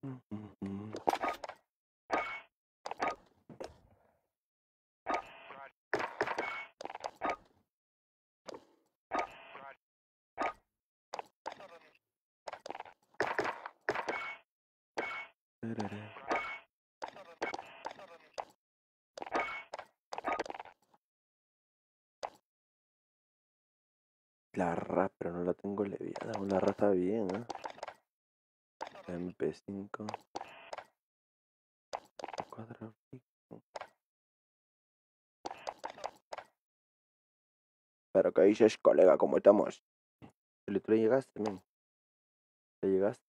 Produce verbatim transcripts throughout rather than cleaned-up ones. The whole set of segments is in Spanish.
La R A, pero no la tengo leviada. La R A está bien, ¿eh? M P cinco. Cuadro. Pero ¿qué dices, colega? ¿Cómo estamos? ¿El otro llegaste, men? ¿Te llegaste?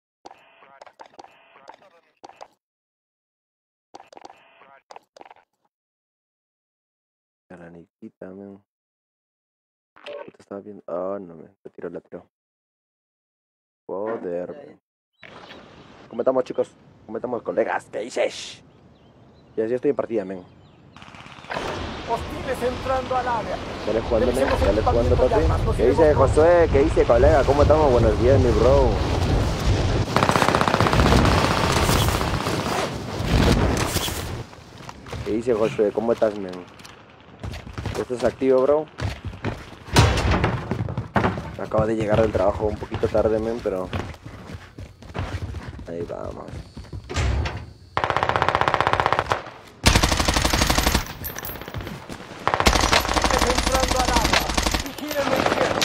A la Nikita, men. Te estaba viendo. Oh, no, men. Te tiró, la tiró. Joder, men. ¿Cómo estamos, chicos? ¿Cómo estamos, colegas? ¿Qué dices? Ya, ya estoy en partida, men. Hostiles entrando al área. Dale jugando, men. Dale jugando, papi. ¿Qué dice, Josué? ¿Qué dice, colega? ¿Cómo estamos? Buenos días, mi bro. ¿Qué dice, Josué? ¿Cómo estás, men? ¿Estás activo, bro? Acabo de llegar del trabajo un poquito tarde, men, pero... ahí vamos. Entrando al área. Vigilen el cielo.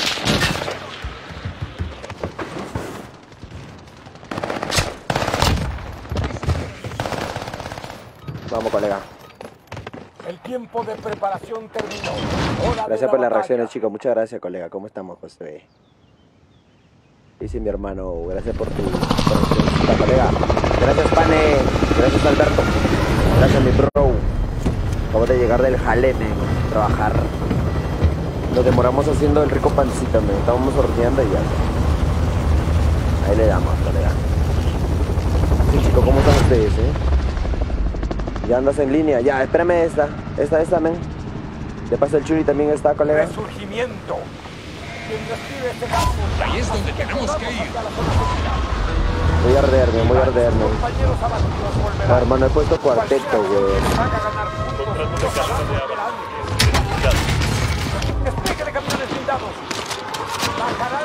Vamos, colega. El tiempo de preparación terminó. Hora Gracias de la por las batalla. reacciones, chicos. Muchas gracias, colega. ¿Cómo estamos, José? Dice mi hermano, gracias por tu reacción, colega. Gracias, Pane. Gracias, Alberto. Gracias, mi bro. Acabo de llegar del jale, men. Trabajar. Nos demoramos haciendo el rico pancito, men. Estábamos horneando y ya. Ahí le damos, colega. Sí, chicos, ¿cómo están ustedes, eh? Ya andas en línea. Ya, espérame esta. Esta, esta, men. De paso el Churi también está, colega. Resurgimiento. Quien recibe este caso. Ahí es donde tenemos que ir. Voy a arderme, voy a arderme. Compañeros abatidos volverán. No, hermano, he puesto cuarteto, güey. Haga ganar puntos. Contrato de carga de armas. Despliegue de camiones blindados. Bajarán.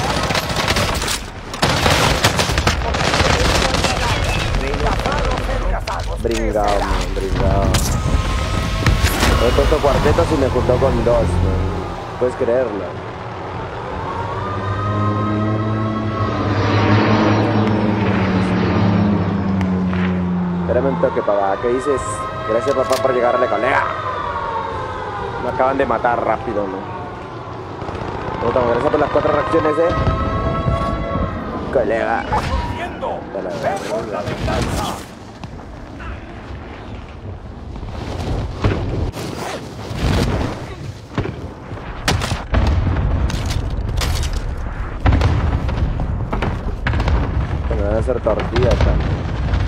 Bringao, man, bringao. He puesto cuartetos y me juntó con dos, man. Puedes creerlo. Espérame un toque, papá. ¿Qué dices? Gracias, papá, por llegarle, colega. Me acaban de matar rápido, ¿no? Gracias por las cuatro reacciones, eh. Colega. Dale, dale, dale. Bueno, van a hacer tortillas también.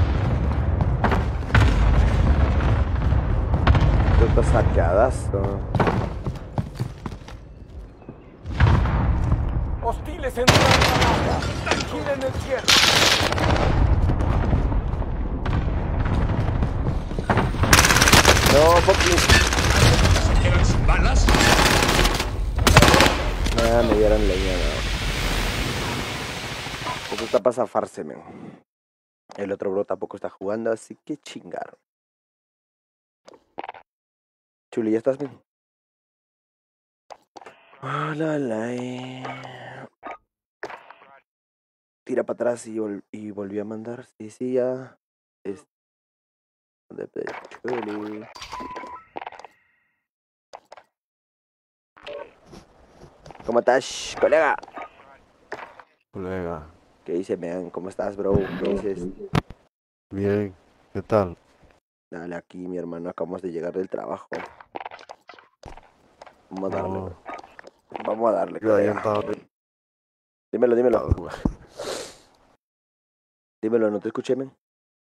Estas saqueadas, ¿no? Hostiles entrando al área. Vigilen el cielo. No, poquito. ¿Se quedan sin balas? Nada, me dieron leña, no. Esto está para zafarse, men. El otro bro tampoco está jugando, así que chingar. Chuli, ¿ya estás bien? Ah, la, la, eh. Tira para atrás y, vol y volví a mandar. Sí, sí, ya. Es... Chuli. ¿Cómo estás, colega? Colega. ¿Qué dice, man? ¿Cómo estás, bro? ¿Qué dices? Bien, ¿qué tal? Dale, aquí, mi hermano. Acabamos de llegar del trabajo. Vamos a darle, No. bro. Vamos a darle, Yo ahí colega. estaba... Dímelo, dímelo. Dímelo, ¿no te escuché, men?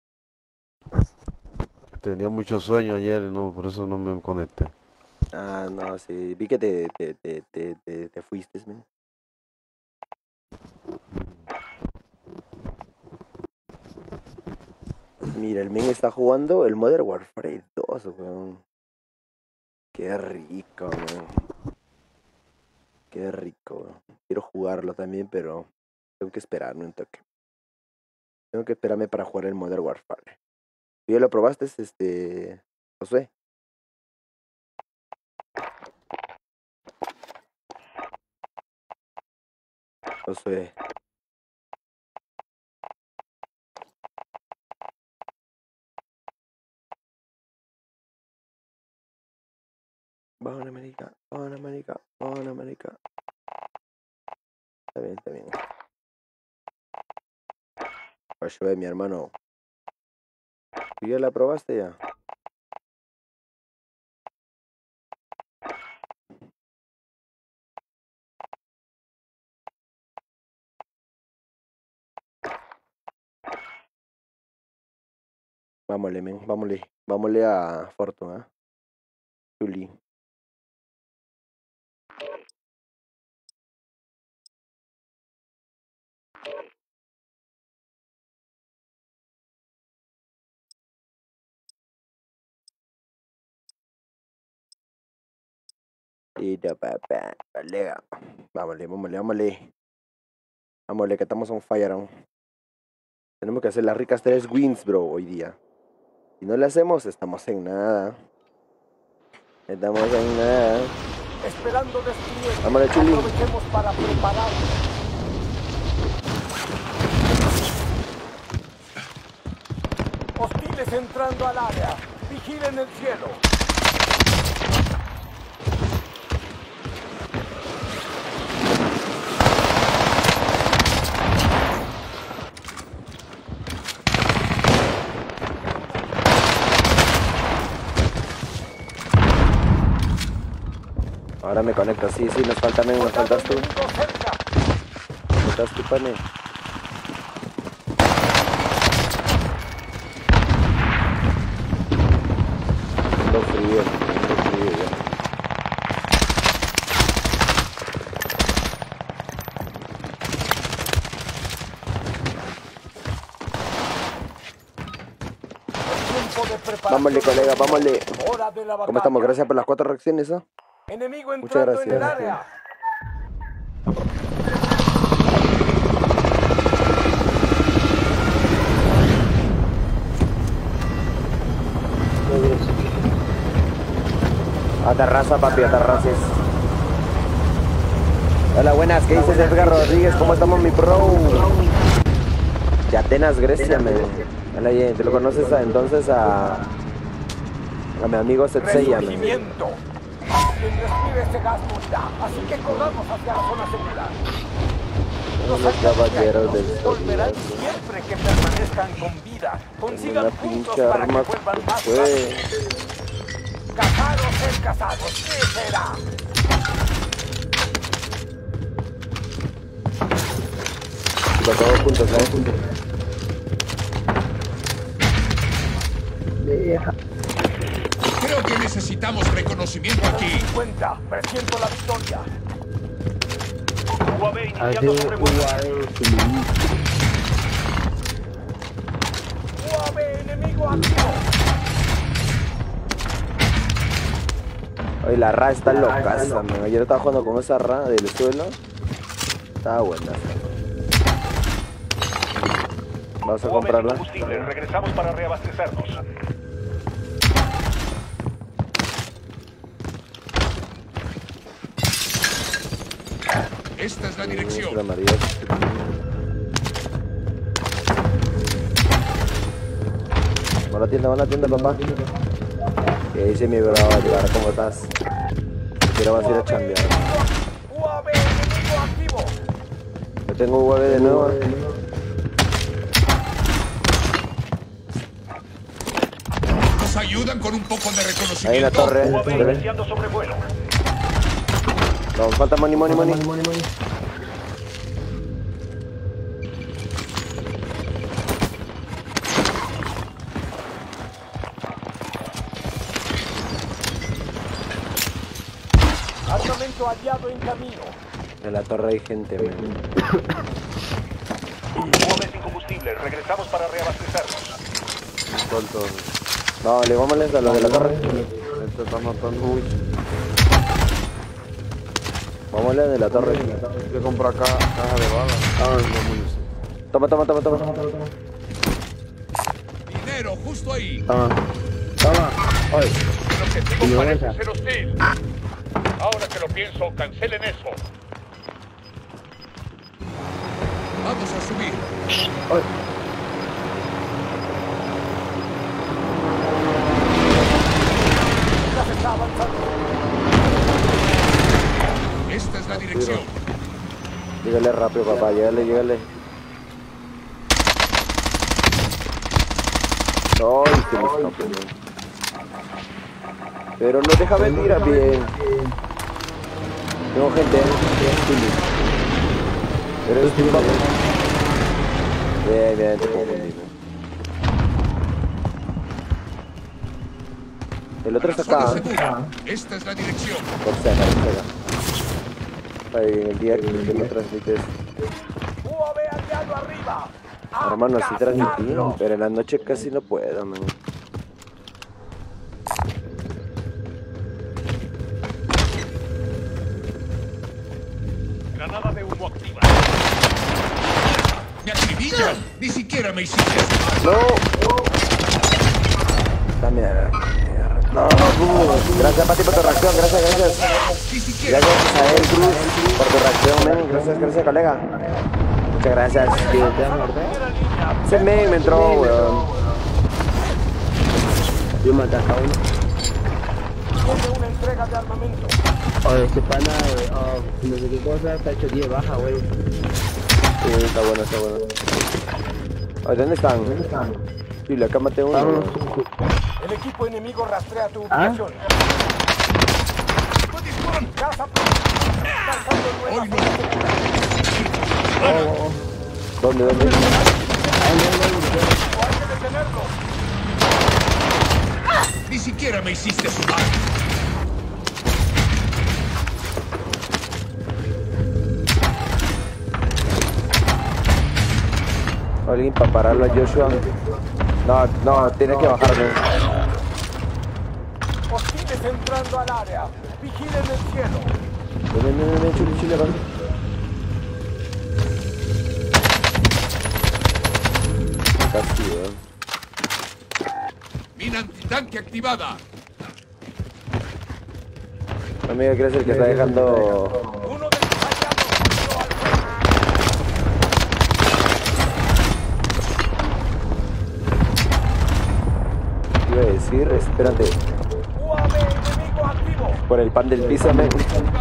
Tenía mucho sueño ayer, no, por eso no me conecté. Ah, no, sí. Vi que te, te, te, te, te, te fuiste, men. Mira, el men está jugando el Modern Warfare dos, weón. Qué rico, weón. Qué rico, weón. Quiero jugarlo también, pero tengo que esperarme un toque. Tengo que esperarme para jugar el Modern Warfare. ¿Tú ya lo probaste, este, Josué? Josué. Vamos, América, vamos, América, vamos, América. Está bien, está bien. Josué, mi hermano. ¿Tú ya la probaste ya? Vámonos, men, vámonos. Vámonos a Fortuna. ¿eh? Chuli. Listo, papá. Colega. Vámonos, vámonos, vámonos. Vámonos, que estamos on fire aún. Tenemos que hacer las ricas tres wins, bro, hoy día. Si no le hacemos, estamos en nada. Estamos en nada. Esperando despliegue. Vámonos, Chuli. Aprovechemos para preparar. Hostiles entrando al área. Vigilen el cielo. Ahora me conecto, sí, sí, nos falta, men, nos faltas tú. Nos faltas tú, pane. Tengo frío, tengo frío ya. Vámonos, colega, vámonos. ¿Cómo estamos? Gracias por las cuatro reacciones, ¿no? Enemigo Muchas entrando gracias. en el área. Aterraza, papi, aterrazas. Hola, buenas, ¿qué dices, Edgar Rodríguez? ¿Cómo estamos, mi pro? De Atenas, Grecia, me. Hola, ¿te lo conoces a, entonces a. a mi amigo Setseya, me? Resurgimiento. Quien respire ese gas morirá, así que corramos hacia la zona segura. Los caballeros del volverán Zodiaco. siempre que permanezcan con vida. Consigan Una puntos pinche para que arma vuelvan más fue. fácil. Casados ser casados, ¿qué será? Los dos puntos, ¿sabes? Creo que necesitamos reconocimiento aquí. cincuenta, presiento la victoria. U A V iniciando sobrevuelo. U A V enemigo activo. Oye, la Ra está loca, man. Ayer estaba jugando con esa Ra del suelo. Estaba buena. Vamos a U A V sin comprarla. combustible. Regresamos para reabastecernos. Esta es la dirección. La María. Va a la tienda, va a la tienda, papá. ¿Qué dice mi bravo? Llegar, ¿cómo estás? Quiero vas a ir a chambear. U A V enemigo activo. Yo tengo U A V de nuevo. ¿Nos ayudan con un poco de Ahí en la reconocimiento? torre. U A V iniciando sobrevuelo. Nos falta money, money, money. Armamento aliado en camino. En la torre hay gente, man. U A V sin combustible. Regresamos para reabastecernos. Suelto. Vale, vámonos a los de la torre. Este está matando. Uy. Vamos a los de la torre. Hay que comprar ca caja de balas. Ah, no, munición. Toma, toma, toma, toma. Dinero, justo ahí. Toma. Toma. Oye. El Y objetivo me parece avanza. ser hostil. Ahora que lo pienso, cancelen eso. Vamos a subir. Oye. Ya se está avanzando. Esta es la dirección. Llegale rápido, papá. Llegale, llegale. Ay, que me escape, man. Pero no deja mentira, bien. Tengo gente, pero es un papel. Bien, bien, te confundí. El otro está Zona acá. segura. Esta es la dirección. Por si acaso, ahí en el día que no transmites. U A V aliado arriba. Hermano, así transmití, ¡Cazarlo! pero en la noche casi no puedo, man. Granada de humo activa. ¡Me acribillan! ¡Ni siquiera me hiciste esto! ¡No! La mierda. No, Cruz. Gracias, Pati, por tu reacción. Gracias, gracias. ¡Ni siquiera! Gracias a él, Cruz, por tu reacción, men. Gracias, gracias, colega. Muchas gracias. Ese men me entró, weón. Yo maté acá uno. Tiene una entrega de armamento. Oye, este pana, eh, oh, no sé qué cosa, está hecho diez baja, güey. Sí, está bueno, está bueno. Ay, ¿dónde están? ¿Dónde están? Sí, acá maté uno. Vámonos. El equipo enemigo rastrea tu ¿Ah? ubicación. Casa marcando Hoy nuevas no. zonas seguras. ¿Dónde, dónde? O hay que detenerlo. ¡Ni siquiera me hiciste sudar! Alguien para pararlo a Joshua. No, no, tienes que bajarme. Hostiles entrando al área. Vigilen el cielo. Ven, ven, ven, ven, chule, chule, vale. Casi, weón. ¡Mina antitanque activada! No me digas que eres el que está dejando. Uno de sus aliados entró al frente. Iba a decir, espérate. U A V enemigo activo. Por el pan del piso, men.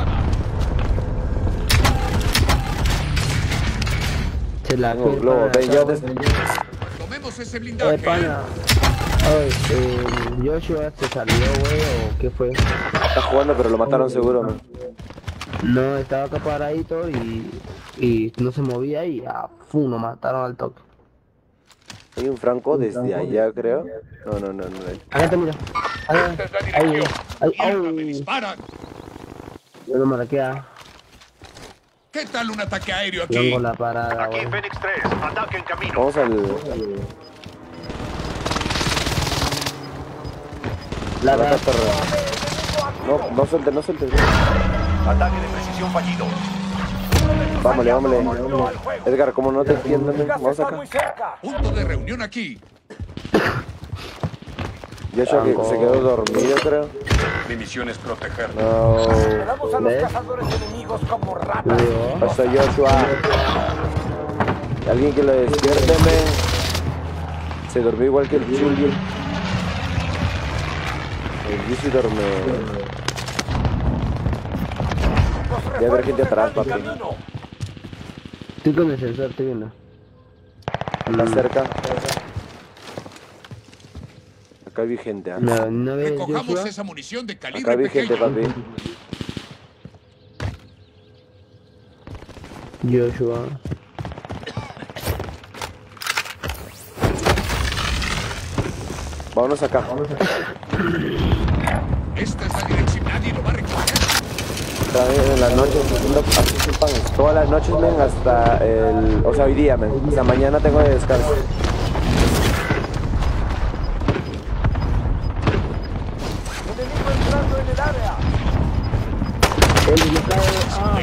Se la Tengo fue globo, para ven, yo acá, te... güey. Tomemos ese Eh, blindaje. pana. Oye, eh, Joshua se salió, güey, o qué fue. Está jugando, pero lo mataron seguro, man. No, estaba acá paradito y, y no se movía y a fu, lo mataron al toque. Hay un franco desde allá, creo. No, no, no, no. Acá te mira. Ahí, Esta es la ahí, dirección. ahí, ¡Mierda, me ahí. disparan! Yo no me la queda. ¿Qué tal un ataque aéreo aquí? Tengo la parada, Aquí güey. Fénix tres. Ataque en camino. Vamos al... La a la verdad, torre. No, no sueltes, no sueltes. Ataque de precisión fallido. Vámonos, vámonos. Edgar, como no te entiendo, men. Gas Vamos está acá. muy cerca. Punto de reunión aquí. Joshua que se quedó dormido, creo. Mi misión es protegerlo. No. Esperamos a los ¿Ves? cazadores enemigos como ratas. Digo, Pasó Joshua. Alguien que lo despierte, men. Se durmió igual que el Chuli. El Gizi duerme. Los Ya habrá gente refuerzos atrás, están en papi. camino. estoy con el sensor, estoy viendo. Está cerca. Acá vi gente, ¿ah? No, no ves Recojamos Joshua. esa munición de Acá calibre vi gente, pequeño. papi. Joshua. Vámonos acá. Esta es la dirección. Nadie lo va a recoger. Está bien, en las noches, haciendo así sin pan. Todas las noches, men, hasta el... O sea, hoy día, men. Hasta mañana tengo de descanso.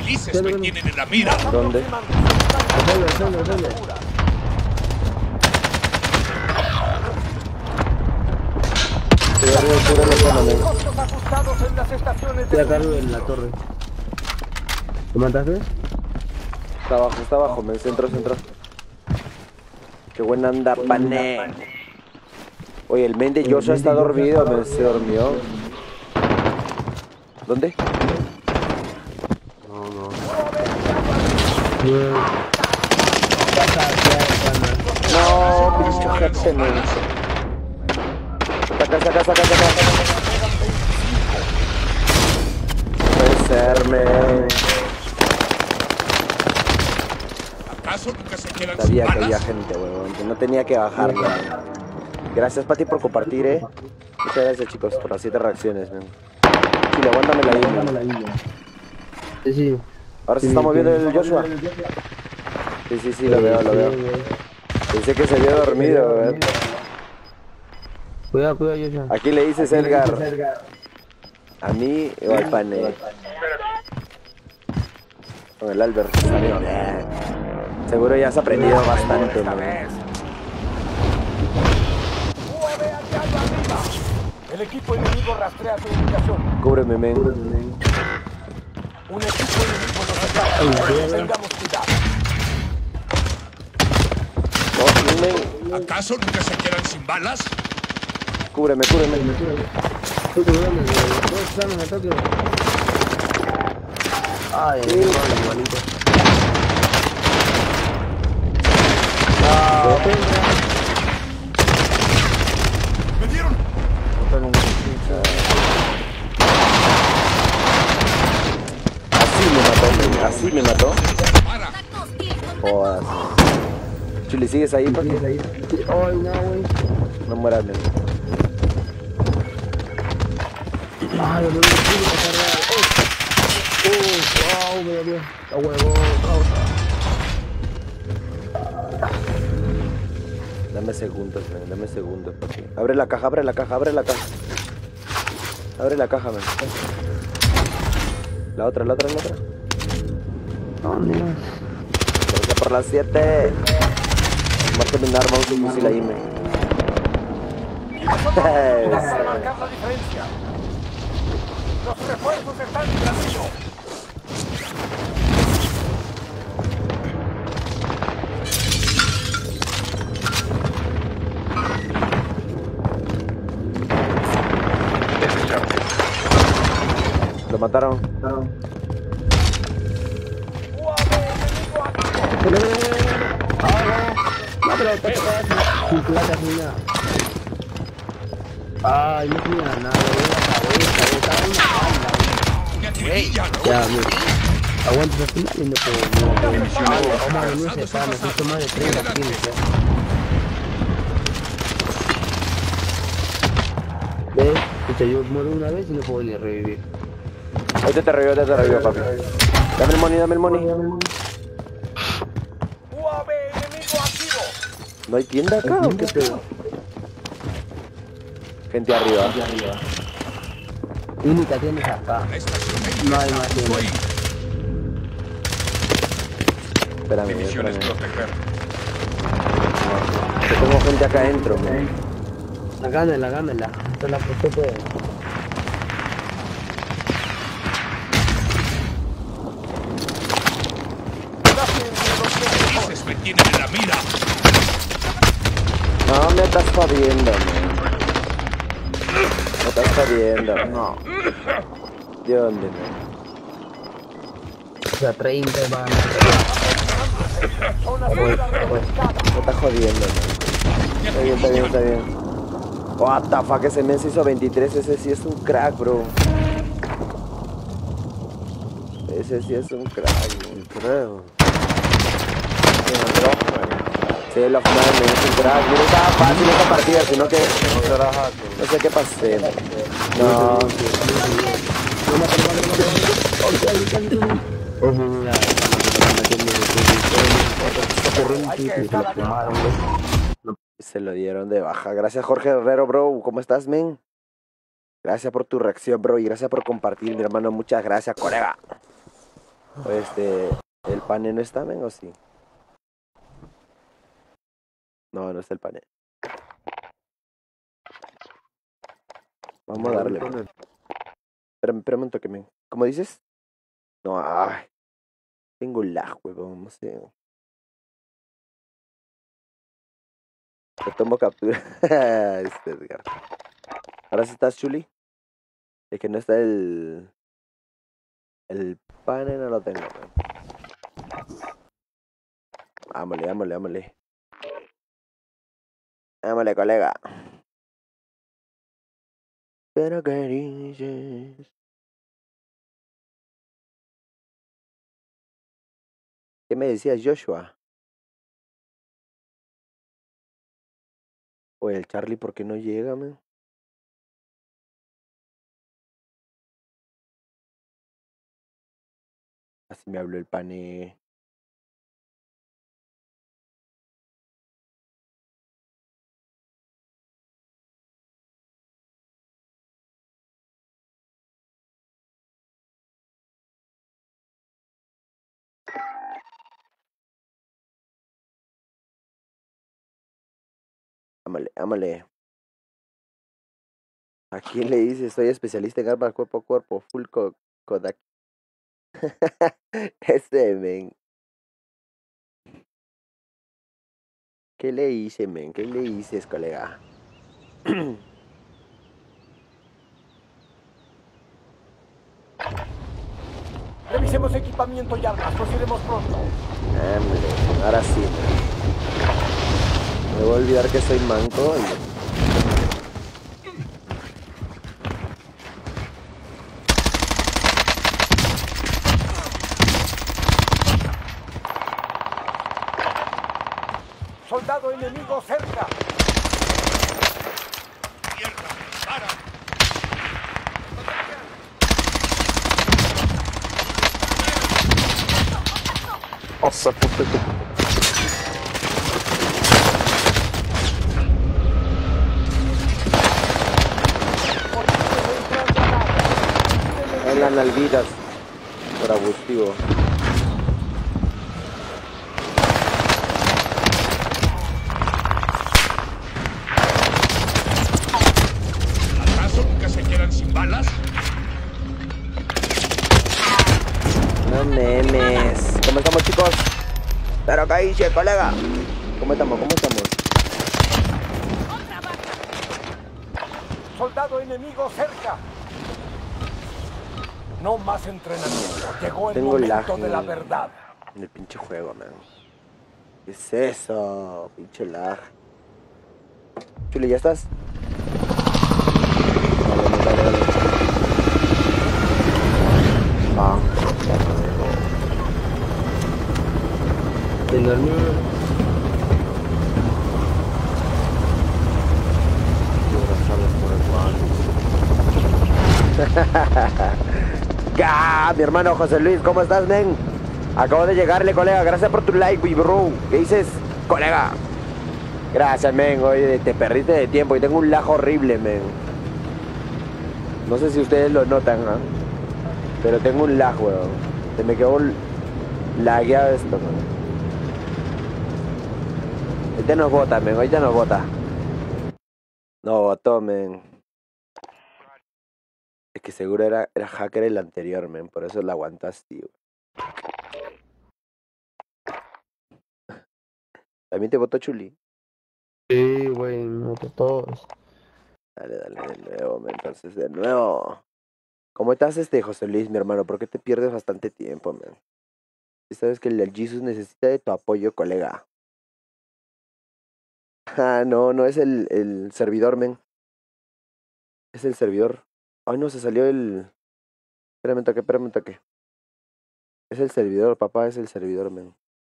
infelices me tienen en la mira. ¿Dónde? ¿Dónde, dónde, dónde? Estoy arriba, estoy arriba, espérame. Costos ajustados en las estaciones Estoy de acá arriba en la torre. ¿Lo mataste? Está abajo, está abajo, me centro, centro. Qué buena anda, pane. Oye, el men de Joshua está dormido, me se durmió. ¿Dónde? No, no. No, pinche gente, men. Saca, saca, saca, saca. Puede ser, men. ¿Acaso nunca se quedan sin Sabía que había balas? gente, weón, que no tenía que bajarla. Gracias, Pati, por compartir, eh. Muchas gracias, chicos, por las siete reacciones, men. Chile, aguántame la isla. Sí, sí. Ahora se está moviendo el Joshua. Sí, sí, sí, lo veo, lo veo. Pensé que se había dormido, weón. Cuidado, cuidado, Joshua. Aquí le dices Edgar. A mí o al pane. Con el Albert. Amigo. Seguro ya has aprendido bastante, esta man. vez. U A V allá arriba. El equipo enemigo rastrea su ubicación. Cúbreme, men. Un equipo enemigo nos ataca. Tengamos cuidado. Oh, men. ¿Acaso nunca se quedan sin balas? Cúbreme, cúbreme. Estoy cuidando, todos están en ataque. Ay, Sí. igualito. ¡Me dieron! Así me mató, men. Así me mató. ¡Para! Jodas. Chuli, ¿sigues ahí, papi? Ay, no, güey. No mueras, men. Ay, no me quiero pasar. Oh, oh, wow, me dolió. A huevo, Dame segundos, men. Dame segundos, papi. Abre la caja, abre la caja, abre la caja. Abre la caja, men. La otra, la otra, la otra. no, mira. Vamos a por las siete. Márcame un arma, un fusil ahí, men. Para marcar la diferencia. Los refuerzos están en camino. Lo mataron. U A V enemigo activo. No, pero te quedas sin plata, sin nada. Ay, no tenía nada, güey, la cabeza, estaba en la espalda. ¡Una tirilla! Ya, mira. Aguanta hasta final y no puedo. Vamos a venir separando, justo más de treinta kilos ya. ¿Ves? Escucha, yo muero una vez y no puedo ni revivir. Este te revió, este te revió, papi. Dame el money, dame el money. U A V enemigo activo. ¿No hay tienda acá o qué pedo? Gente arriba. Única tienes acá. La estación No hay está más justo tienda. ahí. Espérame, Mi misión es espérame. proteger. Que tengo gente acá adentro, man. Gámela, gámela. Esta la que puede. Infelices me tienen en la mira. No me estás jodiendo, man. Me estás jodiendo. No. ¿De dónde, man? O sea, treinta van. Zona segura reubicada. Me estás jodiendo, man. Está bien, está bien, está bien. What the fuck, ese men se hizo veintitrés. Ese sí es un crack, bro. Ese sí es un crack, man. Creo. Sí, la final me hizo un crack. No estaba fácil esta partida, sino que No será hacker. no sé qué pasé, man. No. Hay que estar atento. Se lo dieron de baja. Gracias, Jorge Herrero, bro. ¿Cómo estás, men? Gracias por tu reacción, bro. Y gracias por compartir, mi hermano. Muchas gracias, colega. O este, ¿el pane no está, men, o sí? No, no está el pane. Vamos a Voy darle, con men. el- Espérame, espérame un toque, men. ¿Cómo dices? No, ay. Tengo lag, huevón, no sé. Te tomo captura. Este Edgar. Ahora sí estás, Chuli. Es que no está el... El pane, no lo tengo, men. Vámonos, vámonos, vámonos. Vámonos, colega. Pero qué dices. ¿Qué me decías, Joshua? O el Charlie, ¿por qué no llega, man? Así me habló el pane. Ámale, ámale. ¿A quién le dice? Soy especialista en armas cuerpo a cuerpo. Full co Kodak. Este, men. ¿Qué le hice, men? ¿Qué le dices, colega? Revisemos equipamiento y armas, nos iremos pronto. Ámale, ahora sí, men. Me voy a olvidar que soy manco y... Soldado enemigo cerca. ¡Mierda! ¡Para! Nossa, puta que... En las nalguitas. Por abusivo. ¿Acaso nunca se quedan sin balas? No memes. ¿Cómo estamos, chicos? Pero que dice, colega. ¿Cómo estamos? ¿Cómo estamos? Soldado enemigo cerca. No más entrenamiento. Llegó el Tengo momento lag de la en- verdad. En el pinche juego, man. ¿Qué es eso? Pinche lag. Chuli, ¿ya estás? Dale, dale, dale. Ah, ¿Te dormí? ¡Ga! Mi hermano José Luis, ¿cómo estás, men? Acabo de llegarle, colega. Gracias por tu like, mi bro. ¿Qué dices, colega? Gracias, men. Oye, te perdiste de tiempo y tengo un lag horrible, men. No sé si ustedes lo notan, ¿ah? Pero tengo un lag, weón. Se me quedó lagueado esto, man. Ahorita nos bota, men. Ahorita nos bota. No botó, men. Es que seguro era, era hacker el anterior, men. Por eso lo aguantaste, tío. ¿También te votó Chuli? Sí, güey, nosotros todos. Dale, dale, de nuevo, men. Entonces, de nuevo. ¿Cómo estás, este José Luis, mi hermano? ¿Por qué te pierdes bastante tiempo, men? Y sabes que el del Jesus necesita de tu apoyo, colega. Ah, no, no es el, el servidor, men. Es el servidor. Ay, no, se salió el... Espérame un toque, espérame un toque. Es el servidor, papá, es el servidor, men.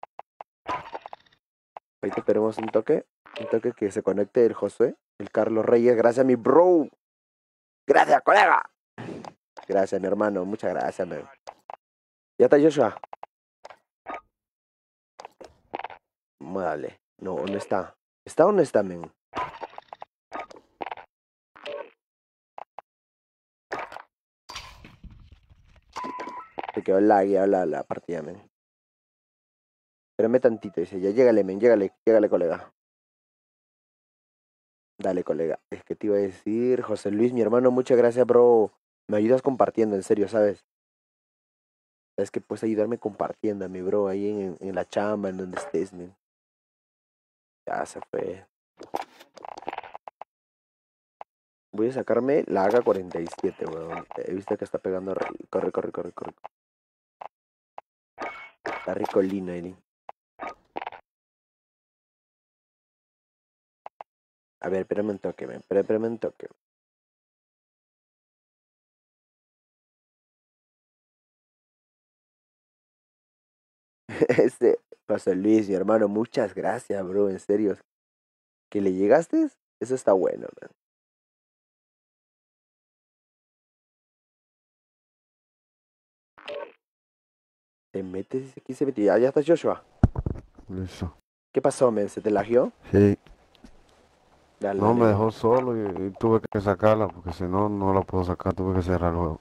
Ahí te esperemos un toque. Un toque que se conecte el Josué, el Carlos Reyes. Gracias, mi bro. Gracias, colega. Gracias, mi hermano. Muchas gracias, men. ¿Ya está Joshua? Dale. No, ¿dónde está? ¿Está o no está, men? Se quedó lagueada la, la partida, men. Espérame tantito, dice, ya llégale, men, llégale, llégale, colega. Dale, colega. Es que te iba a decir, José Luis, mi hermano, muchas gracias, bro. Me ayudas compartiendo, en serio, ¿sabes? Sabes que puedes ayudarme compartiendo, mi bro, ahí en, en la chamba, en donde estés, men. Ya se fue. Voy a sacarme la A K cuarenta y siete, weón. He visto que está pegando. Corre, corre, corre, corre. Está ricolina, Eli. A ver, espérame un toque, men. Espérame un toque. Este, José Luis, mi hermano, muchas gracias, bro. En serio. ¿Que le llegaste? Eso está bueno, man. Te metes aquí, se metió. Ya, ya está Joshua. Listo. ¿Qué pasó, men? ¿Se te lagió? Sí. Dale, No, dale. me dejó solo y, y tuve que sacarla porque si no, no la puedo sacar. Tuve que cerrar el juego.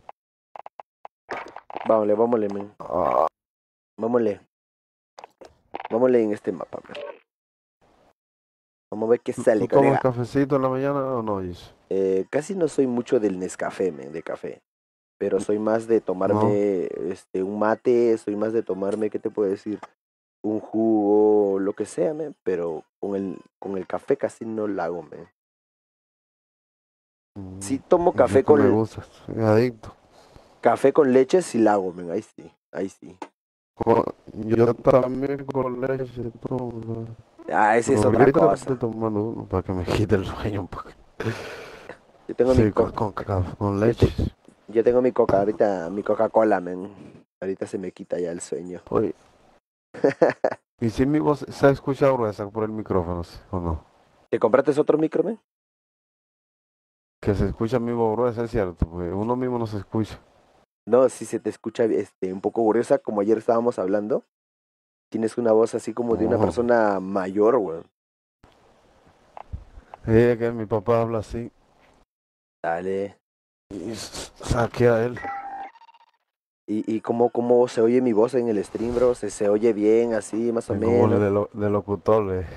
Vámonos, vámonos, men. Ah, Vámonos. Vámonos en este mapa, men. Vamos a ver qué sale, ¿Tú tomas colega. cafecito en la mañana o no, Gis? Eh, casi no soy mucho del Nescafé, men, de café. Pero soy más de tomarme este un mate, soy más de tomarme, ¿qué te puedo decir? Un jugo, lo que sea, men. Pero con el, con el café casi no lo hago, men. Sí tomo Es café que me con gusta, soy adicto. café con leche, sí la hago, men. Ahí sí, ahí sí. Con- Yo también con leche tomo. Ah, esa es Pero otra ahorita cosa. estoy tomando uno para que me quite el sueño un poco. Yo tengo mi Sí, con, coca, con, café, con leche. yo tengo mi coca ahorita, mi Coca-Cola, men. Ahorita se me quita ya el sueño. Oye, ¿y si mi voz se escucha gruesa por el micrófono, sí, o no? ¿Te compraste otro micro, men? Que se escucha mi voz gruesa, es cierto, porque uno mismo no se escucha. No, sí se te escucha este un poco gruesa, como ayer estábamos hablando. Tienes una voz así como de una Oh. persona mayor, weón. Es que mi papá habla así Dale. y s- saqué a él. ¿Y, y cómo, cómo se oye mi voz en el stream, bro? ¿Se, se oye bien, así, más o Como menos? de, lo, de locutor, eh.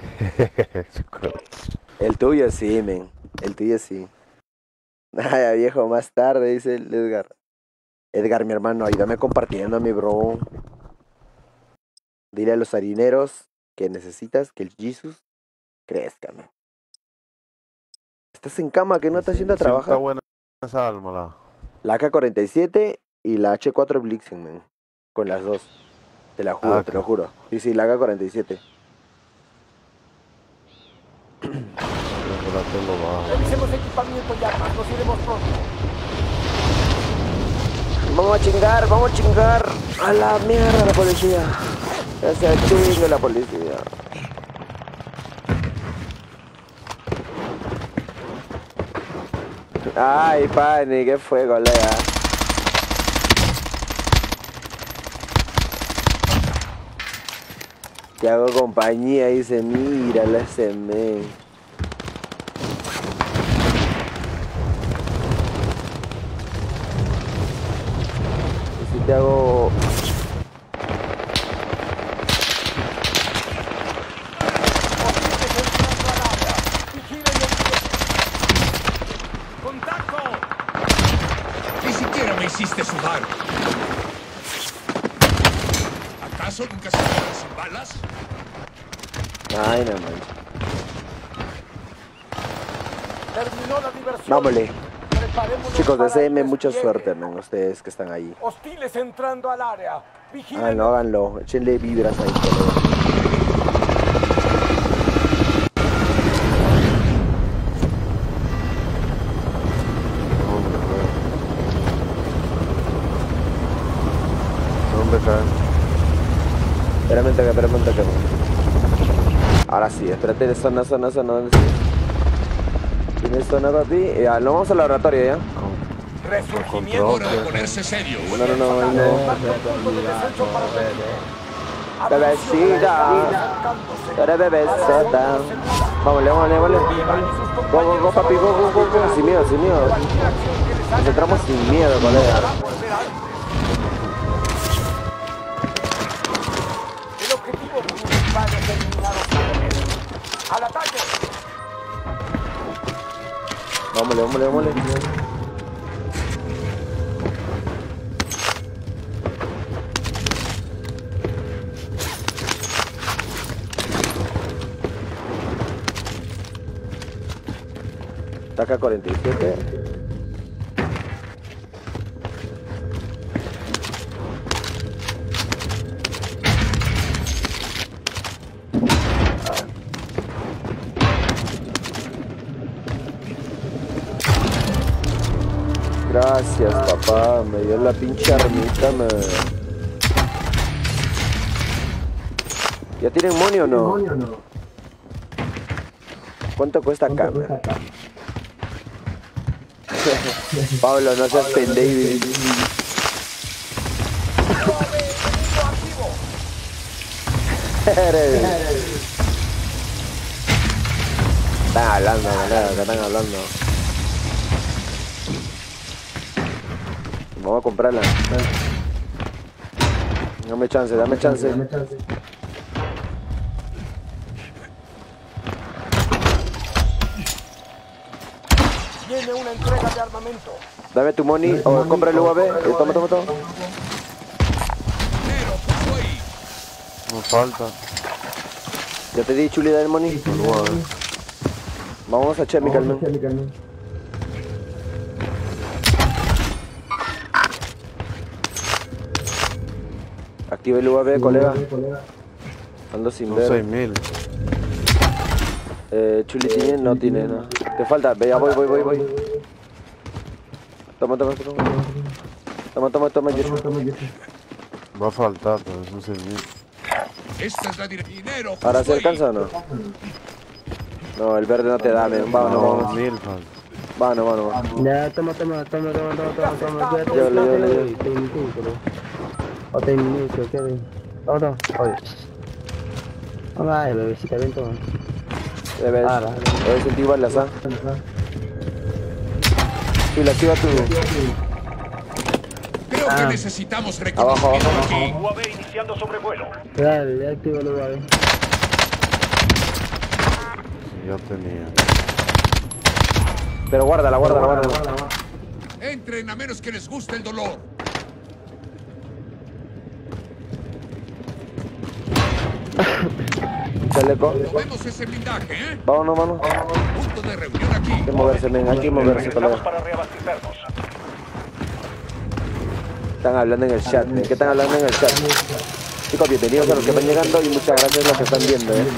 El tuyo sí, men. El tuyo sí. Ay, viejo, más tarde, dice el Edgar. Edgar, mi hermano, ayúdame compartiendo, mi bro. Dile a los harineros que necesitas que el Jesus crezca, man. ¿Estás en cama? ¿Que no estás yendo a Sí, está trabajar? buena esa alma, la. La A K cuarenta y siete y la H cuatro Blixen, man. Con las dos. Te la juro, A K. te lo juro. Sí, sí, la A K cuarenta y siete. Creo que la tengo baja. Revisemos equipamiento y armas, nos iremos pronto. Vamos a chingar, vamos a chingar. A la mierda la policía. Ya se chingue la policía. Ay, pane, qué fue, colega. Te hago compañía y se mira la ese men. Y si te hago... ¡Contacto! Ni siquiera me hiciste sudar. ¿Acaso nunca se quedan sin balas? Ay, no manches. Terminó la diversión. Vámonos. Preparémonos Chicos, para el deseenme mucha despliegue. suerte, men, ustedes que están ahí. Hostiles entrando al área. Vigilen. Háganlo, háganlo. Échenle vibras ahí, colega. ¿Dónde caen? Espérame un toque, espérame un toque. Ahora sí, espérate, de zona, zona, zona. ¿Dónde está? ¿Tienes zona, papi? Ya, no vamos al laboratorio, ¿ya? Resurgimiento. Hora de ponerse serio. No, no, no, ahí no. Marca el punto de descenso para Bebecita. Tú eres bebesota. Vámonos, vámonos, vámonos. Go, go, go, papi, go, go, go, go. Sin miedo, sin miedo. Nos entramos sin miedo, colega. Vámonos, vámonos, vámonos. Taca cuarenta y siete. Gracias, papá. Me dio la pinche armita, me... ¿Ya tienen money o no? ¿Cuánto cuesta acá? Pablo, no seas pendejo. Están hablando, manera, que están hablando. Vamos a comprarla. Dame chance, dame chance. Dame chance. Tiene una entrega de armamento. Dame tu money o compra el U A V. Eh, toma, toma, toma. No falta. Ya te di, Chuli, dale el money. El U A V. Vamos a Chemical Man. Activa el U A V, colega. Ando sin Son ver. seis mil. Eh, Chuli tiene, no tiene, no. Te falta, ve, ya voy, voy, voy, voy. Toma, toma, toma. Toma, toma, toma, yo. Va a faltar, pero son seis mil. Esta es la dirección. Dinero. ¿Ahora se justo ahí. alcanza o no? No, el verde no te da, men. Vámonos, No, vámonos. mil falta. Vámonos, vámonos, vámonos. Ya, toma, toma, toma, toma, toma, toma, toma, cuídate. Yo, yo, yo, yo. Ten minutos, o ten minutos, ¿qué ven? Toma, toma, oye. Ay, bebecita, ven, toma. Debes, Ahora. debes sentir balas, ¿ah? Y la activa tu... Creo que Ah. necesitamos Abajo, reconocimiento abajo, aquí. U A V iniciando sobrevuelo. Dale, ya activo el lugar. Ya tenía. Pero guárdala, guárdala, guárdala. Entren a menos que les guste el dolor. Chaleco. Movemos ese blindaje, ¿eh? Vámonos, vámonos. Punto de reunión aquí. Hay que moverse, men. Hay que moverse, Estamos colega. para reabastecernos. Están hablando en el chat, men. ¿Qué están hablando en el chat? Chicos, bienvenidos a los que van llegando y muchas gracias a los que están viendo, eh.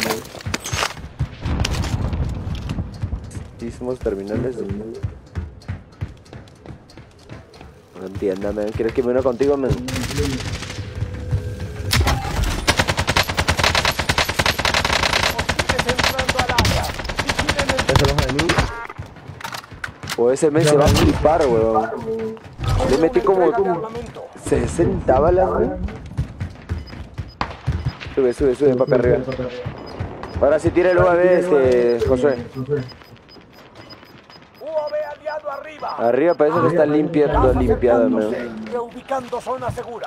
Sismos terminales de... No entiendo, men. ¿Quieres que me una contigo, men? Hostiles entrando al área. Vigilen el ¿Eso lo de mí? O ese men se va a flipar, weón. Le metí como, entrega de como armamento. sesenta balas, weón. Sube, sube, sube, papi, arriba. Ahora sí tira el U A V, este, Josué. U A V aliado arriba. Arriba parece que está limpiando, limpiado, man. Acercándose, reubicando zona segura.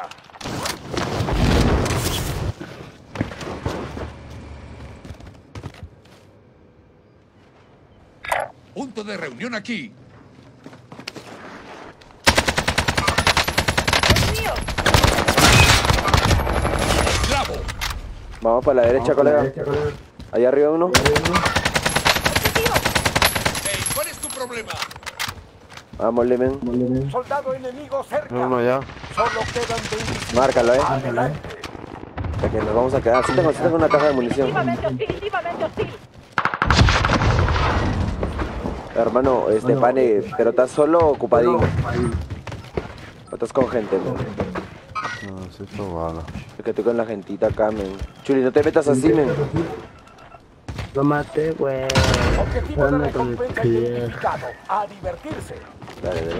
Punto de reunión aquí. Bravo. Vamos para la derecha, colega. Allá arriba uno. Hey, ¿cuál es tu problema? Vamos, men. Soldado enemigo cerca. No, no, ya. Solo quedan veinticinco. Márcalo, eh. Adelante. Ya que nos vamos a quedar. Sí tengo, sí tengo una caja de munición. Activamente hostil, activamente hostil. Hermano, este pane, pero estás solo o ocupadín. O estás con gente, men. No, sí, esto bala. Es que estoy con la gentita acá, men. Chuli, no te metas así, men. Lo maté, güey. Objetivo de Dame con el recompensa pie. identificado. A divertirse. Dale, dale.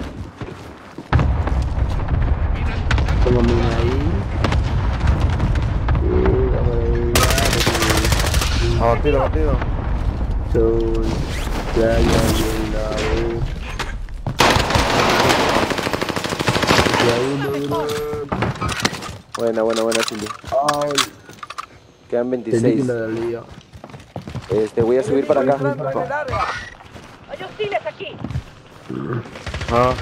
Como mina ahí. Y vamos a Abatido, abatido. Sol. Ya, ya, ya, ya. uno, uno. Buena, buena, buena, Chuli. Ay, Quedan veintiséis. película del día. Este, voy a subir para acá. Entrando en el área. Hay hostiles aquí. Ah,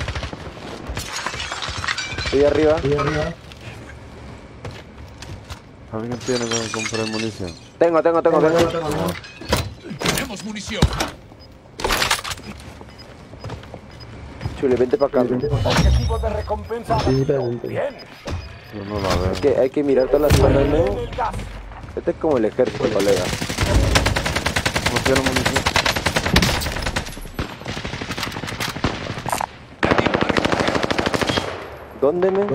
Estoy arriba. alguien tiene que comprar munición. Tengo, tengo, tengo, tengo. Tenemos munición. Chuli, vente para acá. Objetivo de recompensa abatido. Bien. Yo no la veo. Es que hay que mirar todas las zonas, ¿no? En el gas. Este es como el ejército, colega. ¿No tiene munición? ¿Dónde, men?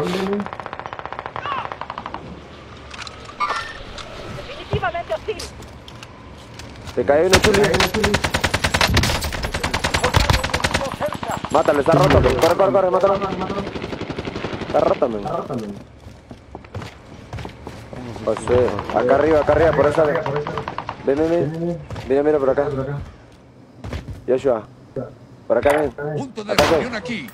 Definitivamente hostil. Te cae uno, Chuli. Mátalo, está roto, men. Corre, corre, corre, mátalo. Está roto, men. José, acá arriba, acá arriba, por esa vez. Ven, ven, ven. Mira, mira, por acá. Joshua. Por acá, ven. Punto de Acá, reunión ven. aquí.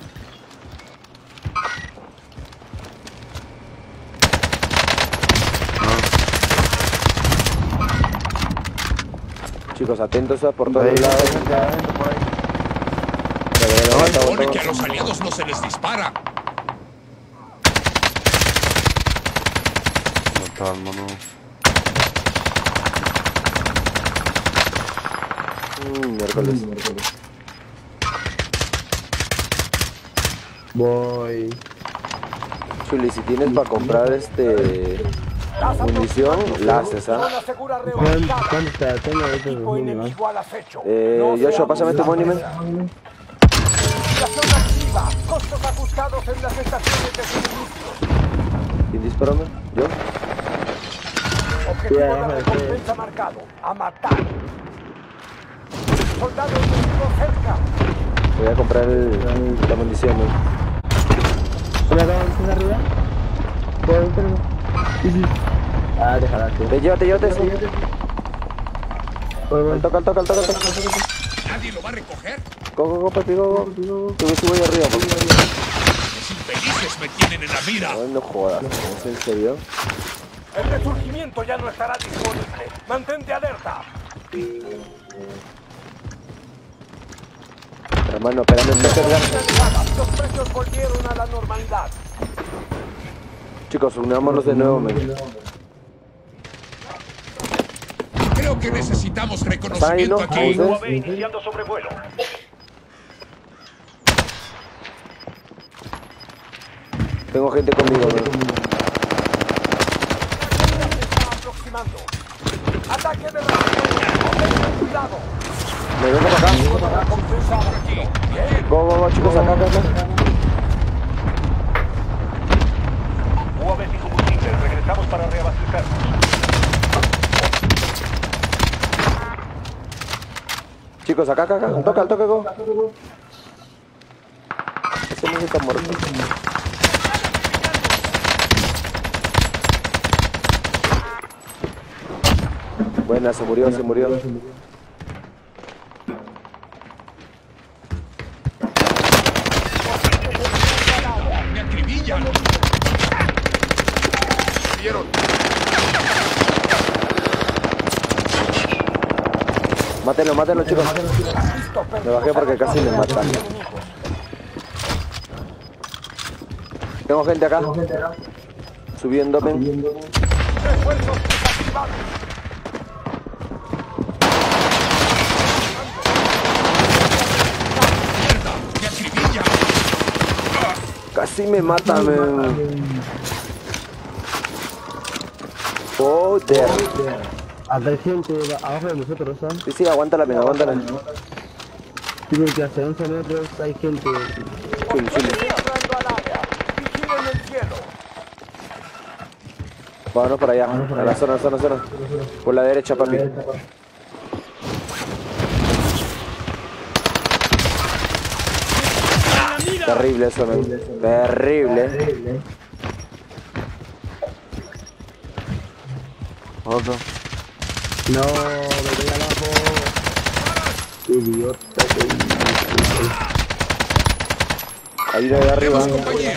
Chicos, atentos a por todos Ahí, lados. gente adentro, por ahí. Se supone que a los aliados no se les dispara. No está, hermano. Mm, miércoles. Voy. Chuli, si tienes para comprar este munición, la haces, ¿ah? Zona segura ¿Cuánto, reubicada. cuánto está? Tengo estos Equipo dos enemigo al acecho. Eh, No se Joshua, pásame tu abusa. monument. Investigación activa. Costos ajustados en las estaciones de suministro. ¿Quién disparó, men? ¿Yo? Objetivo Ya, de ya, ya. recompensa marcado. A matar. Soldado enemigo cerca. Voy a comprar el, la munición, men. ¿Me acaban de arriba? ¿Puedo buscarlo? Sí, sí. Ah, déjala, tío. Ven, llévate, llévate ese. Voy, voy. Al toca, al toca, al toca, al toca. ¿Nadie lo va a recoger? Go, go, go, papi, go, go. Sube, sube ahí arriba, papi. Los infelices me tienen en la mira. Ay, no jodas, ¿es en serio? El resurgimiento ya no estará disponible. Mantente alerta. Hermano, espérame, no te veas. Los precios volvieron a la normalidad. Chicos, unámonos de nuevo, men. Creo que necesitamos Está ahí, reconocimiento ¿no? aquí. ¿Ustedes? U A V iniciando sobrevuelo. Tengo gente conmigo, men. Se está aproximando. Ataque de la cuidado. Me vengo para acá. Recompensa abatido. Bien. Go, go, go, chicos, acá, acá, acá. U A V sin combustible. Regresamos para reabastecernos. Chicos, acá, acá, acá. Al toque, al toque, go. Ese no está muerto. Buena, se murió, se murió. Me acribillan. Vieron. Mátenlo, mátenlo, chicos. Listo, Me bajé porque casi me matan. Tengo gente acá. Subiendo, men. Refuerzos desactivados. Mierda, me acribillan. Casi me matan, men. Joder. Acá hay gente abajo de nosotros, ¿sabes? Sí, sí, aguántala, men, aguántala. Sí, porque hace once metros hay gente. Chuli, chuli. Entrando al área. Vigilen el cielo. Vámonos para allá. A la zona, zona, zona. Por la derecha, papi. Terrible eso, men. Terrible. Otro. No, me voy abajo. Idiota. Ahí de arriba. Tenemos compañía.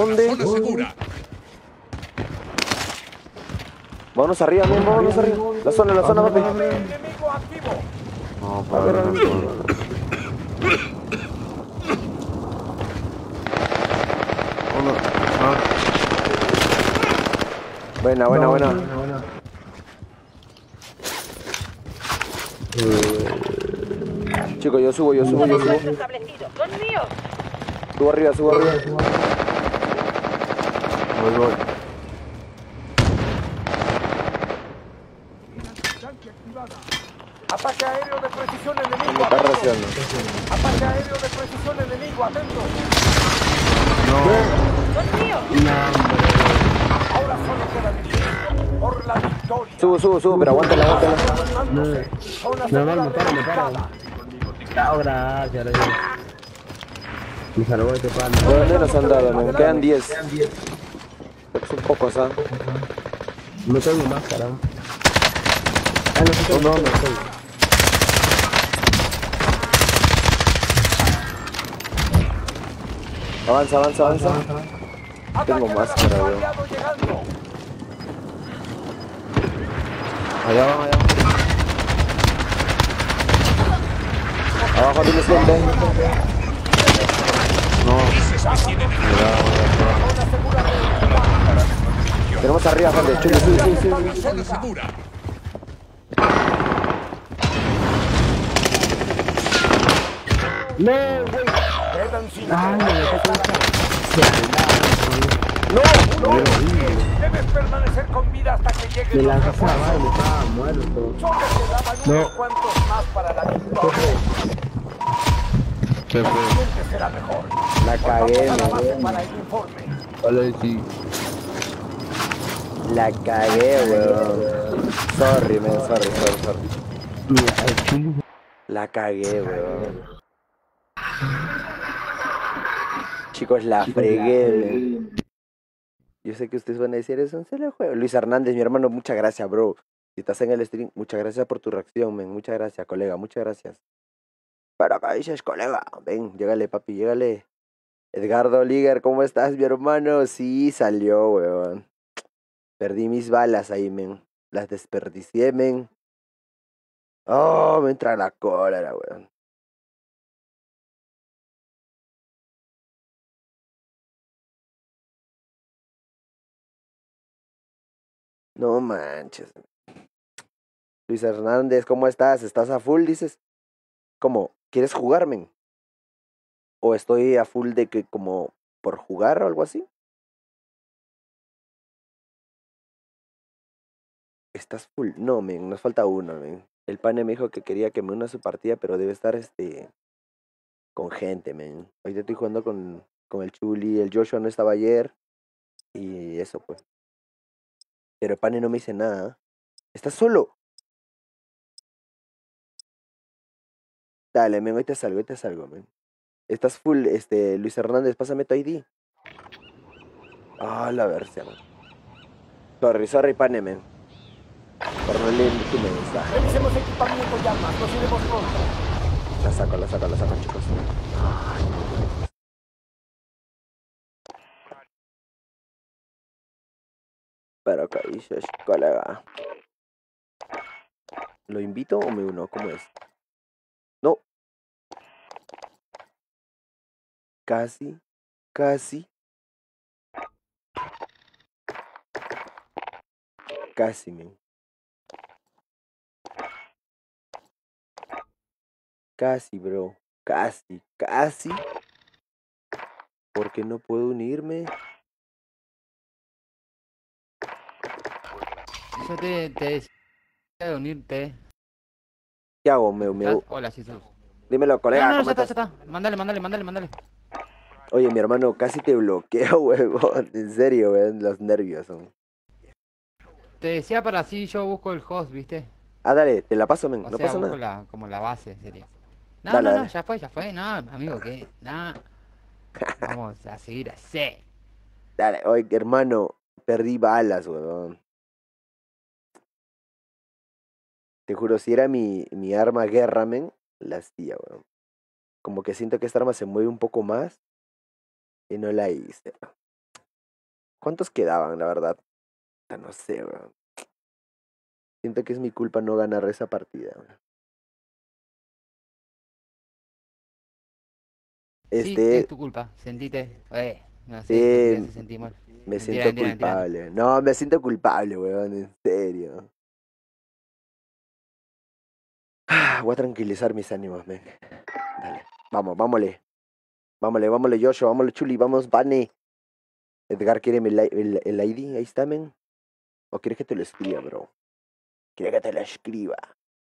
¿Dónde? Zona segura. Vámonos arriba, men, vámonos arriba. La zona, la zona, papi. Enemigo activo. No, para ver, no. Uno. Ah, Buena, buena, buena. Chicos, yo subo, yo subo, yo subo. establecido. Son míos. Subo arriba, subo arriba. voy, voy. Ataque aéreo de precisión Me enemigo. está Atento. racionando. Ataque aéreo de precisión enemigo. Atento. Son míos. Ahora solo queda diez. Por la victoria. Subo, subo, subo, pero aguántala, aguántala. Zona No, segura no, para, me para. reubicada. Chao, gracias, gracias. Me salvó este pan. ¿Dónde nos han dado, men? Quedan diez. Son pocos, ¿ah? No tengo máscara. Ah, no, sí tengo, No, no, no, no. tengo. Avanza, avanza, avanza. Ataque Tengo de máscara, radar weón. aliado llegando. Allá van, allá van. Abajo tienes gente. No, Zona segura reubicada. Tenemos arriba, gente. Chule, sube, sube, sube. Zona segura. No, güey. Quedan cinco. Ay, me dejó No, debes permanecer con vida hasta que Me lleguen los lanzó esa refuerzos. bala, me estaba muerto. Solo quedaban No. unos cuantos más para la victoria. se fue. Siempre será mejor. La cagué, Vamos a la base men. para el informe. Vale, sí. La cagué, weón. Sorry, men, sorry, sorry, sorry. Mira, el chile. La cagué, weón. Chicos, la fregué, men. Yo sé que ustedes van a decir eso, se le juego. Luis Hernández, mi hermano, muchas gracias, bro. Si estás en el stream, muchas gracias por tu reacción, men. Muchas gracias, colega, muchas gracias. Pero acá dices, colega, ven, llégale, papi, llégale. Edgardo Liger, ¿cómo estás, mi hermano? Sí, salió, weón. Perdí mis balas ahí, men. Las desperdicié, men. Oh, me entra la cólera, weón. No manches. Luis Hernández, ¿cómo estás? ¿Estás a full, dices? ¿Cómo? ¿Quieres jugar, men? ¿O estoy a full de que como por jugar o algo así? ¿Estás full? No, men, nos falta uno, men. El pane me dijo que quería que me una a su partida, pero debe estar este con gente, men. Ahorita estoy jugando con, con el Chuli, el Joshua no estaba ayer. Y eso, pues. Pero el pane no me dice nada. ¿Estás solo? Dale, men, ahorita salgo, ahorita salgo, men. Estás full, este, Luis Hernández, pásame tu I D. Ah, la versión. Sorry, sorry, pane, men. Por no leer tu mensaje. Revisemos equipamiento y armas. Nos iremos pronto. La saco, la saco, la saco, chicos. Pero ¿qué dices, colega? ¿Lo invito o me uno? ¿Cómo es? No. Casi, casi. Casi, men. Casi, bro. Casi, casi. Porque no puedo unirme. Yo te, te decía de unirte. ¿Qué hago? Me, me... ¿Estás? Hola, Jesús. Dímelo, colega. No, no, ¿cómo ya está, estás? ya está. Mándale, mándale, mándale, mándale. Oye, mi hermano, casi te bloqueo, huevón. En serio, weón. Los nervios son. Te decía para así yo busco el host, ¿viste? Ah, dale, te la paso, men. O No sea, pasa busco nada. la, como la base, sería. No, Dale, no, no, dale. ya fue, ya fue. No, amigo, ¿qué? No. Vamos a seguir así. Dale, oye, hermano. Perdí balas, huevón. Te juro, si era mi, mi arma guerra, men, la hacía, weón. Como que siento que esta arma se mueve un poco más y no la hice. ¿Cuántos quedaban, la verdad? No sé, weón. Siento que es mi culpa no ganar esa partida, weón. Sí, Este, es tu culpa. Sentite. Eh, no sé, Sí, ¿por qué se sentí mal? me Mentira, siento mentira, mentira. culpable. No, me siento culpable, weón, en serio. Ah, Voy a tranquilizar mis ánimos, men. Dale, vamos, vámosle. Vámosle, vámosle, Joshua, vámosle, Chuli, vamos, Vane. Edgar quiere el, el, el I D, ahí está, men. ¿O quieres que te lo escriba, bro? Quiere que te lo escriba.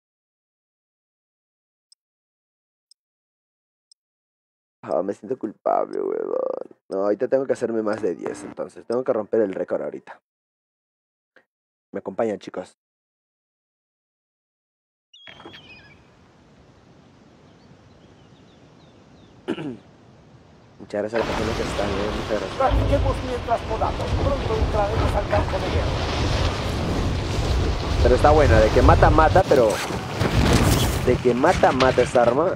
Ah, me siento culpable, weón. No, ahorita tengo que hacerme más de diez, entonces. Tengo que romper el récord ahorita. Me acompañan, chicos. Muchas gracias a las personas que están, eh. Muchas gracias. Practiquemos mientras podamos. Pronto entraremos al campo de guerra. Pero está buena, de que mata, mata, pero... De que mata, mata esta arma.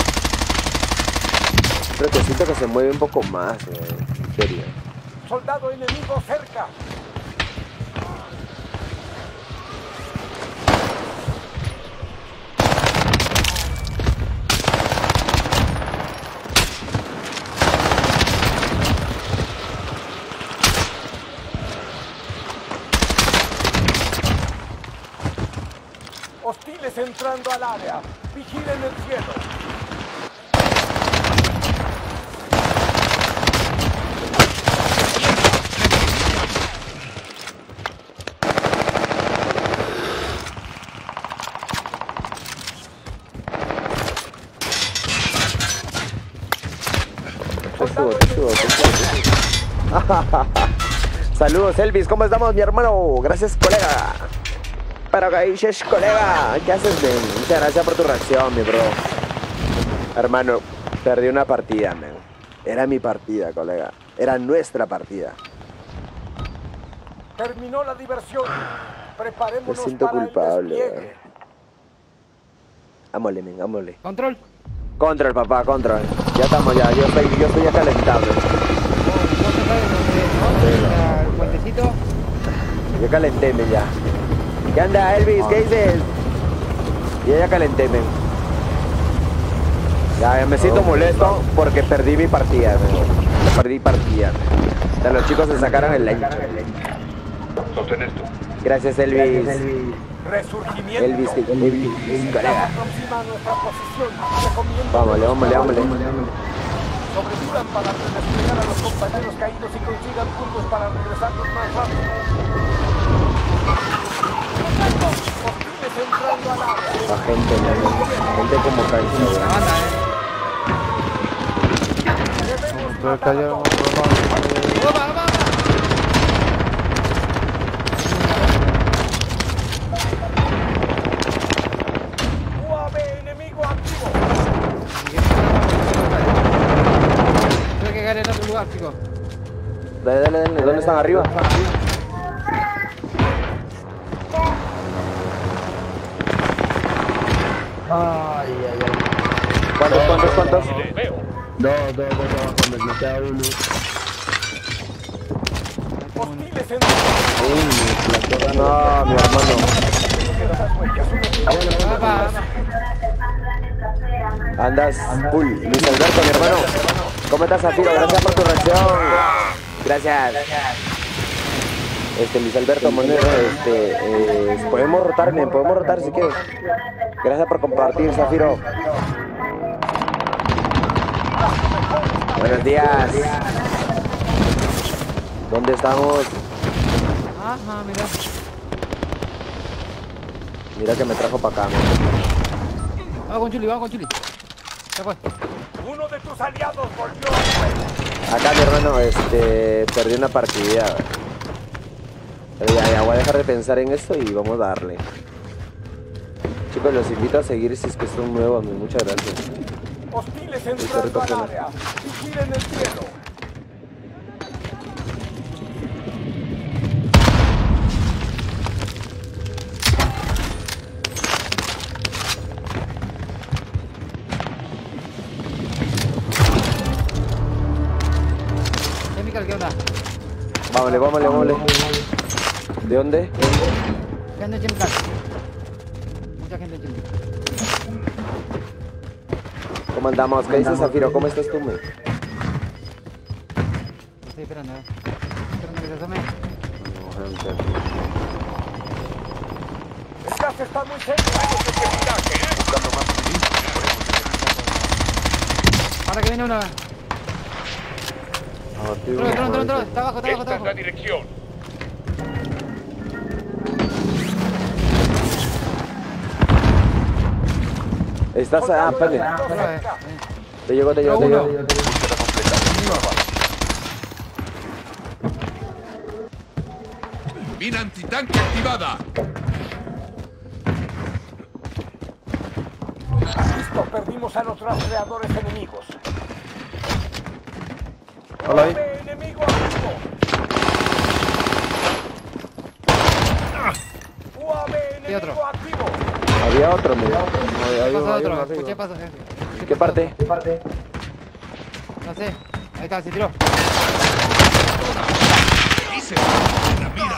Pero que siento que se mueve un poco más, eh. En serio. Soldado enemigo cerca. Hostiles entrando al área. Vigilen el cielo. Te subo, te subo, te subo, te subo. Saludos, Elvis, ¿cómo estamos, mi hermano? Gracias, colega. Pero que dices, colega, ¿qué haces, men? Muchas gracias por tu reacción, mi bro. Hermano, perdí una partida, men. Era mi partida, colega. Era nuestra partida. Terminó la diversión. Preparémonos Me siento para culpable, el despliegue. Ámole, men, ámole. Control. Control, papá, control. Ya estamos, ya. Yo estoy, yo estoy ya calentado. ¿Vos sabés dónde? ¿No? ¿El puentecito? Yo calenté, men, ya. ¿Qué anda, Elvis? ¿Qué dices? Yo ya calenté, men. Ya, ya me siento molesto porque perdí mi partida, men. Perdí partida, men. O sea, los chicos se sacaron el like. Sostén esto. Gracias, Elvis. Resurgimiento. Elvis, Elvis, colega. Aproxima a nuestra posición. Recomiendo Vámonos, vámonos, vámonos. sobrevivan para desplegar a los compañeros caídos y consigan puntos para regresarlos más rápido. Hostiles entrando al área. La gente, man. Gente como cancha, La weón. banda, eh. Debemos Entonces matar a cayeron todos. otro lado. ¡Opa, opa, opa! U A V enemigo activo. Tengo que caer en otro lugar, chicos. Dale, dale, dale. ¿Dónde están arriba? Ay, ay, ay. ¿Cuántos, cuántos, cuántos? Les veo. Dos, dos, dos abajo, me me queda uno. Hostiles entrando. No, mi hermano. Opa, opa. Andas full. Luis Alberto, mi hermano. ¿Cómo estás, Zafiro? Gracias por tu reacción. Gracias. Este, Luis Alberto Monero, este, eh, podemos rotar, men, podemos rotar si quieres. Gracias por compartir, Zafiro. Buenos días. ¿Dónde estamos? Ajá, mira. Mira que me trajo para acá, men. Vamos con Chuli, vamos con Chuli. Ya fue. Uno de tus aliados volvió a Acá, mi hermano, este, perdí una partida. Pero ya, ya, voy a dejar de pensar en esto y vamos a darle. Chicos, los invito a seguir si es que son nuevos, men. Muchas gracias. Hostiles entrando al área. Vigilen el cielo. ¿Qué, Mical, qué onda? Vamos, Vámonos, vámonos, vámonos. ¿De dónde? Gente en Chemical. Mucha gente en Chemical. ¿Cómo andamos? ¿Qué dices, Zafiro? ¿Cómo estás tú, men? Estoy esperando, eh. Estoy esperando que se asome. No, gente. El gas está muy cerca. Buscando más suministros. Ahora que viene uno. Abatido. Entró, entró, entró, entró. Está abajo, está abajo, está Esta es abajo. la dirección. Estás. Ah, pane. Otra vez. Te llegó, te llegó, te llegó. Búsqueda completa. Mina antitanque activada. Listo, perdimos a los rastreadores enemigos. Hola ahí. U A V enemigo activo. U A V Y otro. enemigo activo. Había otro, men. Ahí, ahí, Pasa ahí, otro. ahí, Escuché, arriba. pasa. ¿Qué parte? No sé. Ahí está, se tiró. Dice la mira.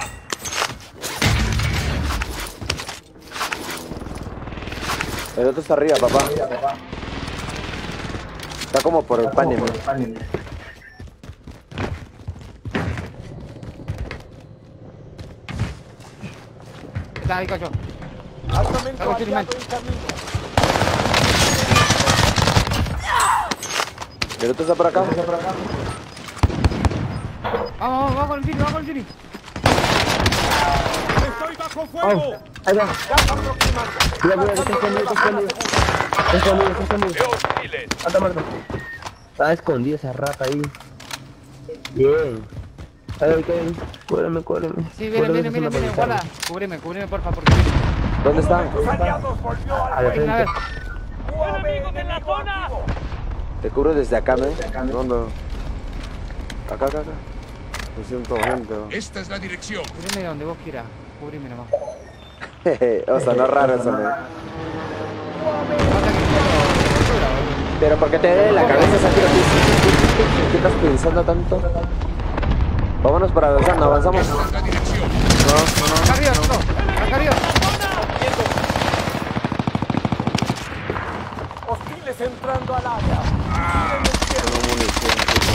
El otro está arriba, papá. Está como por el panel, men. Está ahí, cacho. Armamento Hago aliado experimento. en camino. El otro está por acá. Vamos, vamos, vamos con el Giri, vamos con el Giri. ¡Estoy bajo fuego! Ahí va. ¡Gas aproximando! Cuidado, cuidado, está escondido, está escondido. Está escondido, está escondido. Veo hostiles. Anda, muerto. Estaba escondido esa rata ahí. Bien. Ay, Kevin. Cúbreme, cúbreme. Sí, viene, viene, viene, viene. Guarda. Cúbreme, cúbreme, porfa, porque viene. ¿Dónde está? Los aliados volvió A al la frente. A ver. U A V enemigo activo. Te cubro desde acá, men. ¿Dónde? Acá, acá, acá. Me siento gente. ¿no? Esta es la dirección. Cúbreme donde vos quieras. Cúbreme nomás. Jeje, o sea, no es raro eso, men. Pasa que Pero porque te dé la cabeza, Zafiro. ¿Qué, qué estás pensando tanto? Vámonos para avanzando, avanzamos. Esta es la dirección. acá arriba, no. Acá arriba. Hostiles entrando al área. Tengo munición,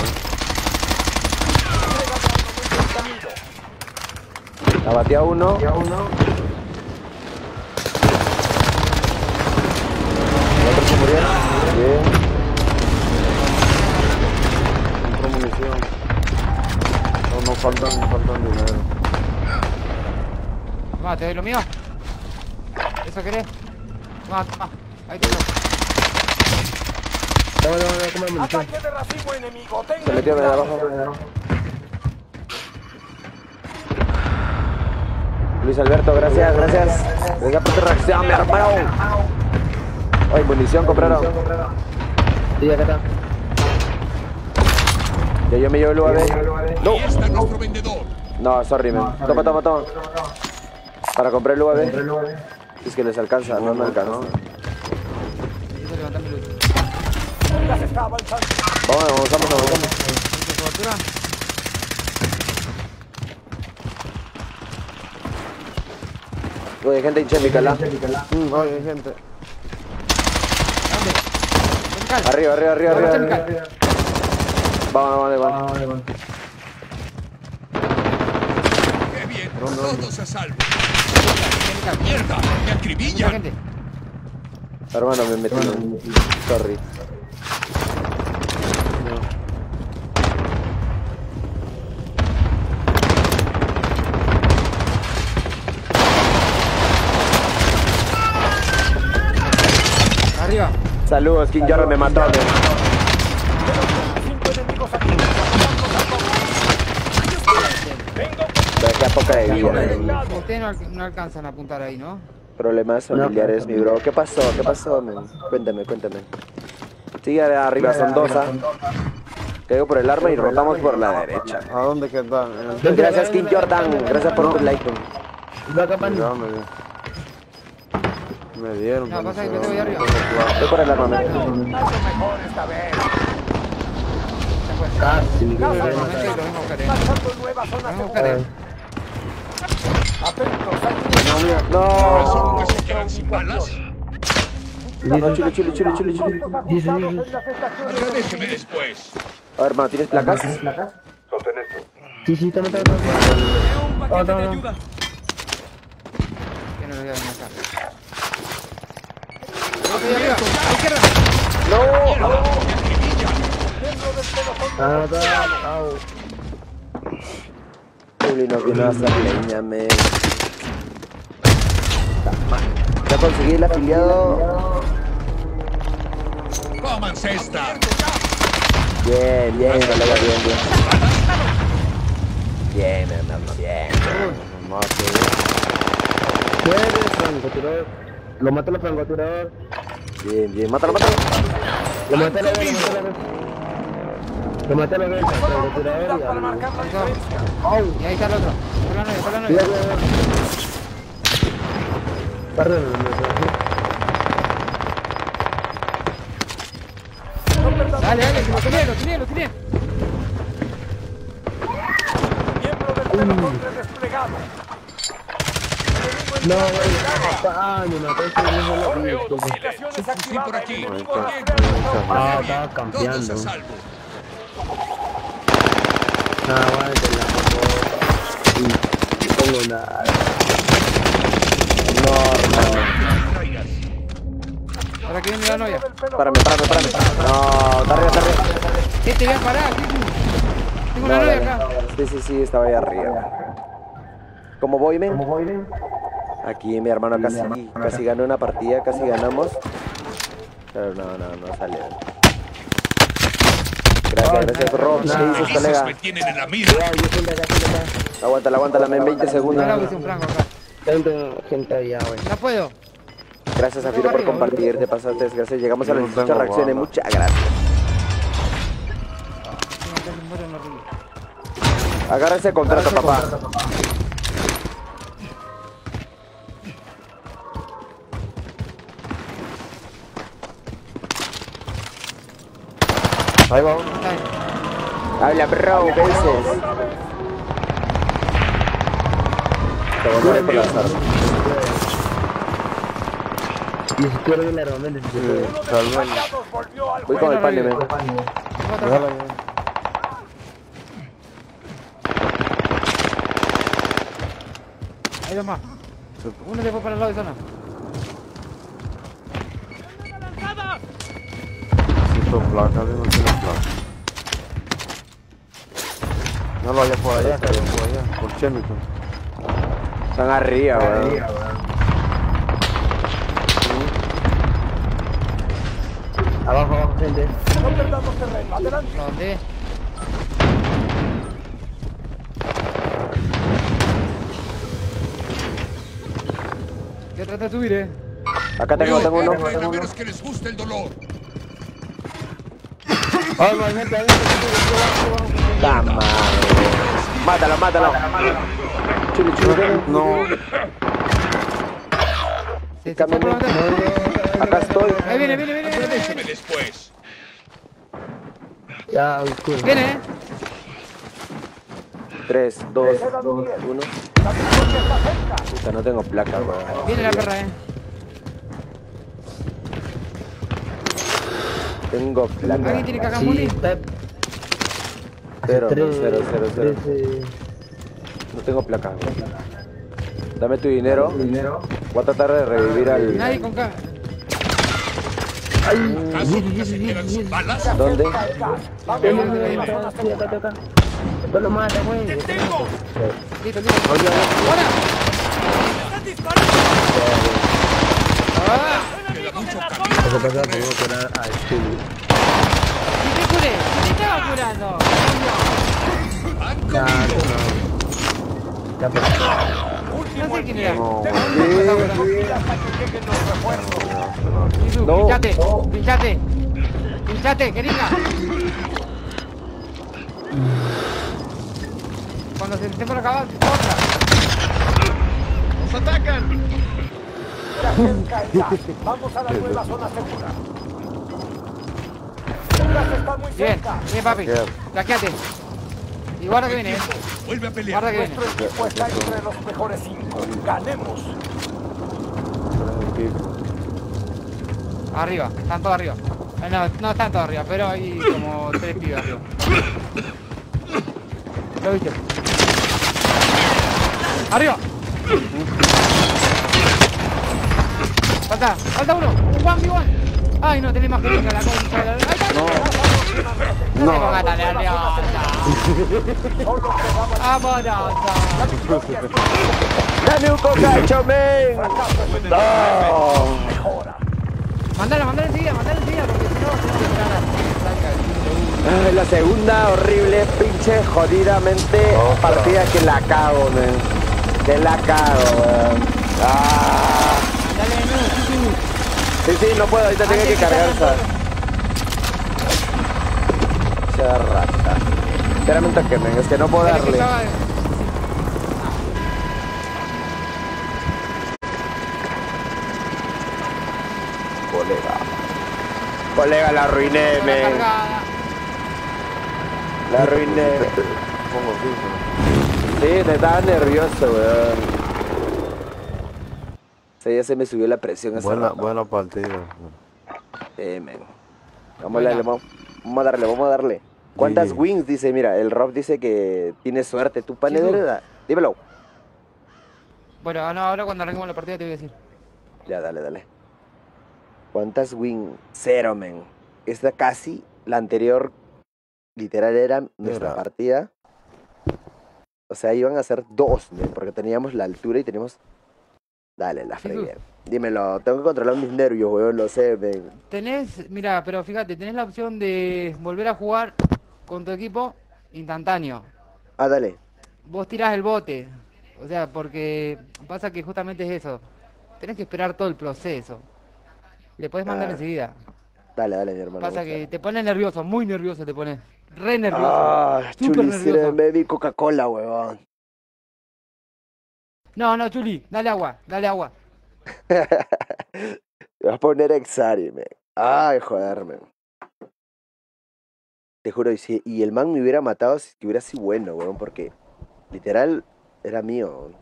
sí, Abatí a uno. El otro se murió. Bien. compro munición. No, no faltan, faltan dinero. Toma, te doy lo mío. ¿Eso querés? Toma, toma. Ahí te lo. Toma, toma, toma, toma munición. Ataque de racimo enemigo. Tengan Se metió de cuidado. abajo. Luis Alberto, gracias, gracias. Gracias por tu reacción, mi hermano. Oye, munición compraron. Sí, acá está. Ya yo me llevo el U A V. No, Ahí está nuestro vendedor. no, sorry, man. Toma, toma, toma. Para comprar el U A V. Es que les alcanza, no me alcanza. Necesito levantar mi luz. El gas está avanzando. Vamos, avanzamos, avanzamos. ¿Tienes cobertura? Oye, gente en Chemicala. Mm, oye, hay gente. ¿Dónde? Chemical. Arriba, arriba, arriba, Vamos, arriba. Chemical. Vamos, vamos, vamos. Qué bien. Todos a salvo. Chemical. Mierda. Me Mucha acribillan. gente. Hermano, me metí. Sorry. Arriba. Saludos, King Jordan me mató. men. Cinco enemigos activos. Tengo Me queda poca de vida. men. Ustedes no, alca- no alcanzan a apuntar ahí, ¿no? Problemas familiares, mi bro. ¿Qué pasó? ¿Qué pasó, men? Cuéntame, cuéntame. Sigue arriba, son dos, ¿ah? Caigo por el arma y rotamos por la derecha. ¿A dónde quedan? En el... Gracias, King Jordan. Gracias por tu like. Iba acá, pan. Ya me dio. Me dieron. No, pero pasa que sé yo te voy dónde. arriba. Voy por el arma, men. algo mejor esta vez. pues. Casi, mi No, querido. no, no, no, lo vengo a buscar, eh. Marchando nueva zona Lo vengo a segura. buscar, eh. Atentos, hay No. ¿Acaso nunca se quedan sin balas? No, chile, chile, chile, chile, chile. Dice, ajustados dice. en las estaciones. Agradéceme después. A ver, hermano, ¿tienes placas? Sí, sí, toma, toma, toma. Toma, toma. Que no lo voy a venir acá. Otro ahí arriba, a la izquierda. Ah, toma. Au. Uli, no vino a hacer leña, me. Ya conseguí el afiliado. ¡Cómanse esta! Bien, bien, colega, bien, bien. Bien, mi hermano, bien. No mate. Muere el francotirador. Lo mata el francotirador. Bien, bien. Mátalo, mátalo. Lo maté a la vez, lo maté a la vez. Lo maté a la vez, el francotirador y Para al... marcar la diferencia. ¡Au! Y ahí está el otro. Está la novia, está la Cuidado, novia. cuidado. Perdón, no, no, Dale, dale, que lo tiré, lo tiré, lo tiré. Miembro del pelotón desplegado. no, güey. Ah, me mató ese mismo la vida. Comunicaciones Su fusil por activadas. aquí. El enemigo Ahí rastrea está. nuestra Ah, operación. estaba Todos campeando. a salvo. Ah, aguante la foto. No pongo nada. Traigas. Ahora que viene la novia. Párame, párame, párame. No, está arriba, está arriba. ¿Qué te voy a parar? ¿Qué? Tengo No, una novia dale. acá. Sí, sí, sí, estaba ahí arriba. ¿Cómo voy, men? Aquí, mi hermano, casi, casi ganó una partida, casi ganamos. Pero no, no, no salió. Gracias, gracias, Rob. ¿Qué dices, Esos colega? me tienen en la mira. Ya, yo siento acá, siento acá. Aguántala, aguántala, men, veinte segundos. Ahora puse un franco acá. Tengo gente allá, güey. No puedo. Gracias, Zafiro, por compartir. Te pasaste, gracias. Llegamos a las No dieciocho tengo reacciones. bala. Muchas gracias. Tengo que hacer un muero en la rubia. Agarra ese contrato, papá. Ahí va uno. Está bien. Habla, bro, ¿qué dices? Te voy a morir por las armas. Y si quiero ver el armamento, si se puede. Uno de los Salva. aliados volvió al Voy juego. con el pane, men. Tengo otra Déjala acá. ahí. Hay dos más. Uno se fue para el lado de zona. Necesito placa, yo no tiene placa. No lo haya por allá, que haya por allá. Por Chemical. Están arriba, weón. Abajo, abajo, gente. No perdamos terreno. Adelante. ¿Dónde? Yo trato de subir, eh. Acá tengo, tengo uno. Hay Tengo uno. menos que les guste el dolor. Ay, man, gente, gente, gente, ¡Ta madre! Mátalo, mátalo. Chile, chile, chile. No. Se, se Cámbiame. fue por matar. Acá estoy. Ahí viene, viene, viene, viene. Agradéceme después. ya, cool. Viene, eh. tres, dos, Quedan diez. uno. La victoria está cerca. Puta, no tengo placa, weón. Viene la perra, eh. Tengo placa. ¿Alguien tiene caja Sí, muli? Pep. Cero, Tres, cero, cero, cero. trece. No tengo placa, weón. Dame tu dinero. Voy a tratar de revivir al... Nadie con caja. ¿Acaso nunca se quedan sin balas? ¿Dónde? Vamos Ven, a ven, la ven, zona acá, acá, acá, acá. Después lo mata, güey. Listo, listo. ¡Ahora! ¡Ah! Queda mucho camino. Eso pasa por no curar a Stevie. ¡Y te curé! ¡Y te estaba curando! Han Ya, comido. no. Ya, pues. No sé quién era. No. Isu, No. pinchate, pinchate. Pinchate, jeringa. Cuando se esté por acabar, otra. ¡Nos atacan! cerca está. Vamos a la nueva zona segura. El gas está muy Bien, cerca. bien, papi. Bien. Laqueate. Y guarda que viene, eh. Vuelve a pelear. Guarda que viene. Nuestro equipo está entre los mejores cinco. Ganemos. Arriba, están todos arriba. Eh, No, no están todos arriba, pero hay como tres pibes arriba. ¿Lo viste? ¡Arriba! Falta, falta uno. Un one v one. Ay, no, tenés más que nunca la concha de la... ¡Ahí está! No. No te pongas tan nerviosa. Vámonos. ¡Dame un cocacho, men! ¡No! Mejora. Mandala, mandala enseguida, mandala enseguida, porque si no, tengo que esperar a que salga el Ay, la segunda horrible, pinche jodidamente partida que la cago, men. Que la cago, weón. Ah. Mandale de nuevo, sí, sí. Sí, sí, no puedo, ahorita tengo que cargar esa. Esa rata. Espérame un toque, men, es que no puedo Dale que darle. estaba- Colega. Colega, la arruiné, Una men. cargada. La arruiné. Pongo fijo. Sí, te estaba nervioso, weón. Sí, ya se me subió la presión esa Buena, rata. buena partida. Sí, men. Vamos a darle, vamos, vamos a darle, vamos a darle. ¿Cuántas Sí. wins? Dice, mira, el Rob dice que tiene suerte. ¿Tu pane de Sí, verdad? Dímelo. Bueno, ah, no, ahora cuando arranquemos la partida te voy a decir. Ya, dale, dale. ¿Cuántas wins? Cero, men. Esta casi, la anterior, literal, era nuestra Era. partida. O sea, iban a ser dos, men, porque teníamos la altura y teníamos... Dale, la Sí, fregué. Dímelo, tengo que controlar mis nervios, weón, lo sé, men. Tenés, mira, pero fíjate, tenés la opción de volver a jugar con tu equipo instantáneo. Ah, dale. Vos tirás el bote. O sea, porque pasa que justamente es eso. Tenés que esperar todo el proceso. Le podés mandar Ah, enseguida. Dale, dale, mi hermano. Pasa muchas que te pones nervioso, muy nervioso te pones. Re nervioso. Ah, Súper Chuli, nervioso. baby Coca-Cola, weón. No, no, Chuli, dale agua, dale agua. Me vas a poner Exari, men. Ay, joder, men. Te juro, y, si, y el man me hubiera matado si que hubiera sido bueno, weón, porque literal era mío, weón.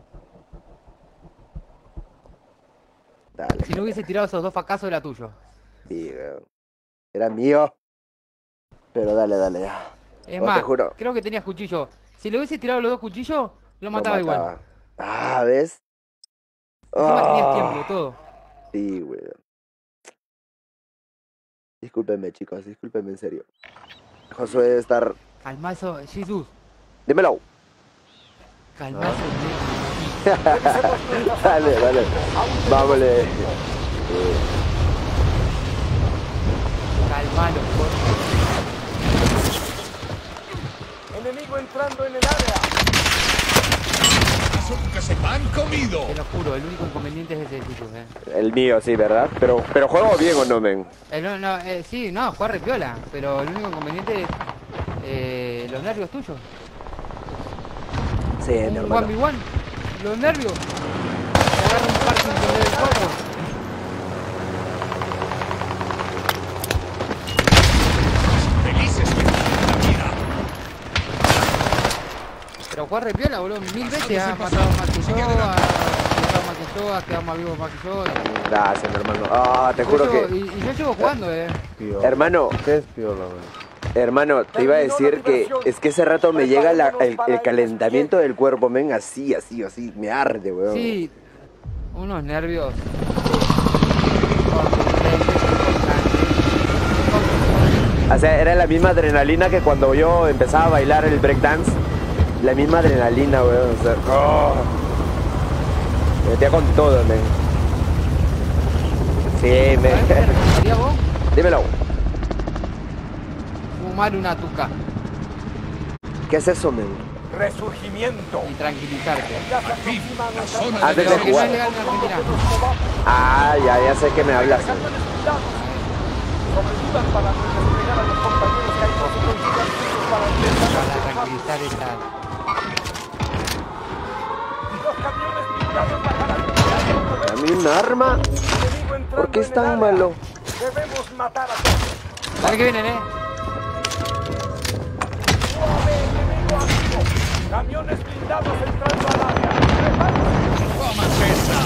Dale, Si no hubiese tirado esos dos fracasos era tuyo. sí, weón. Era mío. Pero dale, dale, ya. Es No, más, te juro. creo que tenías cuchillo. Si le hubiese tirado los dos cuchillos, lo Lo mataba igual. mataba. Ah, ¿ves? Encima tenías Ah, tiempo, todo. sí, weón. Discúlpenme, chicos, discúlpenme en serio. Josué debe estar... Calma eso, Jesús. Dímelo. Calma eso. Dale, dale. Vámonos. Calmalo, por Enemigo entrando en el área. Son que se han comido. Te lo juro, el único inconveniente es ese, Jesús, eh. El mío, sí, ¿verdad? Pero, pero juego bien o no, men. El, no, no, eh, sí, no, jugar re piola, pero el único inconveniente es eh, los nervios tuyos. Sí, mi Un hermano. one v one, los nervios. Te agarra un Parkinson del cuatro. Felices que tienen la vida. Pero jugar re piola, boludo. Mil veces ha matado más que yo, ha matado más que yo, ha quedado más vivo más que yo. Gracias, mi hermano. Ah, te Yo juro llevo- que... y, y yo llevo jugando, eh. Piola. Hermano, ¿Qué es piola, weón? hermano, te iba a decir que es que ese rato me llega la- el, el calentamiento del cuerpo, men, así, así, así. Me arde, weón. Sí, unos nervios. O sea, era la misma adrenalina que cuando yo empezaba a bailar el breakdance. La misma adrenalina, weón. O sea, oh. Me metía con todo, men. Sí, ¿Sabes men. qué te recomendaría vos? Dímelo. Fumar una tuca ¿Qué es eso, men? Resurgimiento. y tranquilizarte. Ya se Al fin, aproxima la nuestra zona meta. Antes Pero de que no jugar. es legal en Argentina. Ah, ya, ya sé que me hablas. Sacando el cuidado. Sobrevivan para desplegar a los compañeros caídos y consigan puntos para Para regresar. tranquilizar esa... Los camiones blindados bajarán. A mí un arma. Enemigo entrando ¿Por qué es en el tan área. malo? Debemos matar a todos. Dale que vienen, eh. Camiones blindados entrando al área. ¡Prepárense! ¡Tómate esa!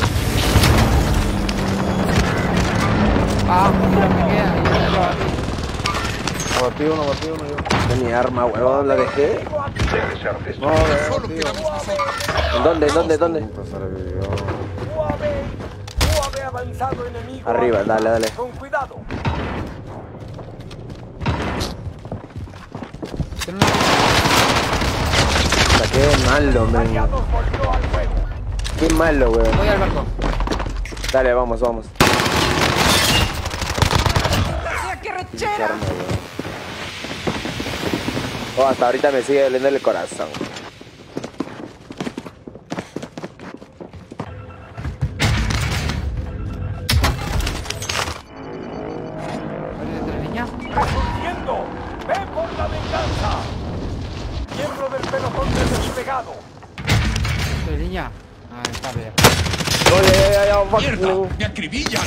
Ah, mira, me queda. Ya me lo abrí. Abatí uno, abatí uno yo. Tenía arma, weón, la dejé. Debe ser de No, Solo tío. quedamos nosotros. ¿En dónde? ¿En dónde? ¿En dónde? Puta, se le vivió. U A V. U A V avanzado enemigo. Arriba, dale, dale. Con cuidado. Tiene una... Puta, qué malo, man. Aliados volvió al juego. Qué malo, weón. Voy al barco. Dale, vamos, vamos. ¡Qué Pinche rechera! arma, weón. Oh, hasta ahorita me sigue doliendo el corazón. ¿Dónde está la niña? Resurgiendo. Ve por la venganza. Miembro del pelotón de desplegado. ¿La niña? Ah, está bien. Oye, oye, oye, fuck ¡Mierda! you. ¡Me acribillan!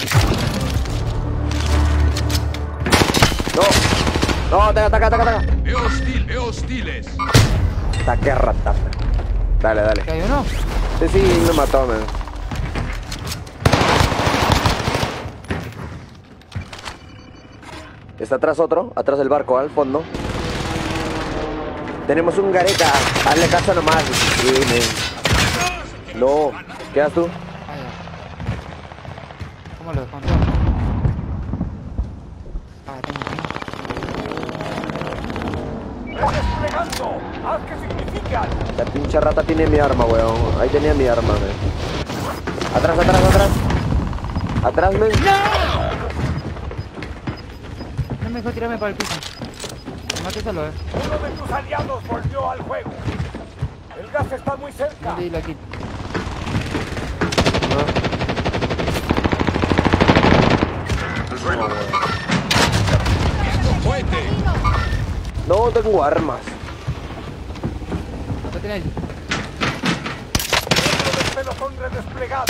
No, no, ataca, ataca, ataca, ataca. ¡Veo hostil! ¡Veo hostiles! Ataque rata. Dale, dale. ¿Cayó no? Sí, sí, me mató, man. Está atrás otro, atrás del barco, al fondo. Tenemos un gareca. Hazle caso nomás. Sí, man. No, ¿quedas tú? Ah, ya. ¿Cómo lo descontó? Ah, tengo que... Desplegando. Haz que significan. La pinche rata tiene mi arma, weón. Ahí tenía mi arma, man. Atrás, atrás, atrás. Atrás, man. No me dejó tirarme para el piso. Me maté solo, eh. Uno de tus aliados volvió al juego. El gas está muy cerca. ¿Dónde la aquí? ¡Cohete! No tengo armas. ¿Lo tenéis? Miembro del pelotón de desplegado.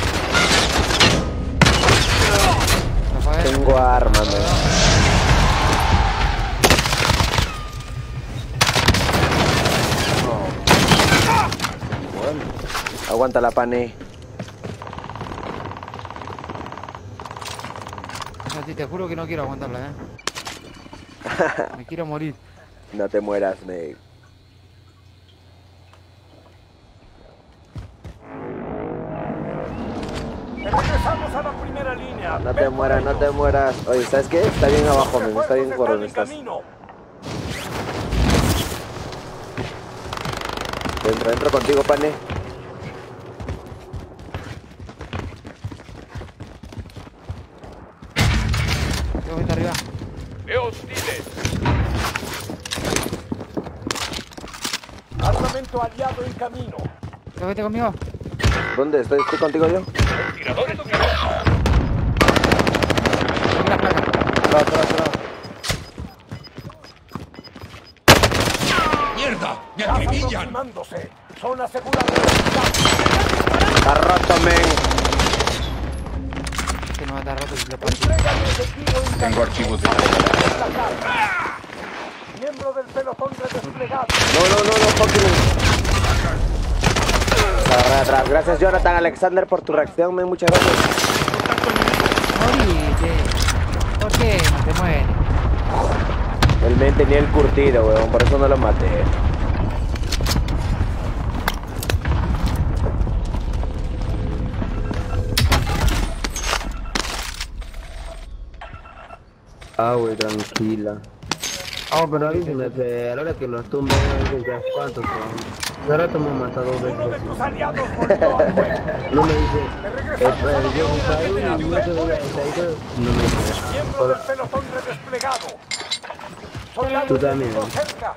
Rafael. Tengo armas, man. Aguanta la pane. No, sí, te juro que no quiero aguantarla, eh. Me quiero morir. No te mueras, me. Regresamos a la primera línea. No te mueras, no te mueras. Oye, ¿sabes qué? Está bien abajo, men. Está bien por donde estás. Dentro, dentro contigo, pane. Tengo que estar arriba. Veo hostiles. Armamento aliado en camino. ¿Tengo que estar conmigo? ¿Dónde? ¿Estoy, estoy contigo yo? Tiradores de Aquí la placa. Atrás, atrás, atrás. ¡Mierda! ¡Me Gas acribillan! aproximándose. Zona segura de Está roto, men. Que no va a estar roto si lo partí. Entrega de efectivo en Tengo camino. archivos de... Miembro del pelotón de desplegado. No, no, no, no, fucking. Atrás, atrás. Gracias, Jonathan Alexander, por tu reacción, men. Muchas gracias. Morite. ¿Por qué no te mueres? El men tenía el curtido, weón. Por eso no lo maté. Ah, güey, tranquila. Ah, pero avísame, que a la hora que los tumben, ¿cuántos son? De rato me han matado dos Uno de veces. tus aliados volvió al juego. No me dice, Te eh, regresamos a la pues, yo primera ahí línea. y no te voy a decir, no me dice. Miembro del pelotón de desplegado. Soldado Tú también. enemigo cerca.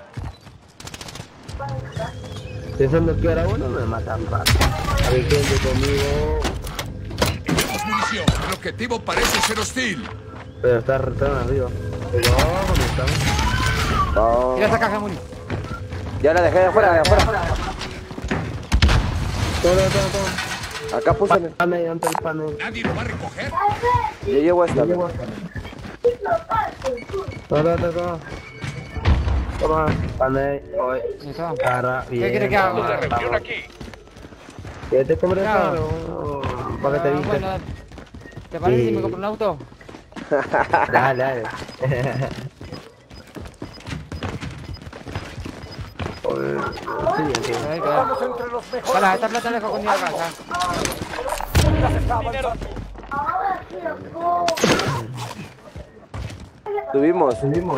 Pensando que era bueno, me matan rápido. Hay gente conmigo, Tenemos munición. El objetivo parece ser hostil. pero está tan arriba. Pero abajo no están. No. Tira esa caja, Muri. Ya la dejé de afuera, de afuera. Todo, todo, todo. Acá puse. men. Panel, ante el panel. ¿Nadie lo va a recoger? Yo llevo esta, men. Todo, todo, todo. Toma, pane, hoy. Eso. Cara, bien. ¿Qué quiere que haga? Punto de reunión aquí. ¿Qué te compras Claro. caro? Para que te Ah, viste. bueno, ¿te parece Sí. si me compro un auto? Dale, dale. Oye, sí, entiendo. Ahí queda. Estamos entre los mejores. Para, esta plata la dejo escondida en casa. Ya se está avanzando. Subimos. Subimos.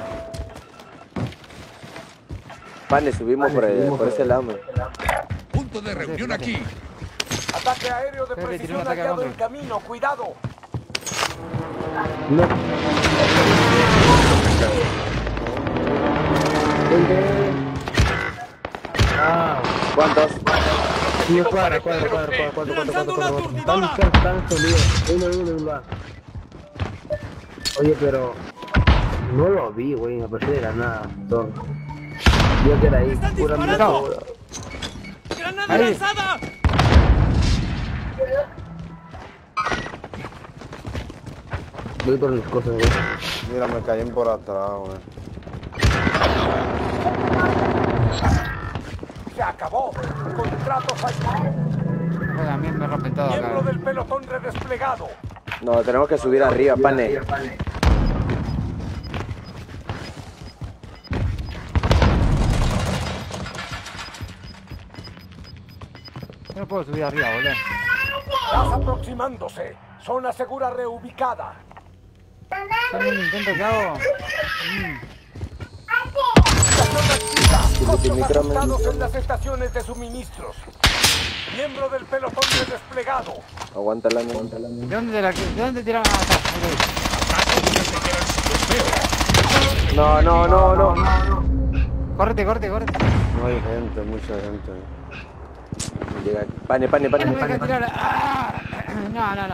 Pane, subimos por, el, por ese lado, man. Punto de reunión aquí. Ataque aéreo de Creo que tiró un precisión ataque hallado a en camino. Cuidado. No. ¿Dónde? Ah, ¿Cuántos? sí, cuadra, cuadra, cuadra, cuadra, cuadra, cuadra, cuadra, cuadra. Están, están, están escondidos. Uno, uno, uno, va. Oye, pero no lo vi, güey, me apareció de la nada. Todo. Yo que era ahí, pura mierda. Ahí. Voy por mis cosas, güey. Mira, me caí por atrás, güey. Se acabó. Contrato fallado. Joder, a mí me rompen todo Miembro acá. del pelotón redesplegado. No, tenemos que subir arriba, pane. Yo no puedo subir arriba, boludo. Gas aproximándose. Zona segura reubicada. Son un intento que hago. Cotos micro, ajustados en las estaciones de suministros. Miembro del pelotón redesplegado. Aguántala, no, aguántala. ¿De dónde, de la, ¿De dónde tiraron a acá? No, no, no, no. Correte, correte, correte. No hay gente, mucha gente. Llega. Pane, pane, pane. No me dejan tirar. Ah, no, no, no.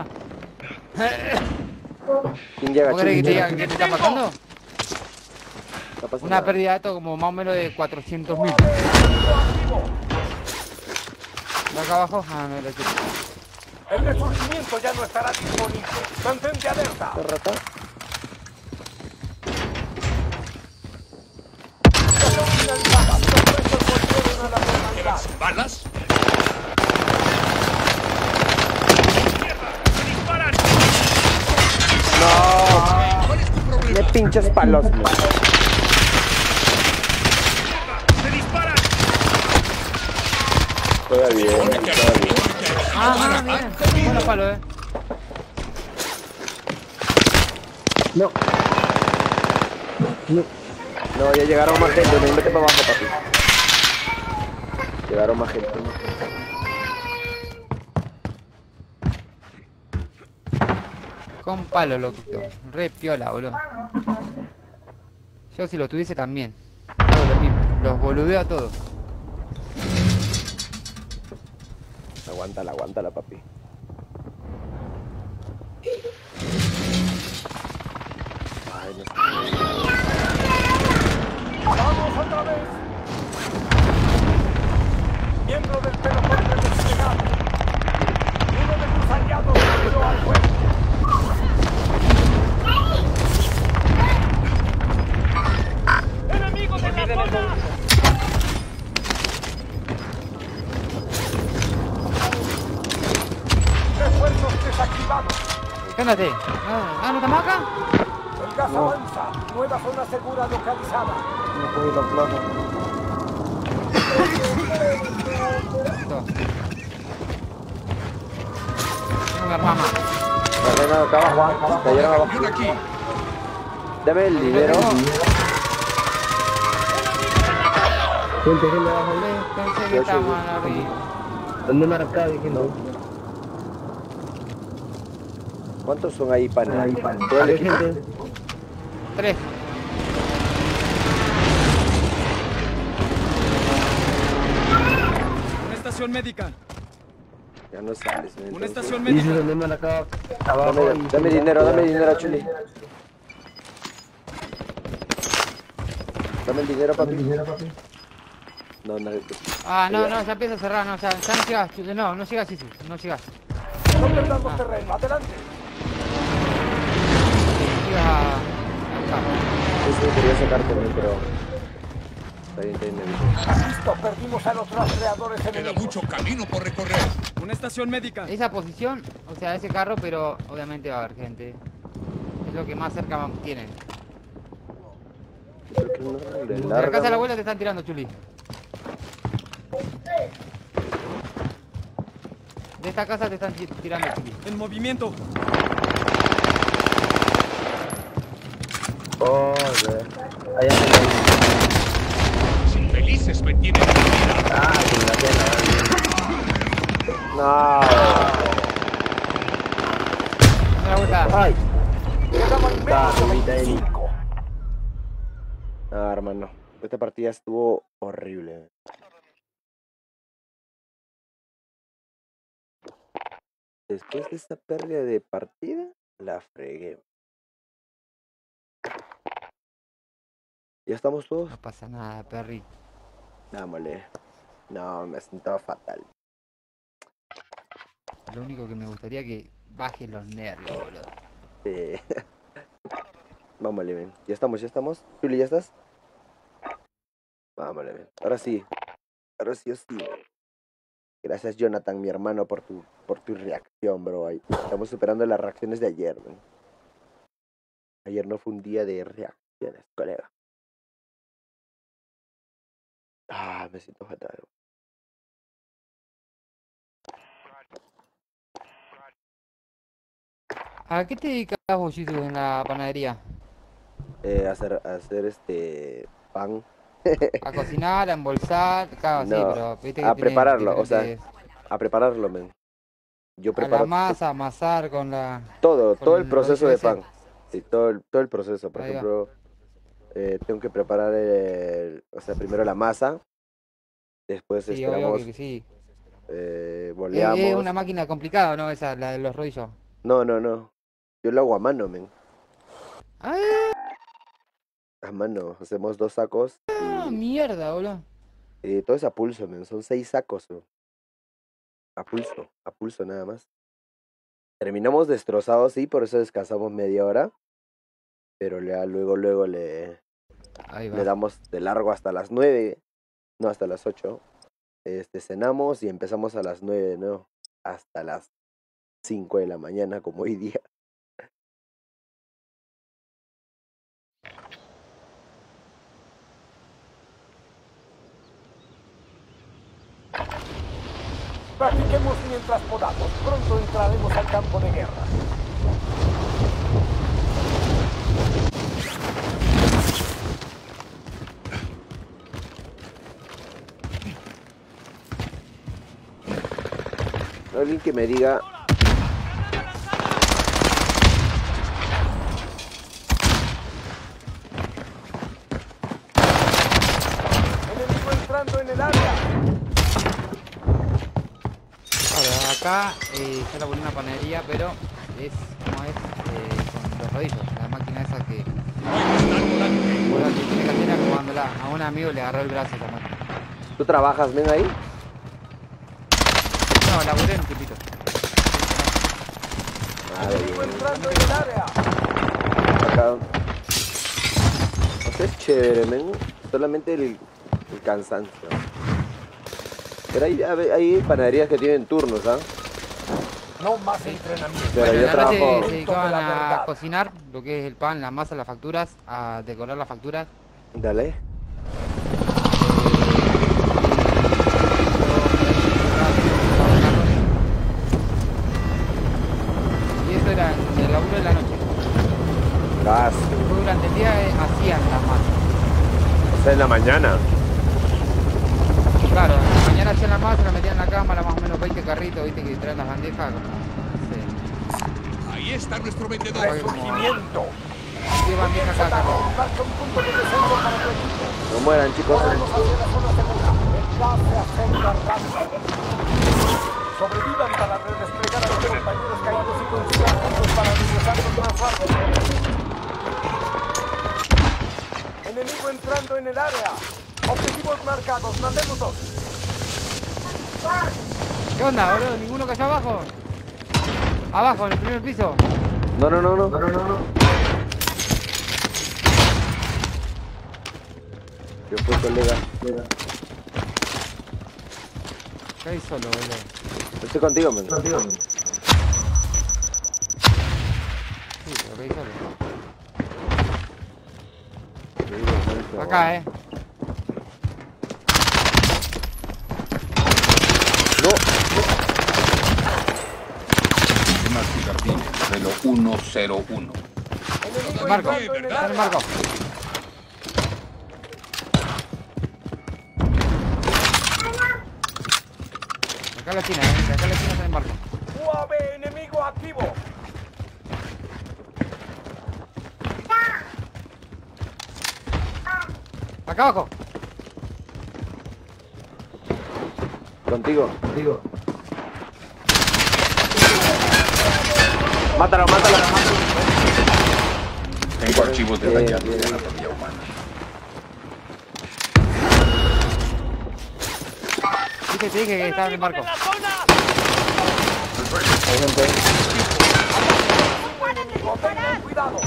¿Quién llega, ¿Vos querés que te chico? diga qué te está pasando? No pasa Una nada. pérdida de esto como más o menos de cuatrocientos mil. ¿De acá abajo? Ah, me lo tiro. El resurgimiento ya no estará disponible. Mantente alerta. Rata. Estación finalizada. Los restos volvieron a la normalidad. ¿Sin balas? ¿Cuál es tu Me problema? pinches palos, man. ¡Se disparan! Juega bien, juega bien. Ah, ah, bien. Bueno palo, eh. No. No. No, ya llegaron más gente. Me mete para abajo, papi. Llegaron más gente. Con palo, loco. Re piola, boludo. Yo si lo tuviese también. Hago lo mismo. Los boludeo a todos. Aguántala, aguántala, papi. Ay, no está. ¡Vamos otra vez! Miembro del pelotón redesplegado. Uno de tus aliados volvió al juego. ¡Enemigos en la zona! Refuerzos desactivados. ¿Qué onda, te? Ah, ah, ¿no estamos acá? El gas avanza. Nueva zona segura localizada. No cogí la placa. Listo. Tengo mi arma. No, no, acá abajo. Cayeron abajo. Reunión aquí. Dame el dinero. Gente, gente abajo. Pensé que estábamos arriba. ¿Dónde me arrancaba? Dije no. ¿Cuántos son ahí, pane? Todo el Hay equipo. gente. Tres. Una estación médica. Ya no sales, man, Una entonces. estación Dice médica. dónde me arrancaba. Abajo. Dame, y- dame dinero, dame dinero, Chuli. Dame el dinero, papi. No, no, Ah, no, no, ya empieza a cerrar, no, ya, ya no sigas, Chile, no, no sigas, sí, sí, no sigas. No perdamos terreno. Adelante. Sigas acá. sí, sí, quería sacarte, man, pero Está bien, está bien, me avisa. Listo, perdimos a los rastreadores Queda enemigos. mucho camino por recorrer. Una estación médica. Esa posición, o sea, ese carro, pero obviamente va a haber gente. Es lo que más cerca tienen. Creo que no, de De la larga, casa de la ¿no? abuela te están tirando, Chuli. De esta casa te están ti- tirando, Chuli. En movimiento. Oh, allá está. Los infelices me tienen en la vida. Ah, con la pena. No. Dame la vuelta. Ay, Quedaban está, menos de ahorita ahí. veinticinco. No, hermano. Esta partida estuvo horrible. Después de esta pérdida de partida, la fregué. ¿Ya estamos todos? No pasa nada, Perry. Dámosle. No, me sentaba fatal. Lo único que me gustaría que bajen los nervios, boludo. Sí. Vámonos, ven. Ya estamos, ya estamos. Juli, ¿ya estás? Vámonos, ven. Ahora sí. Ahora sí, sí. Gracias, Jonathan, mi hermano, por tu, por tu reacción, bro. Ahí estamos superando las reacciones de ayer, man. Ayer no fue un día de reacciones, colega. Ah, me siento fatal. ¿A qué te dedicas vos, Jesus, en la panadería? Eh, hacer, hacer este pan. ¿A cocinar, a embolsar? Claro, sí, No, pero viste que a tiene prepararlo, o sea, diferentes- A prepararlo, men. Yo a preparo la masa, amasar con la... todo, con todo el el proceso rodillo de ese. pan. Sí, todo el, todo el proceso. Por Ahí va. ejemplo, eh, tengo que preparar el, o sea, primero la masa, después Sí, esperamos, obvio que sí. eh, Es, boleamos. es una máquina complicada, ¿no? Esa, la de los rodillos. No, no, no. Yo lo hago a mano, men. ¡Ah, A mano. Hacemos dos sacos y, mierda, boludo! y todo es a pulso, men. Son seis sacos, ¿no? A pulso, a pulso nada más. Terminamos destrozados, sí, por eso descansamos media hora. Pero ya luego, luego le, Ahí va. le damos de largo hasta las nueve, no, hasta las ocho. Este, cenamos y empezamos a las nueve, no, hasta las cinco de la mañana, como hoy día. Practiquemos mientras podamos. Pronto entraremos al campo de guerra. Alguien que me diga, Enemigo entrando en el área. Ahora, acá eh, está la una panadería, pero es como es eh, con los rodillos. La máquina esa que... Vos la que tiene que hacer acomodándola. A un amigo le agarró el brazo esa máquina. ¿tú trabajas, ven ahí? No, laburé un tipito. Ah, de Enemigo bien. entrando en el área. Acá. O sea, es chévere, men. Solamente el, el cansancio. Pero hay, hay hay panaderías que tienen turnos, ¿ah? No más entrenamiento. Pero Bueno, yo en la noche trabajo. se dedicaban de la a verdad. cocinar lo que es el pan, la masa, las facturas, a decorar las facturas. Dale. Y eso era en el laburo de la noche. Gas. Después durante el día eh, hacían las masas. O sea, en la mañana. Claro, en la mañana hacían la masa, la metían en la cámara, más o menos veinte carritos, viste que traen las bandejas, como, no sé, Ahí está nuestro vendedor. Resurgimiento. diez bandejas cada carro. Marca un punto de descenso para tu equipo. No mueran, chicos. Corremos hacia la zona segura. El gas se acerca rápido. Sobrevivan para redesplegar a los compañeros caídos y consigan puntos para regresarlos más rápido. Enemigo entrando en el área. Objetivos marcados. Mandemos dos. ¿Qué onda, boludo? ¿Ninguno cayó abajo? Abajo, en el primer piso. No, no, no, no. Yo fui colega. ¿Qué hay solo, boludo? Estoy contigo, men. Contigo. Sí, pero ¿qué hay solo? Acá, eh. No. Marco Jardín, reloj uno cero uno. Marco, dale Marco. Acá en la esquina, eh. Acá en la esquina está el Marco. U A V enemigo activo. Acá abajo. Contigo. Contigo. Mátalo, mátalo. Tengo archivos de Bien, daño bien. de anatomía humana. Dije, te dije que estaba en el Marco. Hay gente ahí. Tengan cuidado.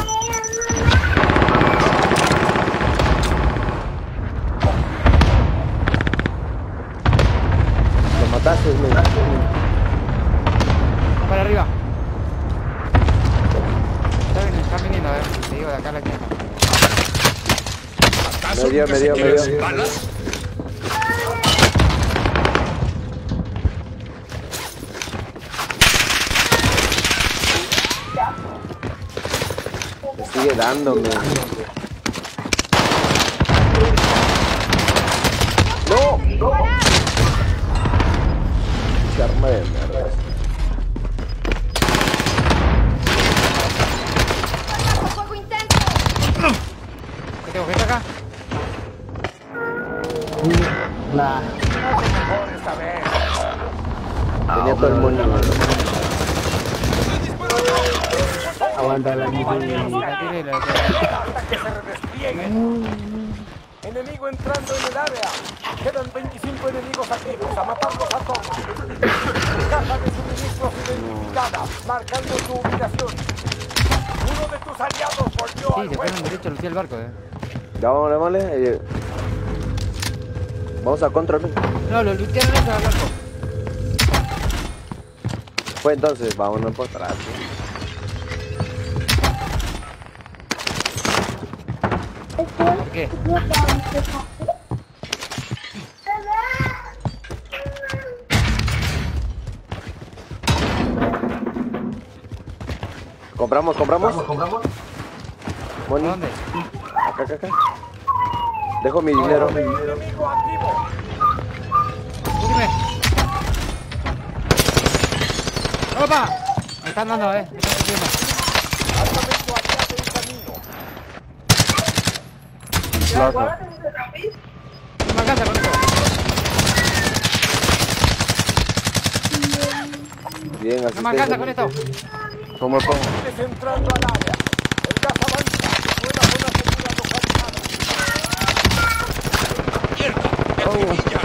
Lo mataste, men. Para arriba. Está viniendo, están viniendo, a ver. Te digo, de acá a la esquina. ¿Acaso Me dio, nunca me se dio, me quedan dio. sin balas? Me sigue dándome. ¡No! ¡No! Qué arma de mierda. ¡Fuego intenso! ¿Qué tengo gente acá? Nah. Mejor esta vez. Tenía todo el mundo. Aguanta la misma. La tiré y la dejé. Hasta que se redesplieguen. Enemigo entrando en el área. Quedan veinticinco enemigos activos. A matarlos a todos. Caja de suministros identificada. Marcando su ubicación. Uno de tus aliados volvió Sí, al se juego. fueron derecho al pie del barco, eh. Ya vamos, démosle. eh. Vamos a control. men. No, lo lutearon eso al barco. Pues entonces, vámonos por atrás. ¿Por qué? ¿Compramos, compramos? ¿Compramos? ¿A Moni, dónde? acá, acá, acá. Dejo mi dinero. Enemigo activo. Últime. ¡Opa! Me están dando, eh. Me están metiendo. Armamento aliado en camino. Placa. No me alcanza con esto. Bien, así No me alcanza con esto. ¿Cómo pongo? Es entrando al área. El gas avanza. Nueva zona segura localizada. ¡Mierda! ¡Me acribillan!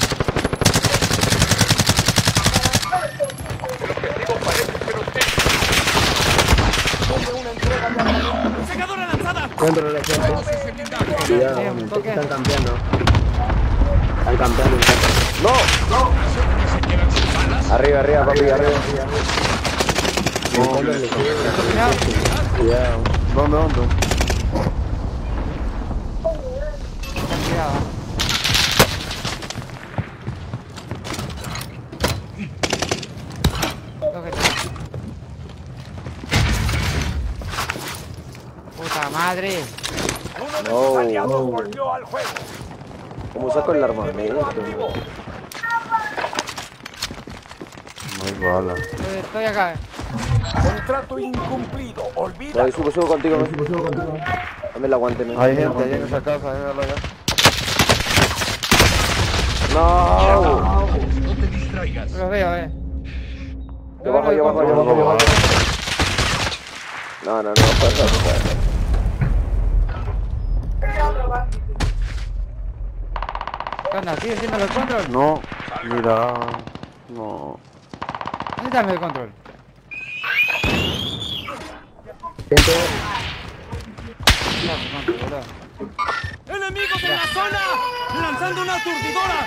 Objetivo parece ser usted. Tome una entrega de armamento. ¡Segadora lanzada! Contra la gente. ¡Ese blindaje! Cuidado, Bien, un toque. están campeando. Están campeando. ¡No! ¿Acaso nunca se quedan sin balas? Arriba, arriba, papi, arriba. No, yo les Cuidado. Cuidado. ¿Dónde, dónde? Cuidado. Puta madre. Uno de No. sus aliados volvió al juego. ¿Cómo saco el Enemigo armamento? activo. No hay bala. Eh, Estoy acá. eh. Contrato incumplido. Olvida. Ahí subo, subo contigo, men. Dame el aguante, men. Hay gente ahí en esa casa, ahí mírala allá. No. No te distraigas. No los veo, eh. Yo bajo, yo bajo, yo bajo, yo bajo. No, no, no, pues, no puede. ¿Qué onda? ¿Sigue siendo el control? No, mira. No. ¿Dónde está el control? Gente. No, el control, boludo. ¡Enemigos en la zona! ¡Lanzando una aturdidora!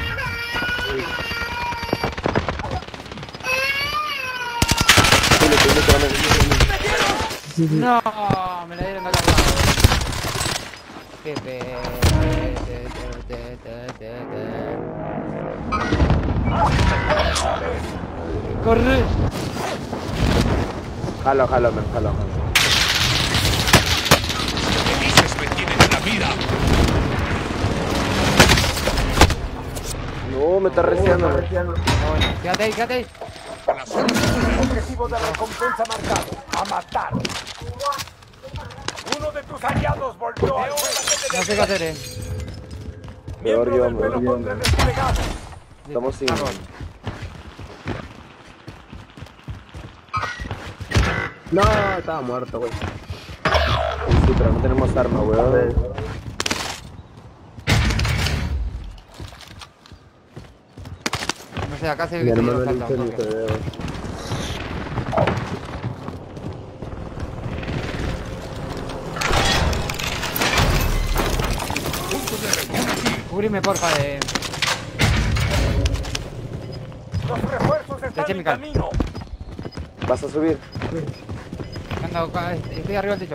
No, me la dieron de la mano. Qué pe... Corre. Jalo, jalo, men, jalo, jalo. ¿Qué dices? Me tienen en la mira. No, me está reciando. Quédate ahí, quédate ahí. La zona Objetivo de recompensa marcado. A matar. Uno de tus aliados volvió al juego. No sé qué hacer, eh. Peor Miembro yo, del peor pelotón yo. de desplegado. Estamos sin... No, estaba muerto, güey. Sí, pero no tenemos arma, weón. No sé, acá se ve Mi que se hermano dieron le falta hizo un mi toque. video. Cubrime, porfa, de... Los refuerzos están en chemical. camino. ¿Vas a subir? Ando, acá, estoy arriba del techo.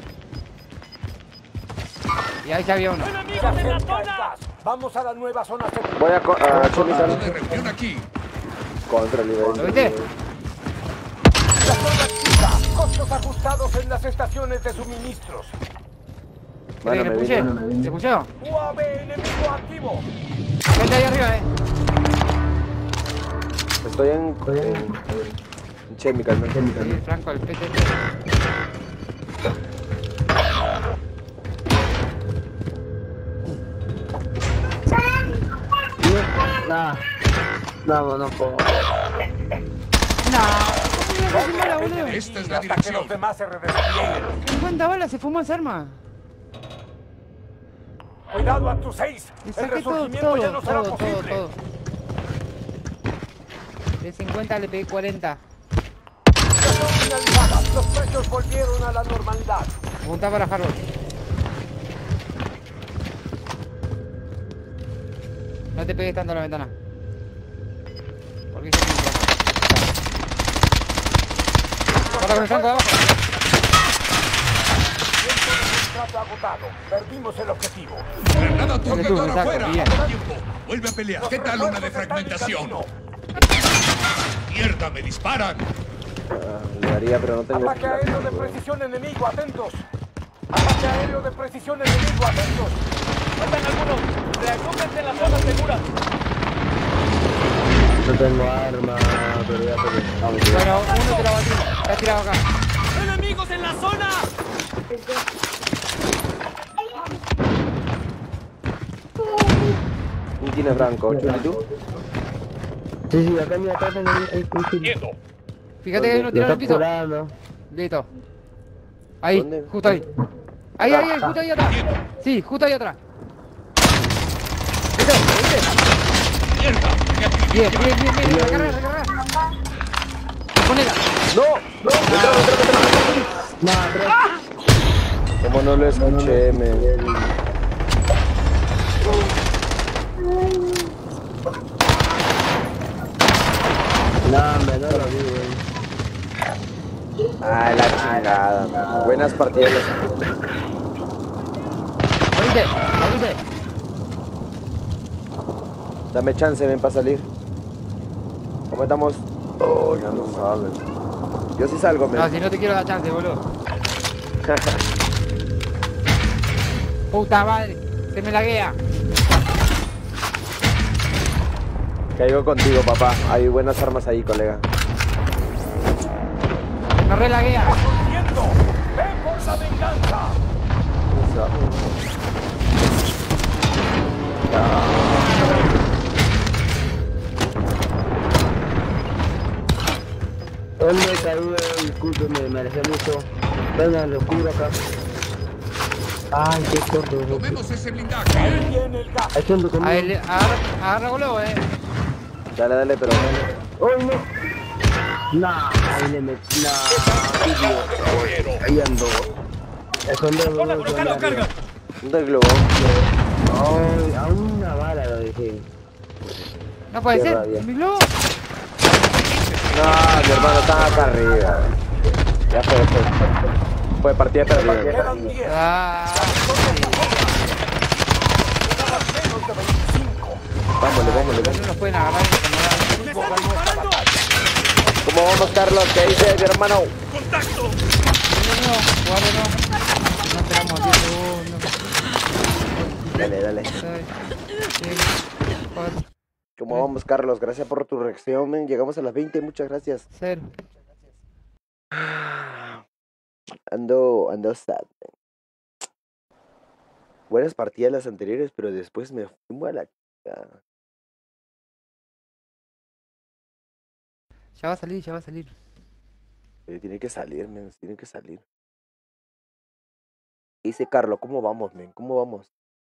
Y ahí ya había uno. ¡Enemigos en la zona! Vamos a la nueva zona segura. Voy a... co- a chemical. de reunión aquí. Contra nivel. ¿Lo viste? La zona chica. Costos ajustados en las estaciones de suministros. Bueno, ¿Le me puse? vine. ¿Le puse? U A V enemigo activo. Gente ahí arriba, eh. Estoy en... en... en chemical, no Sí, Franco, el P T T. Nah. No, no puedo. No, Esta es la Hasta que dirección. los demás se redesplieguen. cincuenta balas, se fumó esa arma. Cuidado a tus seis. Le El saqué todo, resurgimiento ya todo, no será todo, todo, posible. todo. De cincuenta le pegué cuarenta. Ya son finalizadas. Los precios volvieron a la normalidad. Apunta para Harvard. No te pegues tanto a la ventana. Porque se pincha. Corta con el Franco abajo. Trato agotado. Perdimos el objetivo. Granada Dale tú, torcedora me saco, afuera. bien. Tiempo. Vuelve a pelear. ¿Qué tal una de fragmentación? camino. Mierda, me disparan. Ah, le daría, pero no tengo... Ataque aéreo de precisión enemigo, atentos. Ataque aéreo de precisión enemigo, atentos. Faltan algunos. Reagrúpense en la zona segura. No tengo arma, pero ya peleé. Vamos, Bueno, uno te la batí. Está tirado acá. ¡Enemigos en la zona! ¿Quién tiene Franco? ¿Chuli tú? Sí, sí, acá mira, acá tengo ahí, ahí, ahí. Quieto. Fíjate que hay uno Lo tirado está en el piso. curando. Listo. Ahí, ¿Dónde? justo ahí. Ahí, ahí, ahí, justo ahí atrás. Sí, justo ahí atrás. ¿Viste? ¿Viste? Mierda. Me Bien, bien, bien, bien. Recarga, recarga. Ponela. ¡No! ¡No! ¡Detrás, detrás, detrás! No, atrás. ¿Cómo no lo escuché, men? No, hombre, no lo vi, güey. Ay, la chingada, man. Buenas partidas. ¿Oíste? ¿Oíste? Dame chance, ven, para salir. ¿Cómo estamos? Oh, ya no sabes. Yo sí salgo, men. No, si no te quiero dar chance, boludo. Puta madre. Se me laguea. Caigo contigo, papá. Hay buenas armas ahí, colega. Se me relaguea. ¡Viendo! ¡Ven por la venganza! Él me cayó, discúlpeme, me alejé mucho. Venga, lo cubro acá. Ay, qué corto. Tomemos ese blindaje. Ahí viene el gas. Hay gente conmigo. A él, agarra, agarra boludo, eh. Dale, dale, pero... ¡Oh, no! Nah, ahí le metí. Nah, qué idiota, güey. Ahí ando. Esconde, ¡Hola, boludo, carga, esconde carga! arriba. ¿Dónde el globo? Ay, a una bala lo dejé. No puede Qué ser. rabia. Mi globo. No, mi hermano está acá arriba. Ya fue, fue. Fue partida perdida. Quedan diez. Ah, Menos de veinticinco. Vámonos, vámonos, no vámonos. nos pueden agarrar y incomodar. El enemigo ganó esta batalla. ¿Cómo vamos, Carlos? ¿Qué dice mi hermano? ¡Contacto! No, no, guárdalo. No esperamos diez segundos. Dale, dale. seis, siete, cuatro, ¿Cómo vamos, Carlos? Gracias por tu reacción, men. Llegamos a las veinte, muchas gracias. cero. Ando, ando sad, man. Buenas partidas las anteriores, pero después me fumo a la... Ya va a salir, ya va a salir. Eh, Tiene que salir, men. Tiene que salir. Dice Carlos, ¿cómo vamos, men? ¿Cómo vamos?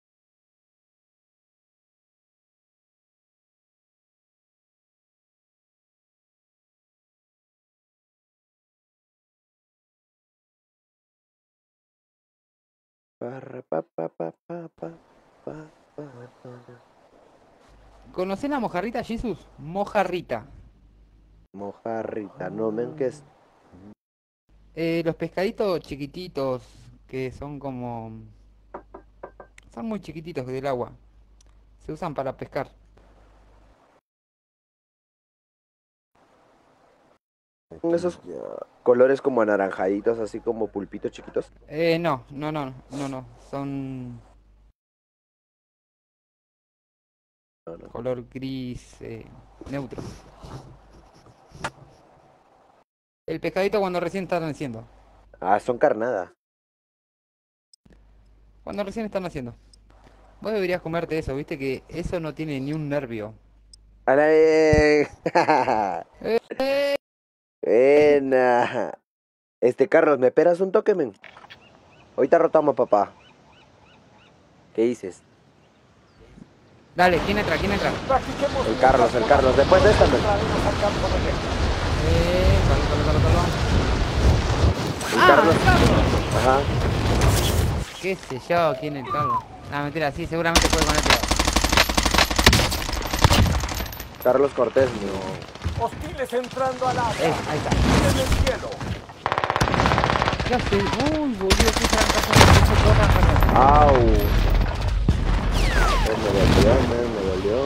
Parra, pa, pa, pa, pa, pa, pa, pa, pa. ¿Conocés la mojarrita, Jesus? Mojarrita. Mojarrita, no, men, que es... Eh, los pescaditos chiquititos que son como... Son muy chiquititos del agua. Se usan para pescar. Esos colores como anaranjaditos, así como pulpitos chiquitos. Eh, no, no, no, no, no. Son No, no. color gris eh, neutro. El pescadito cuando recién están naciendo. Ah, son carnada. Cuando recién están naciendo. Vos deberías comerte eso, viste que eso no tiene ni un nervio. A la vez. Eh, Buena. Este, Carlos, ¿me esperas un toque, men? Ahorita rotamos, papá. ¿Qué dices? Dale, ¿quién entra? ¿Quién entra? Practiquemos El Carlos, el Carlos. Después de esta, men. traemos al campo de guerra. Eh, solo, solo, solo, solo. El Ah, Carlos. Carlos. Ajá. ¿Qué sé yo? ¿Quién es el Carlos? No, mentira, sí, seguramente puede con este. Carlos Cortés, no. Hostiles entrando al área. Eh, ahí está. En el cielo. ¿Qué hace? Uy, boludo, qué trancazo me puso todo trancazo. Au. Eh, Me dolió, men, me dolió.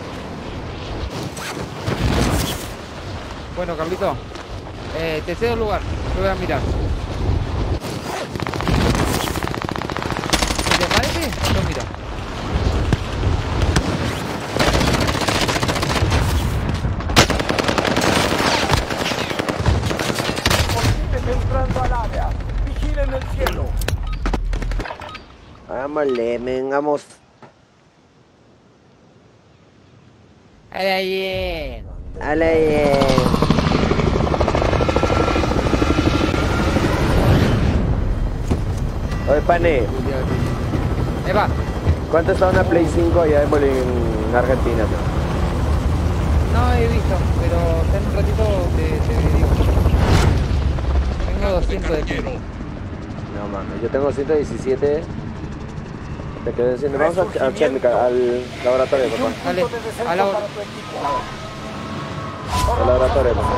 Bueno, Carlito, eh, te cedo el lugar, te voy a mirar. Si te parece, yo miro. Hostiles entrando al área. Vigilen el cielo. Vámonos, men, vamos. Ahí bien. Ale. Oye, pane, Eva, ¿cuánto está una Play cinco allá en Bolivia, en Argentina? no he visto, pero en un ratito te, te digo. Tengo doscientos de pino. No mames, yo tengo ciento diecisiete. Te quedé diciendo, vamos a, a Chernica, al laboratorio, papá. Dale, Punto de descenso a la para tu equipo. Al laboratorio, papá.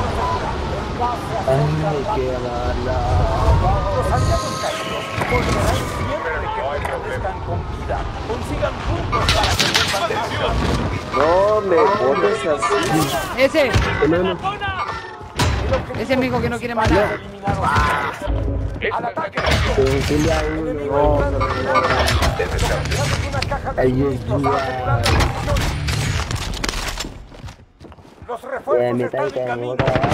Ay, qué bala. Los aliados caídos volverán siempre que permanezcan con vida. Consigan puntos para que vuelvan de acción. No me pones así. ¡Ese! Hermano, Ese amigo que no quiere matar. Al ataque. se vencía uno. Enemigo entrando en el área. Localizamos una caja de Ay, suministros Dios para asegurar la munición. Los Eh, refuerzos me están en traigo camino. otra vez.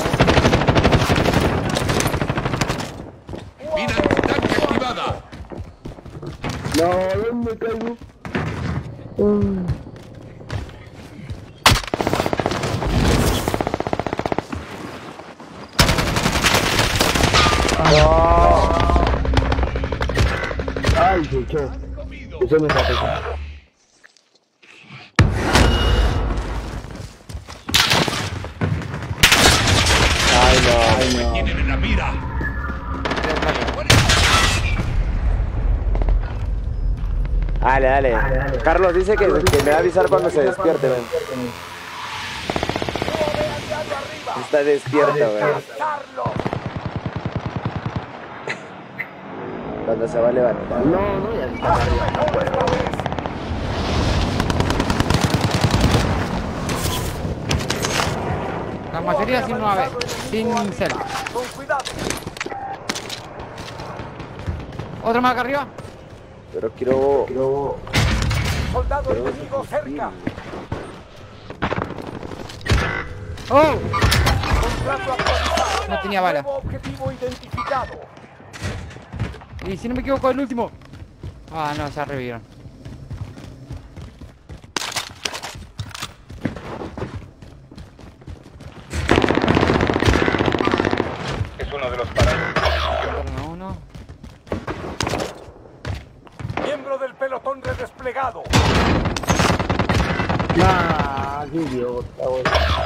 ¡Mina tanque activada! No, ¿dónde caigo? Mm. Ay, se echó. Eso me está pesando. Ay, no. Ay, no. ¡Tienen en la mira! Dale, dale. Carlos dice que, que me va a avisar cuando se despierte, ven. Está despierto, weón. Cuando se va a levantar. No, no, ya está arriba. La mayoría sin nueve, sin cero. Con cuidado. ¿Otro más acá arriba? Pero quiero... quiero... Soldado enemigo cerca. ¡Oh! Contrato actualizado. No tenía bala. Nuevo objetivo identificado. Y si no me equivoco, el último. Ah, no, ya revivieron. Es uno de los parados. Uno, uno. Miembro del pelotón redesplegado. Ah, qué idiota, güey.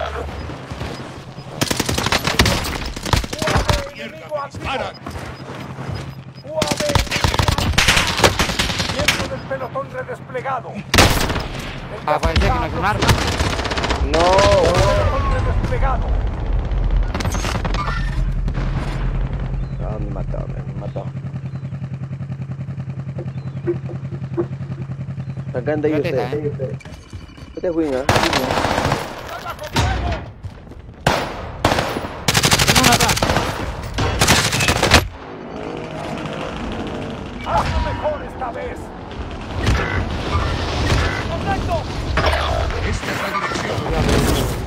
Enemigo activo. U A V. Miembro del pelotón redesplegado. Ah, parece que no es un arma. No. Pelotón redesplegado. No, me mató, me mató. Acá anda Fíjate, usted. eh. Este es Win, ¿eh? Tengo uno atrás. Hazlo mejor esta vez. ¡Contacto! Esta es la dirección.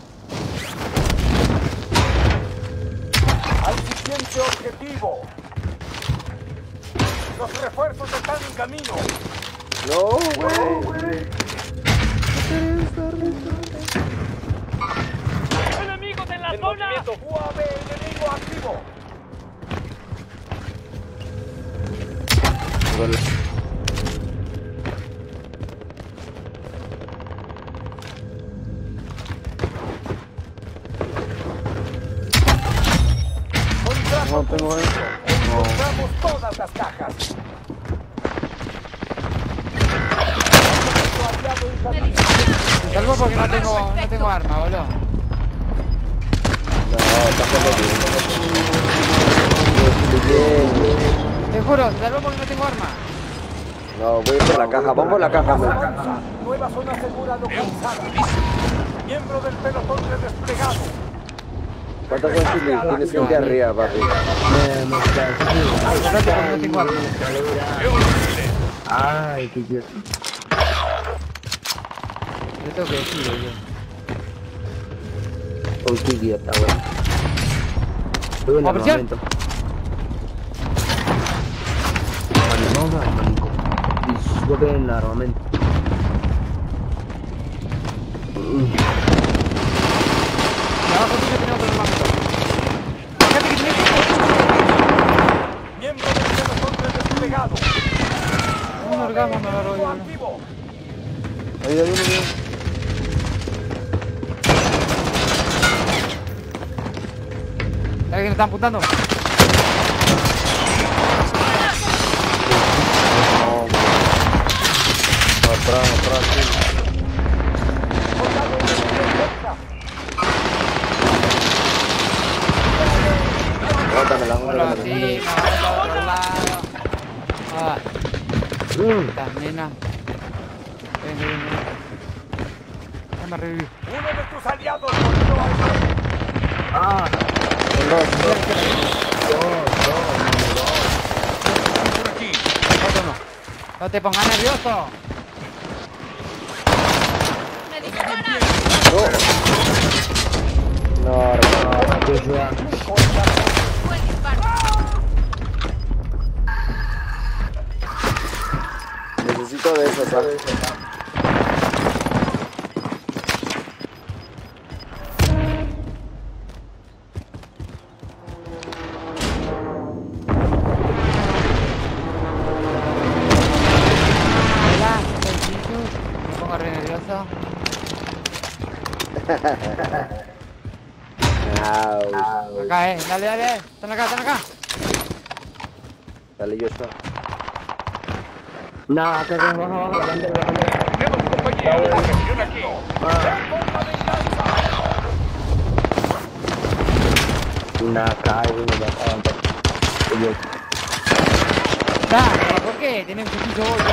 Al siguiente objetivo. Los refuerzos están en camino. No, güey. ¡Enemigos en la zona! U A V, enemigo activo. No tengo eso. Encontramos todas las cajas. Salvo porque no tengo, no tengo arma, boludo. No, tampoco bien. Te juro, salvo porque no tengo arma. No, voy por la caja, vamos por la caja, güey. Nueva zona segura localizada. Miembro del pelotón redesplegado. ¿Cuántas son Chile? Tienes gente arriba, papi. Me, me está, Salvo porque no tengo arma. ay, qué idiota. Yo tengo que decir, boludo. Uy, qué idiota, güey. Voy en ¿Opresión? armamento. Vale, vamos a armamento. Y voy en armamento. Abajo tuyo tiene otro armamento. Fíjate que tiene Miembro del pelotón redesplegado. un orgasmo, me agarró hoy, Enemigo boludo. activo. Ahí hay uno, bien. ¿Sabes que me están apuntando? Atrás, atrás, sí. Soldado enemigo cerca. Bótamela, Bueno, bótamela. sí, me agarró para otro lado. Ah, estas nenas. Ven, ven, ven. Déjame revivir. Uno de tus aliados volvió a ser. Ah, Son dos. Por aquí. Otro no. No te pongas nervioso. ¡Me disparan! No, no. qué fea. ¡Buen disparo! Necesito de esos, ¿sabes? Hola, soy Jesus. Me pongo re nervioso. Au. Acá, eh. Dale, dale. Están acá, están acá. Dale, yo está. No, acá, acá, baja, baja, la bandera, la bandera. Tenemos compañía. Presión aquí. Nah, cae, güey, me baja, aguanta. Ah, ¿por qué? Tenés un cuchillo vos,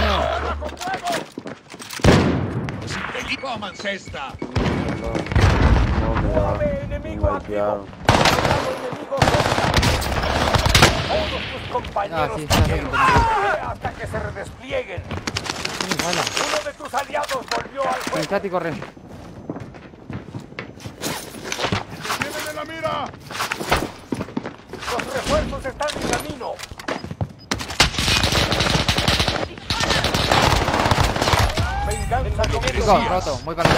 no. Equipo a Mancesta. No, me da. Enemigo activo. Enemigo Todos tus compañeros Ah, sí, está bien, cayeron hasta que se redesplieguen. Bueno, Uno de tus aliados volvió al juego. pensate y corre. ¡Tienen en la mira! Los refuerzos están en camino. Venganza comienza. Chicos, roto, voy para allá.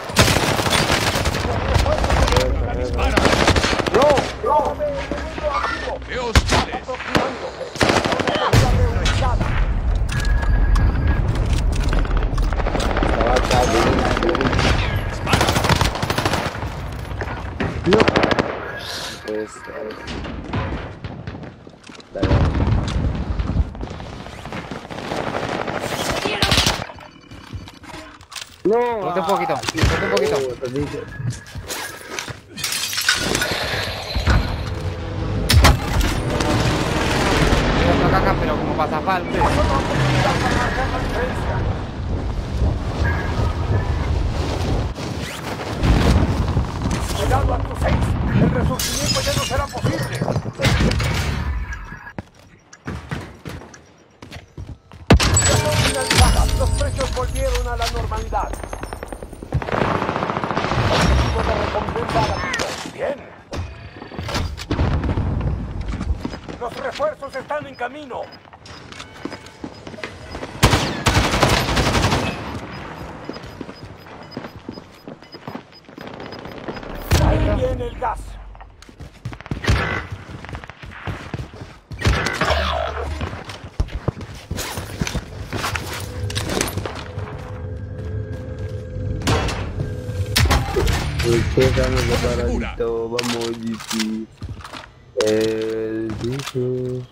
¡Dispara! ¡No! ¡No! Enemigo activo. ¡Veo hostiles! Aproximándose. Realizada. Estaba acá, güey. Pues, eh, dale. No. Rote un poquito, rote un poquito. Oh, te dije. Tengo otra caja, pero como pasa pal. Cuidado a tus seis. El resurgimiento ya no será posible. Finalizadas. Los precios volvieron a la normalidad. Objetivo de recompensa abatido. Bien. Los refuerzos están en camino. Ahí viene el gas. Empezamos de paradito, vamos, G P. El Jesús.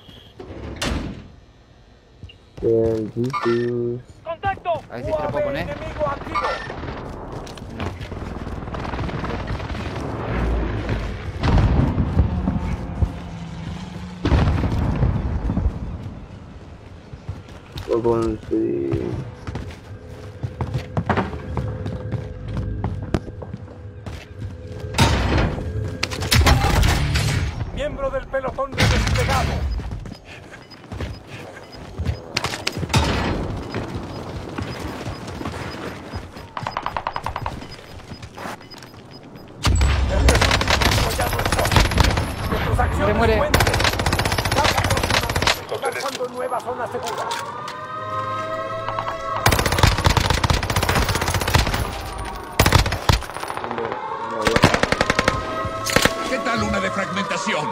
El Jesús. ¡Contacto! A ver si te lo puedo poner. Enemigo activo. Voy con sí. Miembro del pelotón desplegado. El resurgimiento ya no está. Que tus acciones muere. cuenten. Cada próximamente, lanzando nueva zona segura. ¿Qué tal una de fragmentación?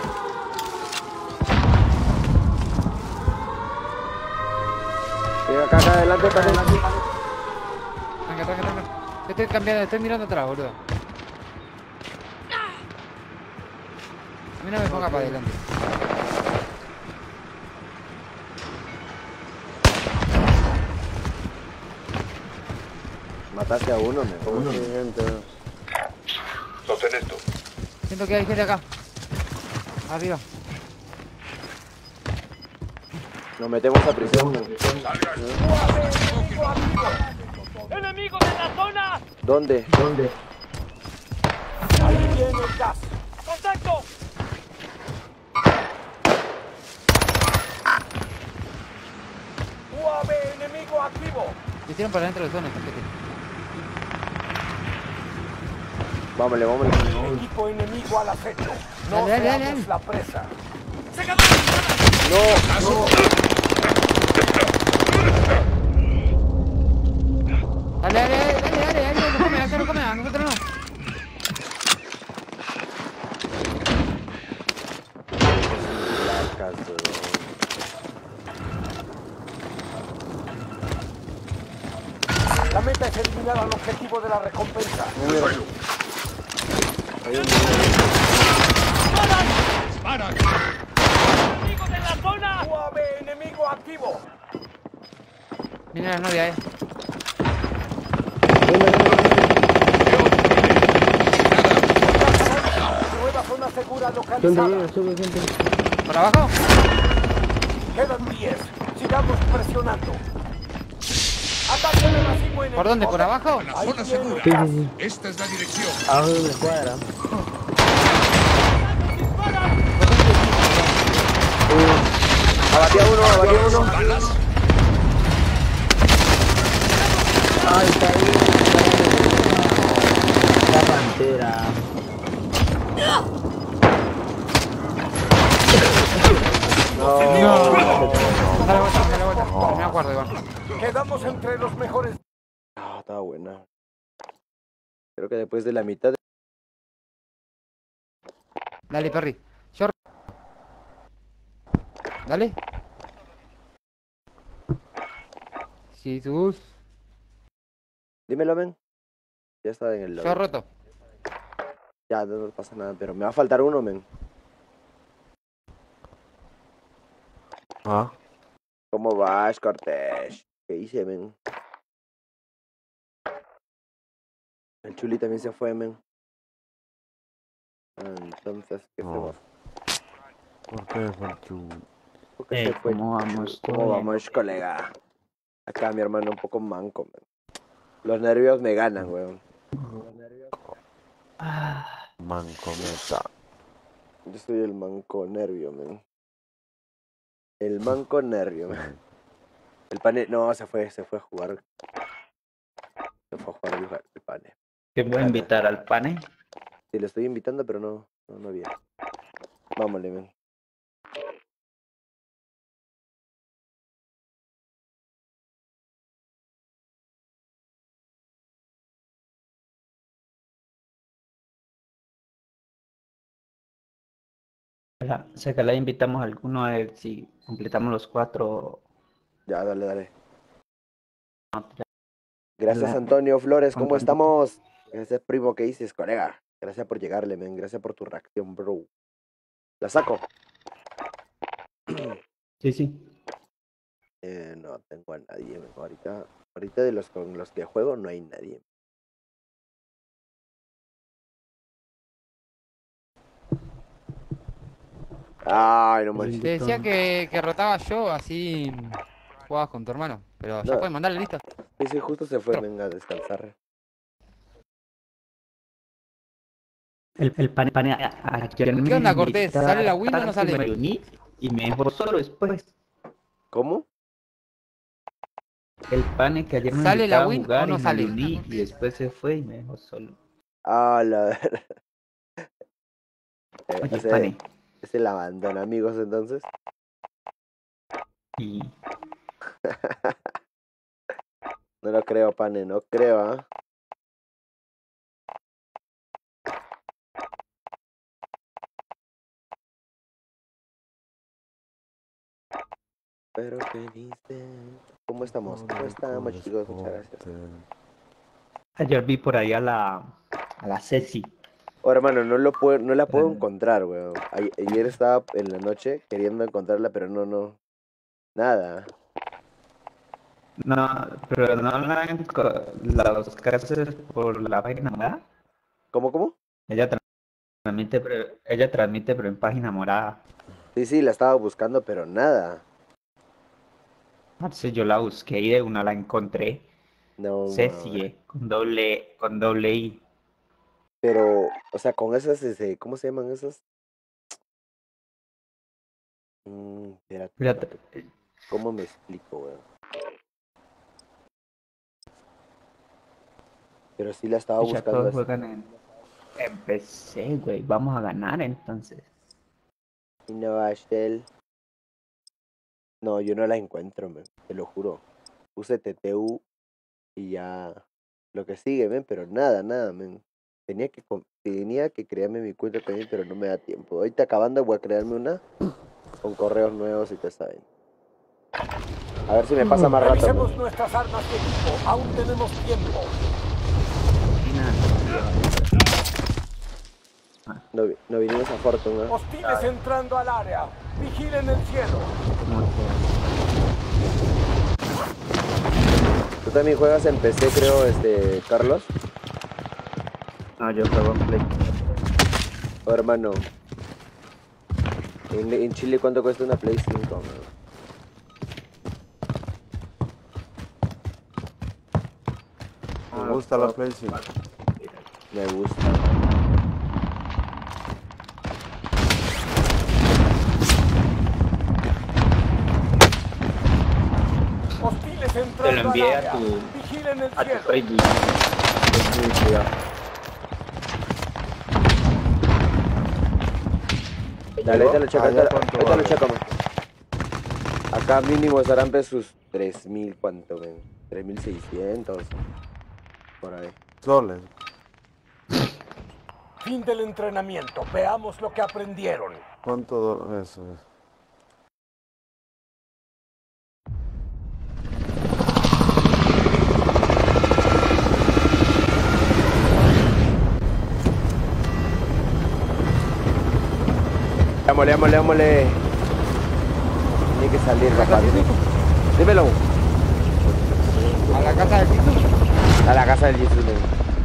Sí, acá, acá, adelante, acá, adelante. Tranca, tranca, tranca. Estoy cambiando, estoy mirando atrás, boludo. A mí no me ponga para adelante. Mataste a uno, me pongo. Sostén esto. Siento que hay gente acá. Arriba. Nos metemos a prisión. ¡Enemigo de la zona! ¿Dónde? ¿Dónde? Ahí viene el gas. ¡Contacto! U A V enemigo activo. Se hicieron para dentro de zona, gente. Vámonos, vámonos. Equipo enemigo al acecho. No Dale, dale, dale, seamos dale. la presa. Dale, dale, dale, dale, dale, dale, no come, acá no come, a nosotros no. Placas, bro. La meta es eliminar al objetivo de la recompensa. ¡Dispara! ¡Enemigo de la zona! U A V enemigo activo. Viene la novia, eh. Nueva zona segura Gente, localizada. viene, sube, gente. ¿Por abajo? Quedan diez. Sigamos presionando. Ataque de racimo enemigo. ¿Por dónde? ¿Por abajo? La Ahí zona viene. segura. Sí, sí, sí. Esta es la dirección. Abajo de una cuadra. Abatí a uno, abatí a uno. Balas. Ay, está ahí. La pantera. Dale vuelta, dale vuelta. No me acuerdo, Iván. Quedamos entre los mejores. Ah, estaba buena. Creo que después de la mitad. Dale, Perry. Yo... Dale. Jesús. Dímelo, men. Ya está en el Yo lobby. roto. Ya, no, no pasa nada, pero me va a faltar uno, men. Ah, ¿Cómo vas, Cortés? ¿Qué hice, men? El Chuli también se fue, men. Ah, entonces, ¿qué No. hacemos? ¿por qué fue el chu? ¿Por qué Eh, se fue? ¿cómo vamos? ¿Cómo ¿Todo bien? vamos, colega? Acá mi hermano un poco manco, men. Los nervios me ganan, weón. Ah, Mancometa. Yo soy el manco nervio, men. El manco nervio, men. El pane... No, se fue, se fue a jugar. Se fue a jugar el, el pane. ¿te voy a invitar al pane? Sí, lo estoy invitando, pero no, no, no viene. Vámonos, men. La- O sea, que la invitamos a alguno a ver si completamos los cuatro. Ya, dale, dale. No, ya. Gracias, La- Antonio Flores, ¿cómo Con- estamos? Gracias, primo, ¿qué dices, colega? Gracias por llegarle, men. Gracias por tu reacción, bro. ¿La saco? Sí, sí. Eh, no tengo a nadie, men. Ahorita, ahorita de los con los que juego no hay nadie. Ay, no manches. Te decía que, que rotaba yo, así jugabas con tu hermano. Pero ya No. puedes mandarle listo. Sí, sí, justo se fue, Pero- venga a descansar. El, el pane, pane, a- a- ayer me ¿Qué onda, Cortés? invitaron, ¿Sale la win o no sale? Me reuní y me dejó solo después. ¿Cómo? El pane que ayer me ¿Sale la invitaba a win jugar o no y me sale? reuní y después se fue y me dejó solo. Ah, la... Eh, Oye, ese, pane. ese la abandona, amigos, entonces. Y No lo creo, pane, no creo, ¿ah? Pero qué dice. ¿Cómo estamos? ¿Cómo estamos, chicos? Muchas gracias. ayer vi por ahí a la, a la Ceci. Oh, hermano, no lo puedo, no la puedo Ah. encontrar, weón. Ay- Ayer estaba en la noche queriendo encontrarla, pero no, no. Nada. No, pero no la enco- la buscaste por la página morada. ¿Cómo, cómo? Ella tra- transmite, pero, ella transmite, pero en página morada. Sí, sí, la estaba buscando, pero nada. Entonces yo la busqué y de una la encontré. No. Ceci, man. eh, con doble, con doble I. Pero, o sea, con esas, ese, ¿cómo se llaman esas? Mm, espérate, Fíjate, espérate. ¿Cómo me explico, weón? Pero sí la estaba ya buscando. todos así. juegan en, en P C, güey. Vamos a ganar entonces. Y no, Ashtel. No, yo no la encuentro, men, te lo juro. Puse T T U y ya lo que sigue, men, pero nada, nada, men. Tenía que com- tenía que crearme mi cuenta también, pero no me da tiempo. Ahorita acabando voy a crearme una con correos nuevos y te saben. A ver si me pasa más rato. Revisemos men. nuestras armas de equipo. Aún tenemos tiempo. Y nada. No, vi- no vinimos a Fortuna. Hostiles entrando al área. Vigilen el cielo. ¿Cómo se- Tú también juegas en P C, creo, este, Carlos. No, yo juego en Play. Oh, hermano. En, en Chile, ¿cuánto cuesta una Play cinco, man? Me gusta la Play cinco. Me gusta. Hostiles Te lo entrando al envié a área. tu, Vigilen el a tu cielo. Facebook. Ten cuidado. Dale, ahí te lo checo, ahí te Ah, ya, lo- ¿cuánto ahí te lo vale? checo, man. Acá mínimo estarán pues sus tres mil, ¿cuánto, men? tres mil seiscientos. Por ahí. Soles. Fin del entrenamiento. Veamos lo que aprendieron. ¿Cuánto do- eso es? Vámonos, vámonos, vámonos. Tiene que salir, papá. tiene- Dímelo. A la casa del Titu. A la casa del Jesus, men.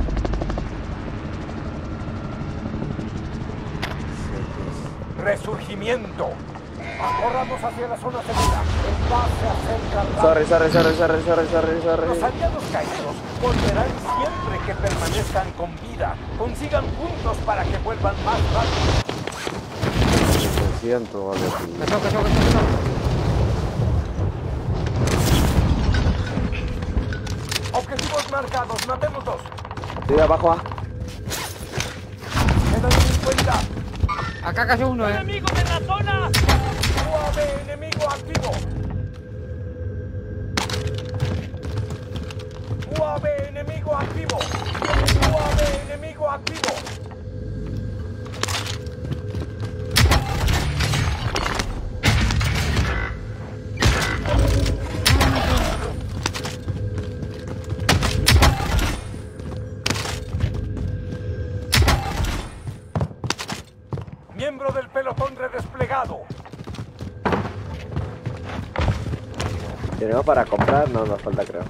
Resurgimiento. Corramos hacia la zona segura. El paz se acerca rápido. Sorry, sorry, sorry, sorry, sorry, sorry, sorry. Los aliados caídos volverán siempre que permanezcan con vida. Consigan puntos para que vuelvan más rápido. setecientos vale aquí. Cachó, cachó, cachó, cachó. Objetivos marcados. Matémoslos. Estoy abajo, ah. Quedan cincuenta. Acá cayó uno, eh. ¡Enemigo en la zona! U A V enemigo activo. U A V enemigo activo. U A V enemigo activo. Miembro del pelotón redesplegado. Tenemos para comprar, no nos falta, creo.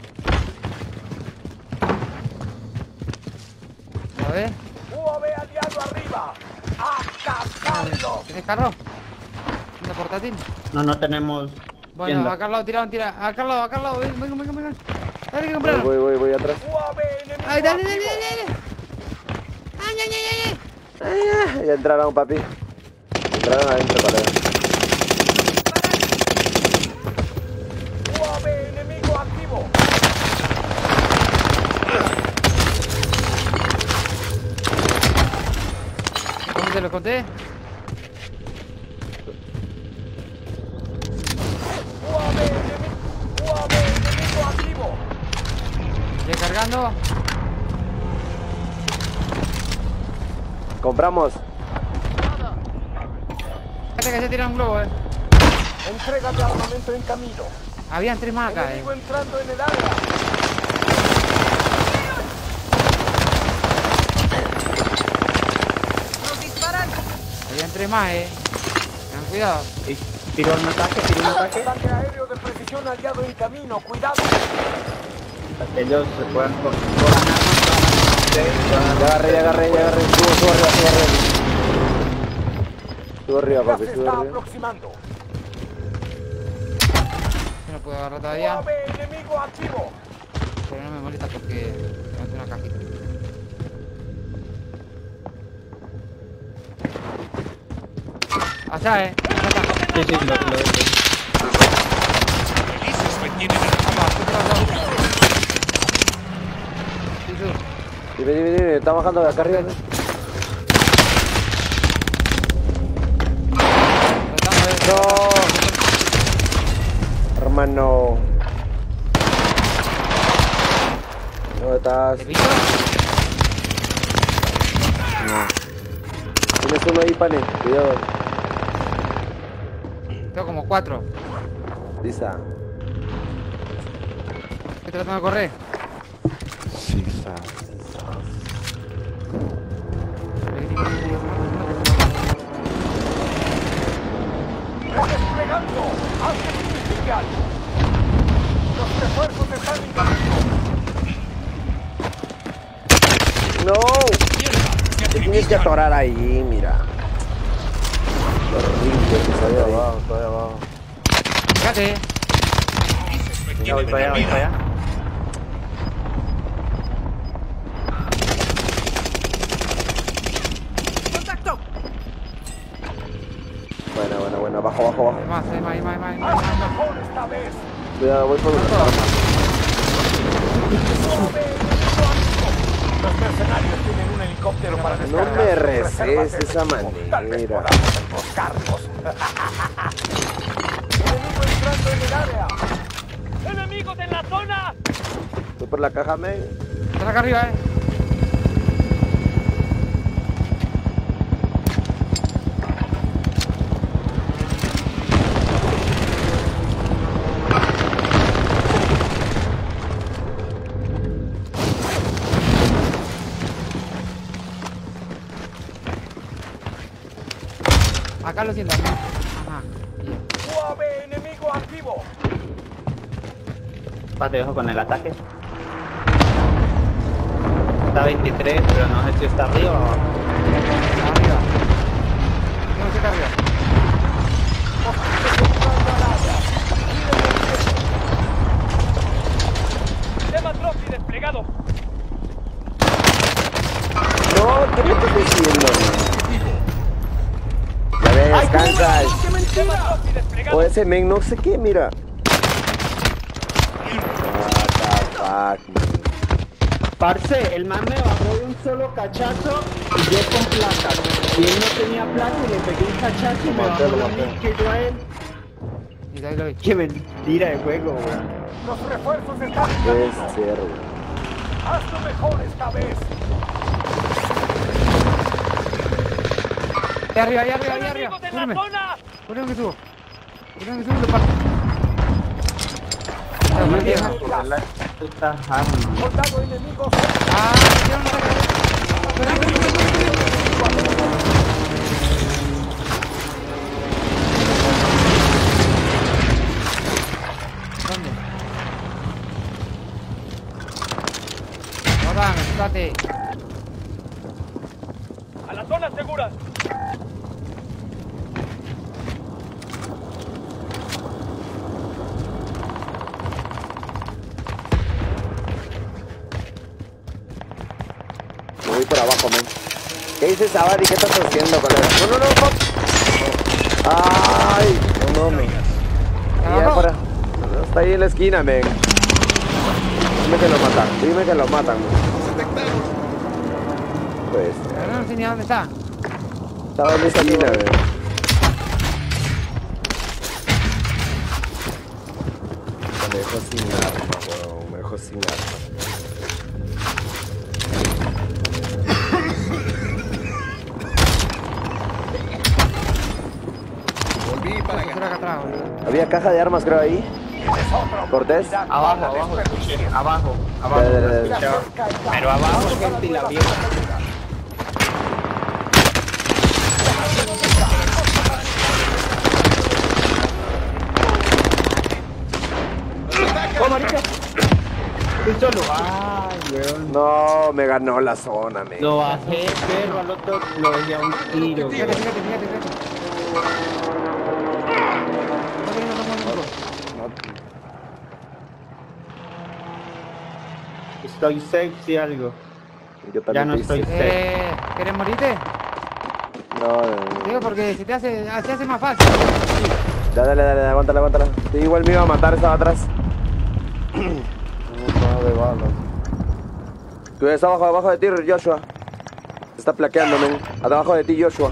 A ver. U A V aliado arriba. ¡A cazarlos! ¿Tienes carro? ¿Una portátil? No, no tenemos. Bueno, tienda. acá al lado, tiraron, tira. Acá al lado, acá al lado. Venga, venga, venga. Dale que Voy, compraron. voy, voy, voy atrás. U A V enemigo Ay, dale, dale, activo. dale, dale. Ay, ay, ay, ay. Ay, ya, ya entraron, papi. Entraron adentro, colega. U A V enemigo activo. ¿Cómo te lo conté? U A V enemigo. U A V enemigo activo. Recargando. Compramos. Fíjate que se tira un globo, eh. Entrega de armamento en camino. Habían tres más acá, eh. Enemigo entrando en el área. ¡Nos disparan! Habían tres más, eh. Tengan cuidado. Sí. Tiro un ataque, tiro un ataque. Ataque aéreo de precisión aliado en camino. Cuidado. Ellos se puedan por por ganar. Ya agarré, ya agarré, ya agarré. Subo, subo arriba, subo arriba. Subo arriba, Ya papi, se subo está arriba. aproximando. Yo no puedo agarrar U A todavía. V enemigo activo. Pero no me molesta porque me hace una cajita. Allá, eh. Allá está. Sí, sí, lo, lo Felices me tienen en Sí, sí. Dime, dime, dime. Está bajando de acá arriba, ¿no? Tratando de... No. Hermano. ¿Dónde estás? ¿Te pillo? Tienes uno ahí, pane. Cuidado. Tengo como cuatro. Lisa. Estoy tratando de correr. Sí, sa. Redesplegando. Hacia el inicial. Los refuerzos están en camino. No. Te tienes que atorar ahí, mira. Qué horrible que salió Estoy ahí. abajo, estoy abajo. Fíjate. Ya voy para allá, voy para allá. ¡Contacto! Bueno, bueno, bueno, abajo, abajo, abajo. Hay más, hay más, hay más, hay más, hay más. Hazlo mejor esta vez. Cuidado, voy por una. Los mercenarios tienen un helicóptero para No descargar me sus reces reservas de de esa equipo. Tal vez manera. podamos emboscarlos. Enemigo entrando en el área. ¡Enemigos en la zona! Voy por la caja, men. Están acá arriba, eh. Acá lo siento. Ajá. Bien. U A V enemigo activo. Pa, te dejo con el ataque. Está veintitrés, pero no sé si está arriba o abajo. Arriba. No, sí está arriba. ¡Tema Trophy desplegado! No, ¿qué me estás diciendo? Ya ves, descansa. ¡Tema Trophy desplegado! O ese men, no sé qué, mira. What the fuck, man. Parce, el man me bajó de un solo cachazo y yo con placas. Y él no tenía placa y le pegué un cachazo y me Lo maté, bajó lo lo maté. mismo que yo a él. Y ahí lo vi. Qué mentira de juego, weón. Los refuerzos están en Puede camino. ser, güey. Hazlo mejor esta vez. Ahí arriba, ahí arriba, ahí arriba. ¡Enemigos en la Cúbreme. zona! Cúbreme que subo. Cúbreme que subo y lo parto. Pero, ¿por qué? Por la puta arma. Soldado enemigo. Ah, ya no sé. ¿Dónde? Ahora, espérate. ¡A la zona segura! Me voy por abajo, men. ¿Qué dices, Abadi? ¿Qué estás haciendo, colega? No, no, no, no. Ay, no, no, men. Ya ¿Abajo? para. Está ahí en la esquina, men. Dime que lo matan. Dime que lo matan, men. Pues, Pero no sé ni a dónde está. estaba en esa esquina, men. Me dejó sin arma, weón. Me dejó sin arma. Volví para Estoy acá atrás, boludo. Había caja de armas, creo, ahí. Cortés. Abajo, abajo, abajo, abajo. Dale, dale, dale. Pero abajo, gente, y la vieja. ¡Oh, marica! Estoy solo. Ay, weón. No, me ganó la zona, men. Lo bajé, pero al otro lo dejé a un tiro. Fíjate, weón. fíjate, fíjate, fíjate. No tenemos dos momentos. Estoy sexy algo. Yo Ya no estoy estoy- Eh, ¿quieres morirte? No, no, no. Digo porque se te hace, se hace más fácil. Dale, dale, dale, aguántala, aguántala. Sí, igual me iba a matar, estaba atrás. Un par de balas. Tú estás abajo, abajo de ti, Joshua. Se está plaqueando, men. Abajo de ti, Joshua.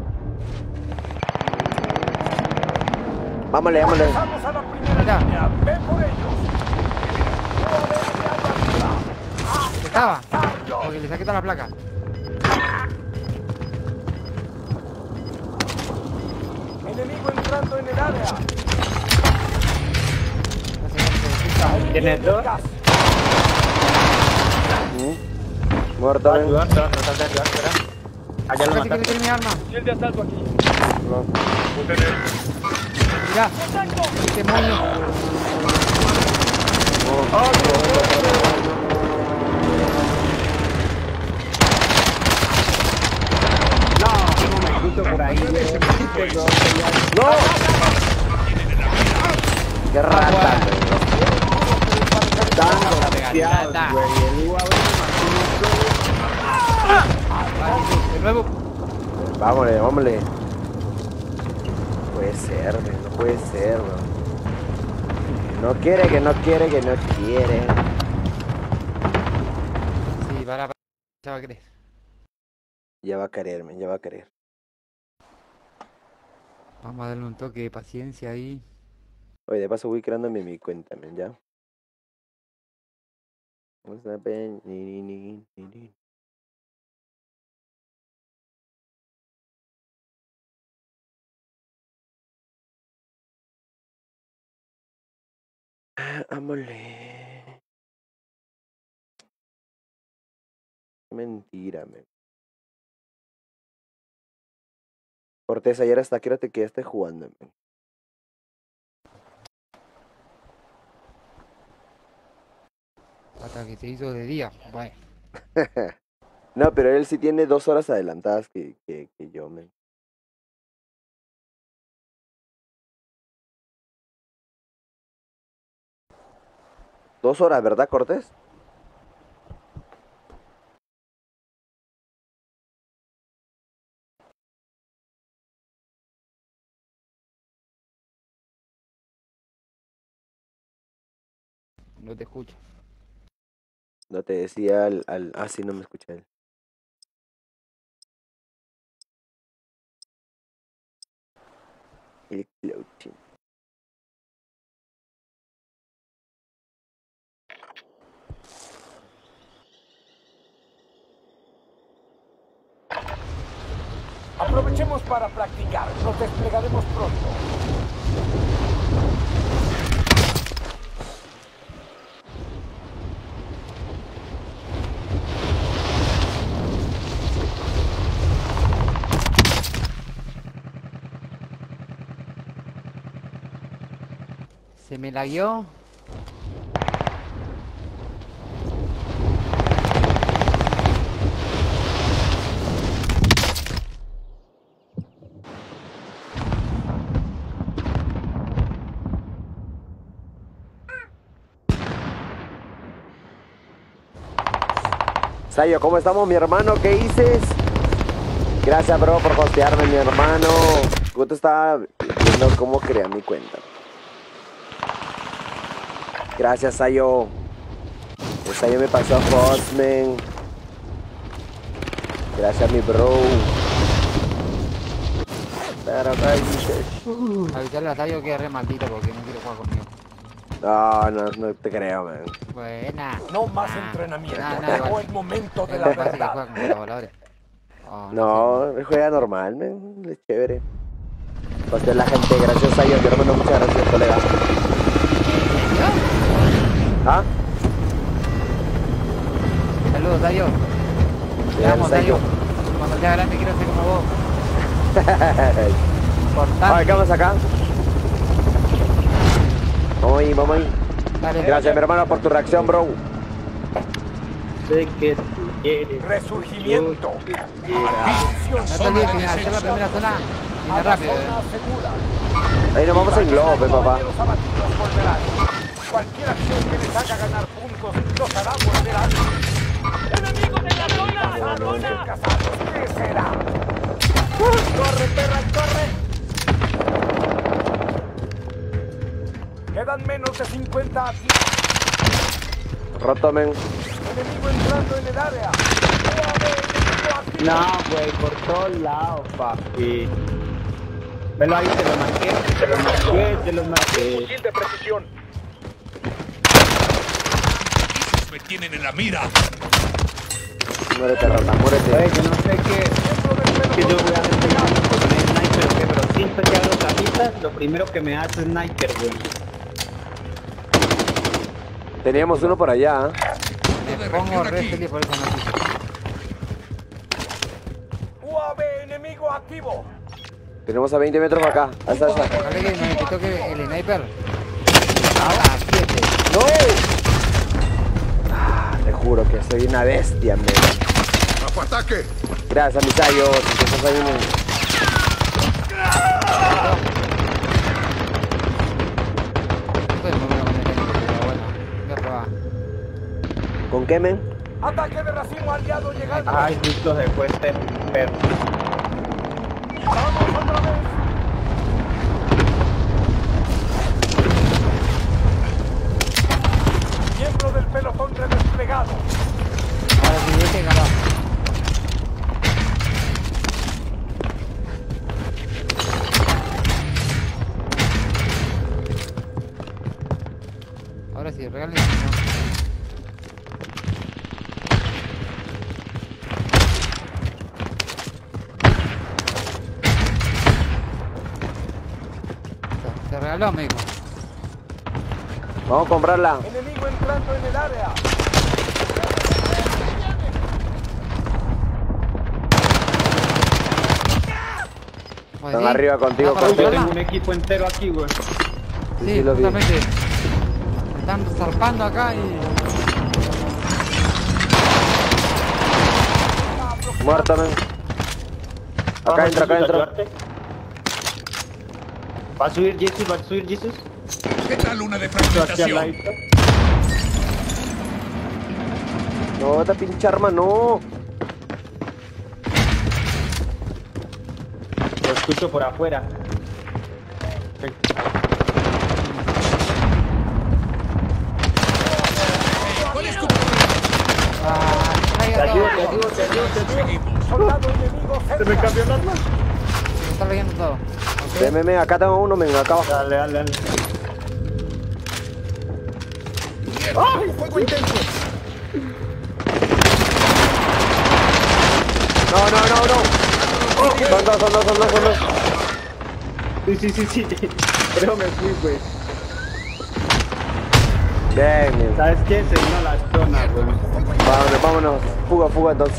Vámonos, vámonos. Vamos a la primera Mira. línea. Ven por ellos. U A V enemigo arriba. ¿Qué estaba? Porque le saqué toda la placa. Enemigo entrando en el área. No sé, no sé. ¿Tienes dos? Gas. Muerto, men. Ayudar, te vas a tratar de ayudar, espera. Allá lo Casi que mataste. tiene mi arma. Y el de asalto aquí. Mirá. Demonio. Por ahí, ¡No! ¡Qué rata! Regalada. De nuevo. Vámonos, vámonos. No puede ser, man, no puede ser, man. No quiere, que no quiere, que no quiere. Sí, para, para. Ya va a querer. Ya va a querer, man, ya va a querer. Vamos a darle un toque de paciencia ahí. Oye, de paso voy creándome mi cuenta, man, ya. Vamos a ver. Ni, ni, ni, ni, ni. Ámole. Qué mentira, man. Cortés, ayer hasta que hora te quedaste jugando, man. Hasta que se hizo de día. Bueno. No, pero él sí tiene dos horas adelantadas que, que, que yo, man. Dos horas, ¿verdad, Cortés? No te escucho. No te decía al... al... Ah, sí, no me escucha él. El clochín. Aprovechemos para practicar. Nos desplegaremos pronto. Se me lagueó. Sayo, ¿cómo estamos, mi hermano? ¿Qué dices? Gracias, bro, por hostearme, mi hermano. Yo te estaba viendo cómo crear mi cuenta. Gracias, Sayo. El Sayo me pasó a Hostman. Gracias, mi bro. Pero, ¿qué dices? Avisarle a Tayo que es re maldito porque no quiere jugar conmigo. No, no, no te creo, man. Buena. No más Ah, entrenamiento. nah, nah, Llegó igual. el momento de Es la lo que pasa que verdad. juega con colaboradores. Oh, no, No, me juega normal, man. Es chévere. Hostia, la gente, gracias, Sayo. Yo hermano, muchas gracias, colega. ¿Ah? Saludos, Tayo. Te Bien, amo, Sayo. Tayo. Cuando sea grande quiero ser como vos. Importante. Ay, ¿qué vamos acá? Vamos ahí, vamos ahí. Dale, Gracias, mi hermano, por tu reacción, bro. Sé que quieres. Resurgimiento. No te olvides que hacer la primera zona viene rápido. eh. Zona segura. Ahí nos vamos en globo, pe, papá. Los abatidos volverán. Cualquier acción que les haga ganar puntos los hará volver a... ¡Enemigo de la zona! ¡Cazados y cazados! ¿Qué será? ¡Corre, perra, corre! Quedan menos de cincuenta aquí. Roto, men. Enemigo entrando en el área. No, güey, por todos lados, papi. Velo ahí, te lo marqué, te lo marqué, te lo marqué. Fusil de precisión. Esos me tienen en la mira. Muérete, rata, muérete. Güey, yo no sé qué, qué yo voy a hacer con el sniper o qué, pero siempre que abro cajitas, lo primero que me hace es sniper, güey. Teníamos uno por allá, ¿eh? Me pongo re feliz por esa noticia. U A V enemigo activo. Tenemos a veinte metros acá. Hasta allá. Ojalá que nos toque el sniper. Ah, siete. ¡No! juro que soy una bestia, men. ¡Bajo ataque! Gracias, Misayo. Que estás ahí en... ¿Con qué, men? Ataque de racimo aliado llegando. Ay, justo se fue este perro. Vamos otra vez. Miembro del pelotón redesplegado. Ahora sí, este ganó. Ahora sí, regalen. Se regaló, amigo. Vamos a comprarla. Enemigo entrando en el área. Pues Están sí, arriba contigo, ¿está para contigo. comprarla? Un equipo entero aquí, güey. Sí, Sí, sí, lo vi. justamente. Están zarpando acá y... Muerto, men. Acá entra, acá entra. Va a subir Jesus, va a subir Jesus. ¿Qué tal una Aquí al defragmentación? ladito. No, esta pinche arma no. Lo escucho por afuera. ¿Cuál es tu Ah, traiga Te ayudo, todo. te ayudo, te ayudo, te ayudo. seguimos? Soldado enemigo Se me cerca. cambió el arma. Se está leyendo todo. Ven, ven, ven, acá tengo uno, men, acá abajo. Dale, dale, dale. ¡Ay! ¡Fuego intenso! No, no, no, no. Son dos, son dos, son dos, son dos. Sí, sí, sí, sí. Pero me fui, güey. Bien, bien. ¿Sabes qué? Se vino a la zona, güey. Vámonos, vámonos. Fuga, fuga, entonces.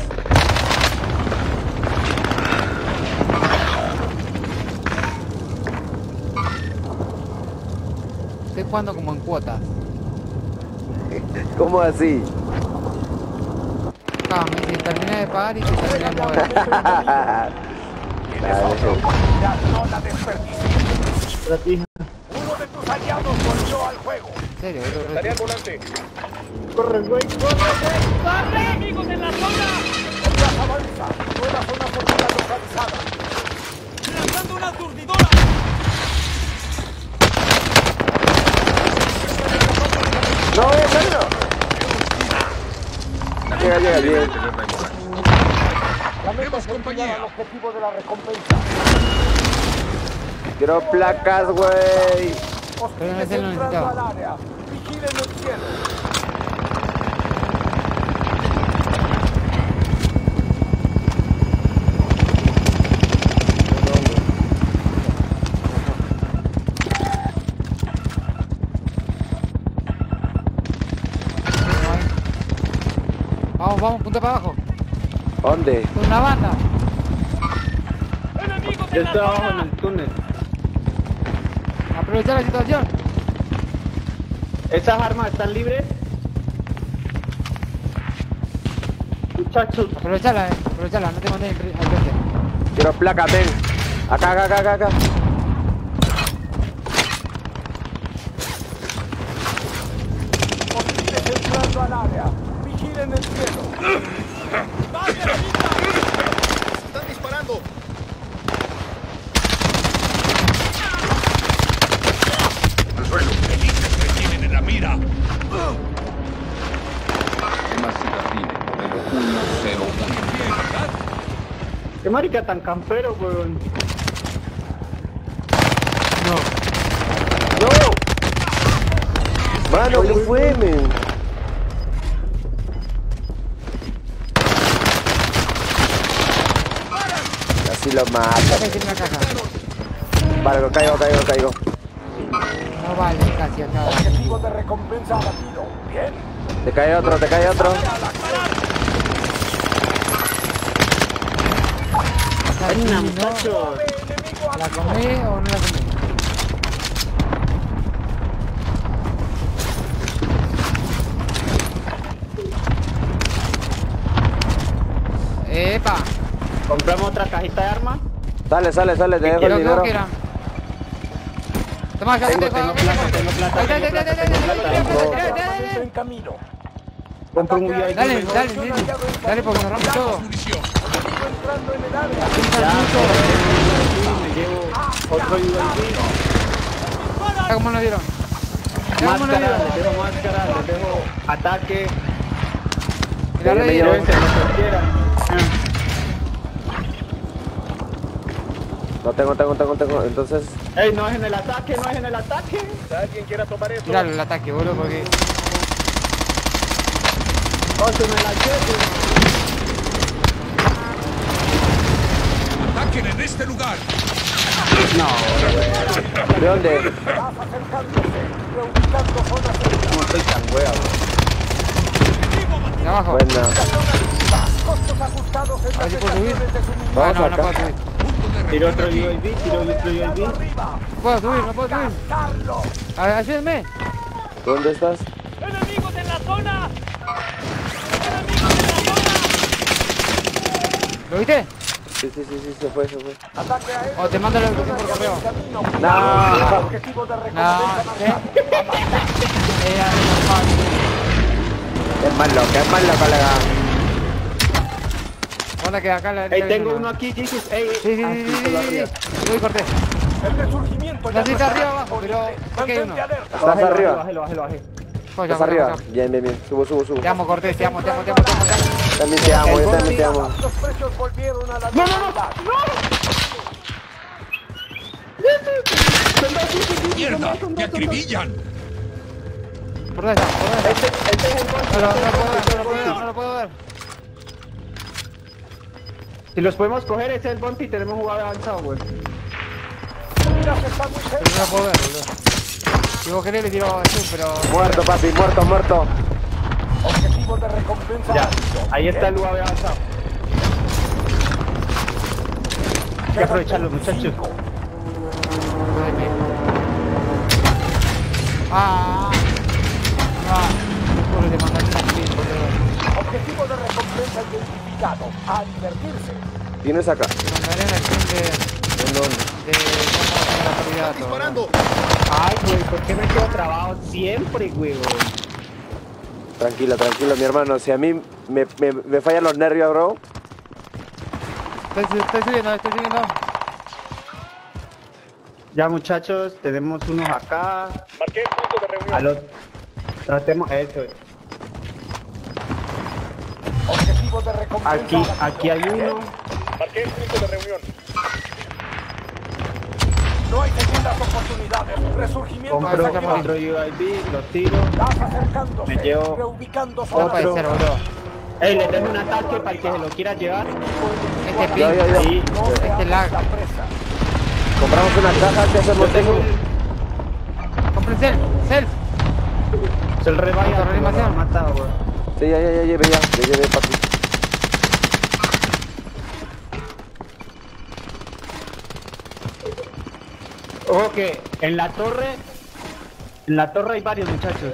Estoy jugando como en cuotas. ¿Cómo así? Ah, me dice, terminé de pagar y se terminé de mover. Tienes otra oportunidad, no la desperdicies. Espérate, hija. Uno de tus aliados volvió al juego. En serio, boludo. Tarea al volante. Corre, güey, corre. ¡Corre, amigos en la zona! Gas avanza. Nueva zona segura localizada. ¡Lanzando una aturdidora! No, ese no. Llega, llega, bien. La meta es compañía. al objetivo de la recompensa. Quiero placas, güey. Pero no Hostiles se lo entrando necesitaba. al área. Vigilen el cielo. Vamos, vamos, punta para abajo. ¿Dónde? Con una banda. ¡Enemigos Yo en la estoy abajo en zona! el túnel. Aprovechar la situación. ¿Esas armas están libres? Muchachos. Aprovechala, eh. Aprovechala, no te mandes al frente. Quiero placas, ven. Acá, acá, acá, acá, acá. Hostiles entrando al área. Vigilen el cielo. ¡Están disparando! ¡Al suelo! Elites me tienen en la mira. ¿Qué marica tan campero, weón? ¡No! Mano, ¿qué fue, men? Así lo mata. Acá tiene una caja. Vale, caigo, caigo, caigo. No vale casi acá. Objetivo de recompensa abatido. Bien. Te cae otro, te cae otro. Ay, Una, no. muchachos. Enemigo ¿La comí o no la comí? Epa. ¿Compramos otra cajita de armas? Sale, sale, sale, te dejo Quiero el que dinero. quieran. Toma, acá, Tengo, acá, tengo acá, plata, acá. tengo plata, Ahí, tengo dale, plata, dale, tengo dale, plata. dale, dale, dale, dale, Campamento dale. en camino. Compro un U A V. Dale, dale, dale, dale, porque nos rompe todo. Munición. Enemigo entrando en el área. Ya, me llevo otro U A V. Mira cómo nos dieron. Mira cómo nos Máscara, dieron. les dejo máscara, les dejo ataque. Mira, me rey, llevo. Llévense lo que quieran. No tengo, tengo, tengo, tengo. Entonces, Ey, no es en el ataque, no es en el ataque. ¿Alguien quiera tomar esto? Míralo el ataque, boludo, porque... Cóseme la chete. Ataquen en este lugar. ¿de dónde? Vas acercándose, reubicando zonas seguras. No estoy tan wea, De abajo. Buena. Costos ajustados en A ver las si puedo subir. estaciones de suministro. Ah, Vamos no, no acá. puedo subir. Tiro otro U A V, tiro otro U A V. Arriba. No puedo subir, no puedo subir. Carlos. A ver, ayúdenme. ¿Dónde estás? ¡Enemigos en la zona! ¿Lo viste? Sí, sí, sí, sí, se fue, se fue. Ataque aéreo. O te mando la ubicación por correo. Camino. No. Objetivo de No, recompensa ¿qué? marcado. Era normal. Es más loco, es más loco, colega. Hola, que acá la... Ey, la- tengo la- uno aquí, Jesus. Ey, Sí, sí, ah, sí, sí, solo sí, arriba. sí. Uy, corté. El resurgimiento No sé si está está arriba o abajo, pero... Aquí hay uno. Mantente alerta. ¿Estás Bájelo, arriba? Bájelo, bájelo, bájelo. Joya, ¿Estás joya, arriba? joya. Bien, bien, bien. Subo, subo, subo. Te amo, Cortés, te amo, te amo, te amo, te amo, te amo. También te amo, yo también te amo. Los precios volvieron a la normalidad. ¡Mierda! ¡Me acribillan! ¿Por dónde está? ¿Por dónde está? Este, este es el golpe. No lo, no lo puedo ver, no lo puedo ver, no lo puedo ver. Si los podemos coger, ese es el bounty y tenemos jugado avanzado, güey. Ya se está muy Pero cerca. no lo puedo ver, boludo. Si vos querés le tiro zoom, pero... Muerto, papi, muerto, muerto. Objetivo de recompensa. Ya, básico. ahí está el U A V avanzado. Hay que aprovecharlo, muchachos. Ah, ah, pobre de mandar una kill, boludo. Objetivo de recompensa identificado. A divertirse. ¿Tienes acá? Te mandaré una kill de... ¿En dónde? de... cómo hacer la calidad, ¡Disparando! Ay, güey, ¿por qué me quedo trabado siempre, güey? Tranquilo, tranquilo, mi hermano. Si a mí me, me, me fallan los nervios, bro. Estoy, su- estoy subiendo, estoy subiendo. Ya, muchachos, tenemos unos acá. Marqué el punto de reunión. A los... Tratemos eso. Objetivo de recompensa. Aquí, básico. aquí hay uno. Marqué el punto de reunión. No hay segundas oportunidades. Resurgimiento Compro desactivado. otro U A V, lo tiro. Vas acercándose. Me llevo reubicando No zonas puede ser, seguras. boludo. Ey, les dejo un ataque para el que se lo quiera llevar. Este Ya, ya, ping, ya. Sí, No se Este abre lag. la presa. Compramos una caja, ¿qué yo hacemos? tengo compren self, self. el revaya, pero lo Reanimación. han matado, güey. Sí, ya, ya, ya llevé, ya. Ya llevé, papi. Ojo que en la torre, en la torre hay varios muchachos.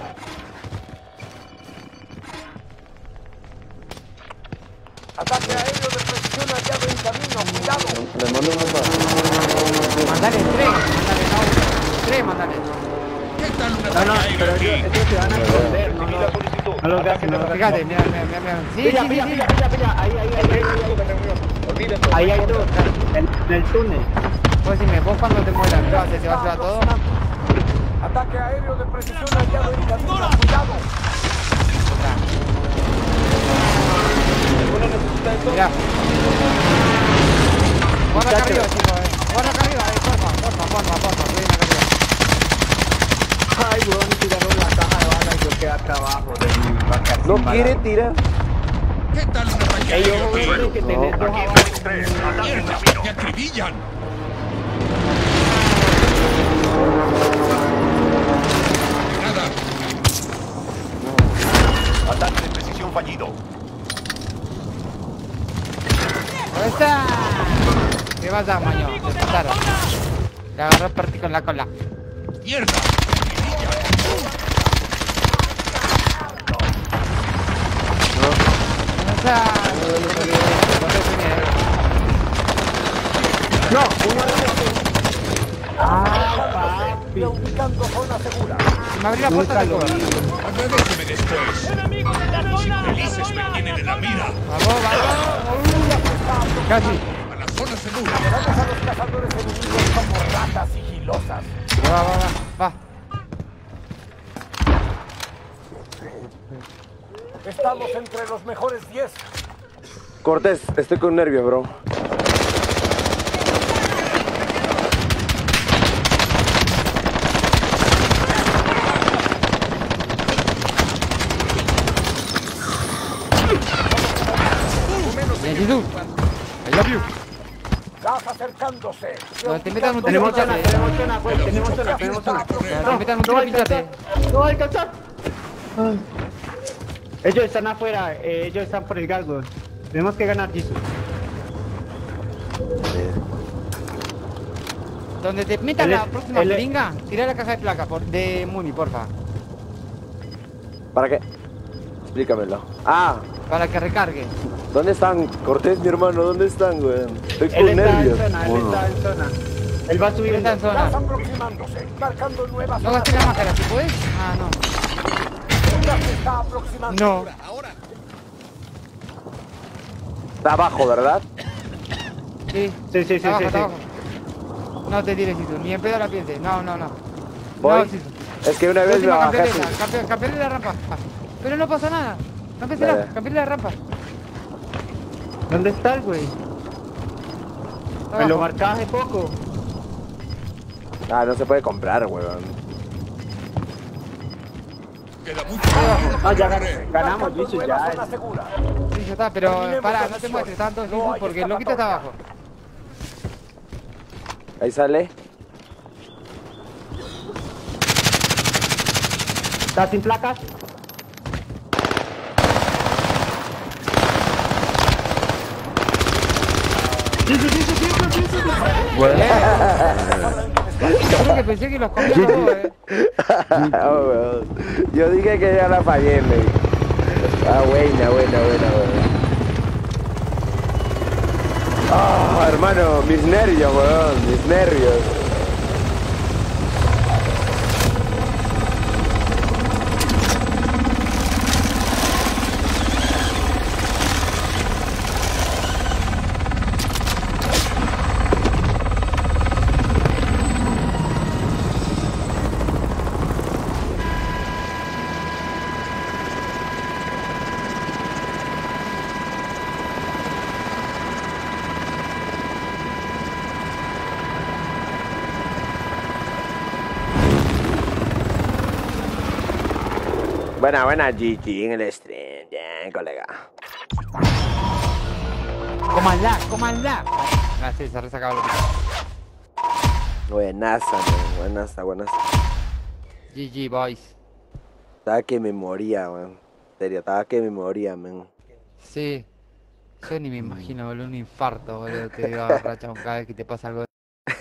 Ataque aéreo de precisión hallado en camino. Cuidado. Les mando una más. Mandale tres, mandale no. Tres, mandale. ¿Qué tal un No, ataque no, aéreo pero aquí? ellos, ellos se van a esconder, no, no, no los veas que no los veas. Fíjate, mira, mira, mira, mira. Sí, Pilla, sí, pilla, sí, pilla, pilla, pilla, ahí, ahí, ahí, ahí, ahí, ahí hay dos, en, en el túnel. Vos decime, vos cuando te mueras, ¿qué vas a hacer? ¿Se va a hacer a todo? Ataque aéreo de precisión hallado en camino. Cuidado. Mirá. Guarda acá arriba, chicos, eh. Guarda acá arriba, eh. Porfa, porfa, porfa, porfa. Estoy acá arriba. Ay, weón, tiraron la caja de balas y yo quedé acá abajo. de mi vaca No sin quiere balas. tirar. ¿Qué tal un ataque Ey, aéreo ojo, aquí? weón, que tenés dos abajo. ¡Mierda! ¡Me acribillan! Nada. Ataque de precisión fallido. ¿Dónde está? ¿Qué vas a, maño? Te mataron. Le agarró partí con la cola. ¡Mierda! ¡Me acribillan! esa... No, uno Ah, papi. Reubicando zona segura. Me abrí la puerta de cover. Agradeceme después. Los infelices me tienen en la mira. Vamos, vamos. Casi. A la zona segura. Esperamos a los cazadores enemigos como ratas sigilosas. Va, va, va, va. Estamos entre los mejores diez. Cortés, estoy con nervios, bro. Bien, Jesús. I love you. Gas acercándose. No, te metan un Tenemos teléfono. zona, tenemos zona, pues, tenemos zona, tenemos zona. Te metan un No va a teléfono. alcanzar, no va a alcanzar. Ay. Ellos están afuera, eh, ellos están por el gas, güey. Tenemos que ganar, Jesus. Donde te metan Él la es- próxima él es- jeringa, tira la caja de placa por, de Muni, porfa. ¿Para qué? Explícamelo. Ah, Para que recargue. ¿dónde están? Cortés, mi hermano, ¿dónde están, güey? Estoy Él con está nervios. en zona, él Bueno. está en zona. Él va a subir Está en Gas zona. aproximándose. Marcando nuevas No zonas. gasté la máscara, ¿si puedes? Ah, no. Gas se está aproximando. No. Está abajo, ¿verdad? Sí. Sí, sí, sí, Está abajo, sí, está sí. abajo. No te tires, Sisu. Ni en pedo la pienses. No, no, no. Voy. No, Sisu. Es que una vez me Última bajé así. campeoneta, campe- campeón de la rampa. Ah, pero no pasa nada. Campeón Dale. campeón de la rampa. ¿Dónde está el güey? Está Me lo abajo. marcaba hace poco. Ah, no se puede comprar, weón. Queda mucho. Ah, ya gan- ganamos, Marcando Jesus, nueva ya. zona segura. Sí, ya está, pero Terminemos pará, la no te misión. muestres tanto, No Sisu, hay porque el loquito está abajo. Ahí sale. ¿Está sin placas? Yo creo que pensé que los comía los dos, eh. Ah, weón. Yo dije que ya la fallé, me. Ah, buena, buena, buena, buena. Ah, hermano, mis nervios, weón, mis nervios. Buena, buena, G G en el stream. Bien, colega. Cómanla, cómanla. Ah, sí, se resacaba lo que. Buenaza, man. Buenaza, buenaza. G G, boys. Estaba que me moría, weón. En serio, estaba que me moría, man. Sí. Yo ni me imagino, boludo, un infarto, boludo. Te digo, rachón, cada vez que te pasa algo.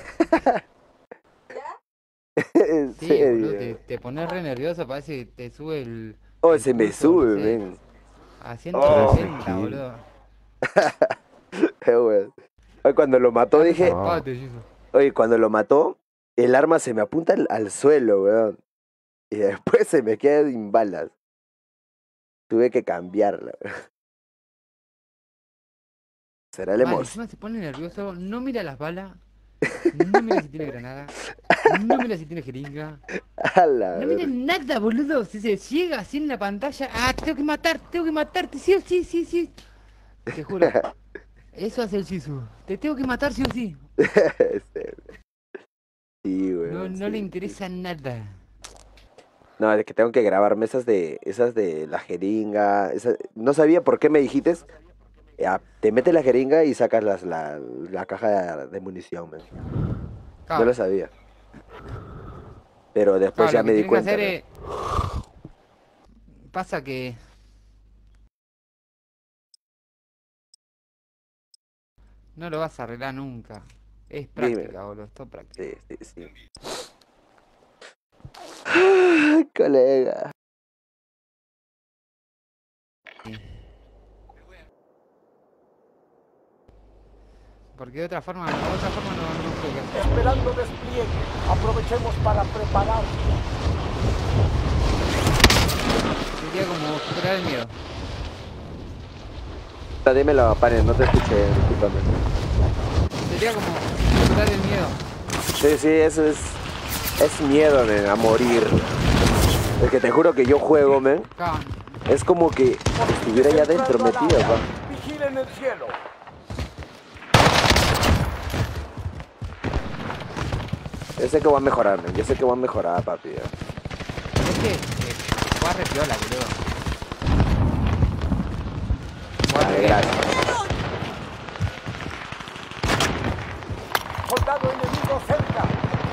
En Sí, serio. boludo, te, te pones re nervioso, parece que te sube el... Oh, se me pulso, sube, no sé, men. A Oh, ciento ochenta, boludo. Eh, weón. Oye, cuando lo mató dije, Zapate, Jesus. oye, cuando lo mató, el arma se me apunta al, al suelo, weón. Y después se me queda sin balas. Tuve que cambiarla. Será la Vale, emoción. encima se pone nervioso, no mira las balas, no mira si tiene granada, no mira si tiene jeringa, A la no mira verga. nada, boludo. Si se ciega así en la pantalla, ah, te tengo que matar, te tengo que matarte, sí o sí, sí, sí. Te juro, eso hace el Sisu. Te tengo que matar sí o sí. Sí, weón. No, no sí, le sí. interesa nada. No, es que tengo que grabarme esas de, esas de la jeringa. Esa- no sabía por qué me dijiste. Ya, te metes la jeringa y sacas las, la, la caja de, de munición, man. No Claro, lo sabía. Pero después claro, ya lo me que di tienen que cuenta. hacer ¿no? es... Pasa que... No lo vas a arreglar nunca. Es práctica, boludo, esto es práctica. Sí, sí, sí. Ay, colega. Porque de otra forma, de otra forma no, no creo que hacer. Esperando despliegue. Aprovechemos para preparar. Sería como superar el miedo. Dímelo, Pane, no te escuché, discúlpame. Sería como superar el miedo. Sí, sí, eso es... Es miedo, men, a morir. Porque te juro que yo juego, men. Claro. Es como que estuviera allá adentro metido, pa. Vigilen el cielo. Yo sé que voy a mejorar, men. Yo sé que voy a mejorar, papi. ¿eh? Es que eh, juega re piola, boludo. Juega Vale, re bien. gracias. Soldado enemigo cerca.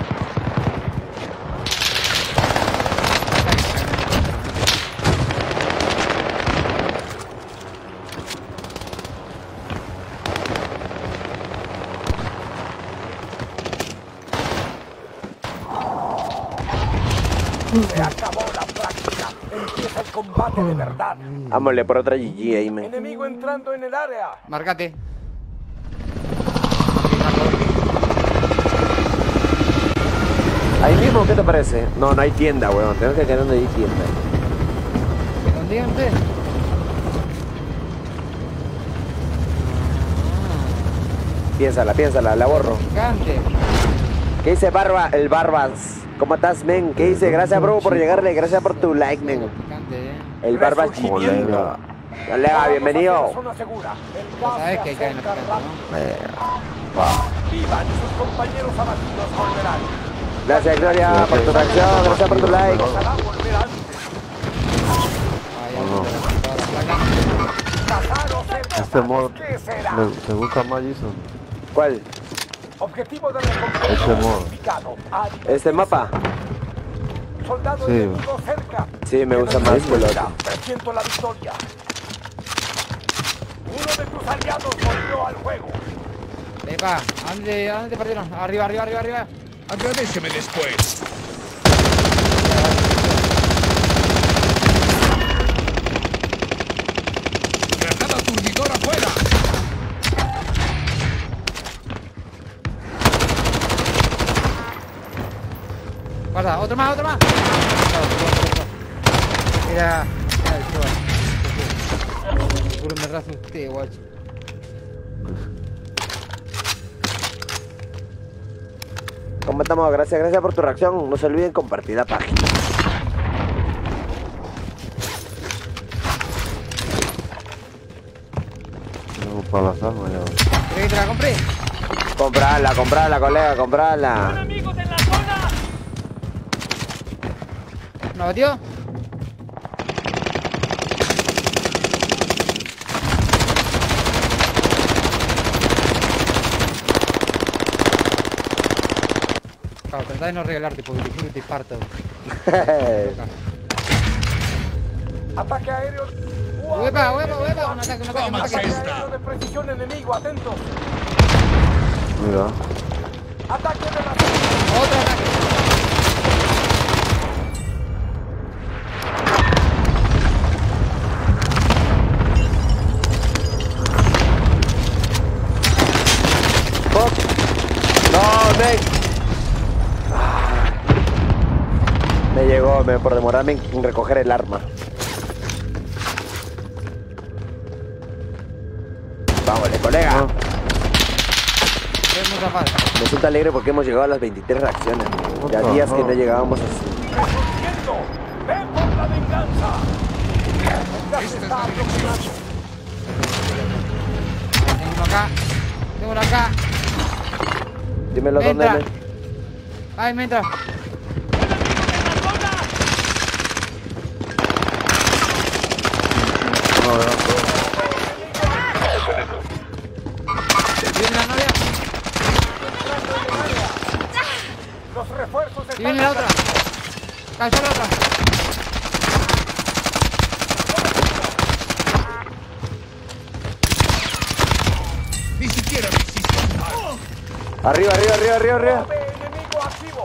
Se acabó la práctica. Empieza el combate de verdad. Vámonos por otra G G ahí, men. Enemigo entrando en el área. Márcate. Ahí mismo, ¿qué te parece? No, no hay tienda, weón. Tenemos que quedar donde hay tienda. ¿Dónde iban ustedes? Piénsala, piénsala, la borro. Gigante. ¿Qué dice Barba? El Barbas. ¿Cómo estás, men? ¿Qué dice? Gracias, bro, por llegarle. Gracias por tu like, men. Gigante, eh. El Barbas chiquito. Colega, bienvenido. Zona segura. El Ya gas sabes se que caen los acerca gigantes, rápido. ¿no? Vivan y sus compañeros abatidos volverán. Gracias, Gloria, por tu reacción. Gracias por tu like. Ojalá volver antes. Ah, ya me puse toda la placa. Cazaros cerca. Este mod, ¿Qué será? ¿me, ¿te gusta más, Jason? ¿Cuál? Objetivo de recompensa Ese modo. identificado. Área. ¿Este mapa? Soldado Sí. enemigo cerca. Sí, me gusta más que el otro. Presiento la victoria. Uno de tus aliados volvió al juego. Epa, ¿a dónde, a dónde te perdieron? Arriba, arriba, arriba, arriba. Agradéceme después. Granada aturdidora fuera. Guarda, otro más, otro más. Mira, mira el chaval. Seguro me raza usted, guacho. ¿Cómo estamos? Gracias, gracias por tu reacción. No se olviden compartir la página. Tengo para las armas ya. ¿Quieres que te la compré? Comprala, comprala, colega, comprala. ¡Enemigos en la zona! ¿No batió? Claro, tratá de no regalarte porque te juro que te parto. Ataque aéreo. ¡Huepa, huepa, huepa! Un ataque, un ataque, un Toma, ataque. esta. Aéreo de precisión enemigo, atentos. Mira. Ataque de la... Otro ataque. Fuck. No, men. Me llegó, me, por demorarme en recoger el arma. Vámonos, colega. Es mucha falta. Me siento alegre porque hemos llegado a las veintitrés reacciones. Ya días que no llegábamos así. ¡Resurgiendo! ¡Ven por la venganza! Ya se Esta es está la dirección. aproximando. Tengo uno acá. Tengo uno acá. Dímelo Me dónde. entra. men. Ay, me entra. No, no, Viene la novia. Los refuerzos Y están... viene la otra. Cayó la otra. Ni siquiera me hiciste nada. Arriba, arriba, arriba, arriba, arriba. Enemigo activo.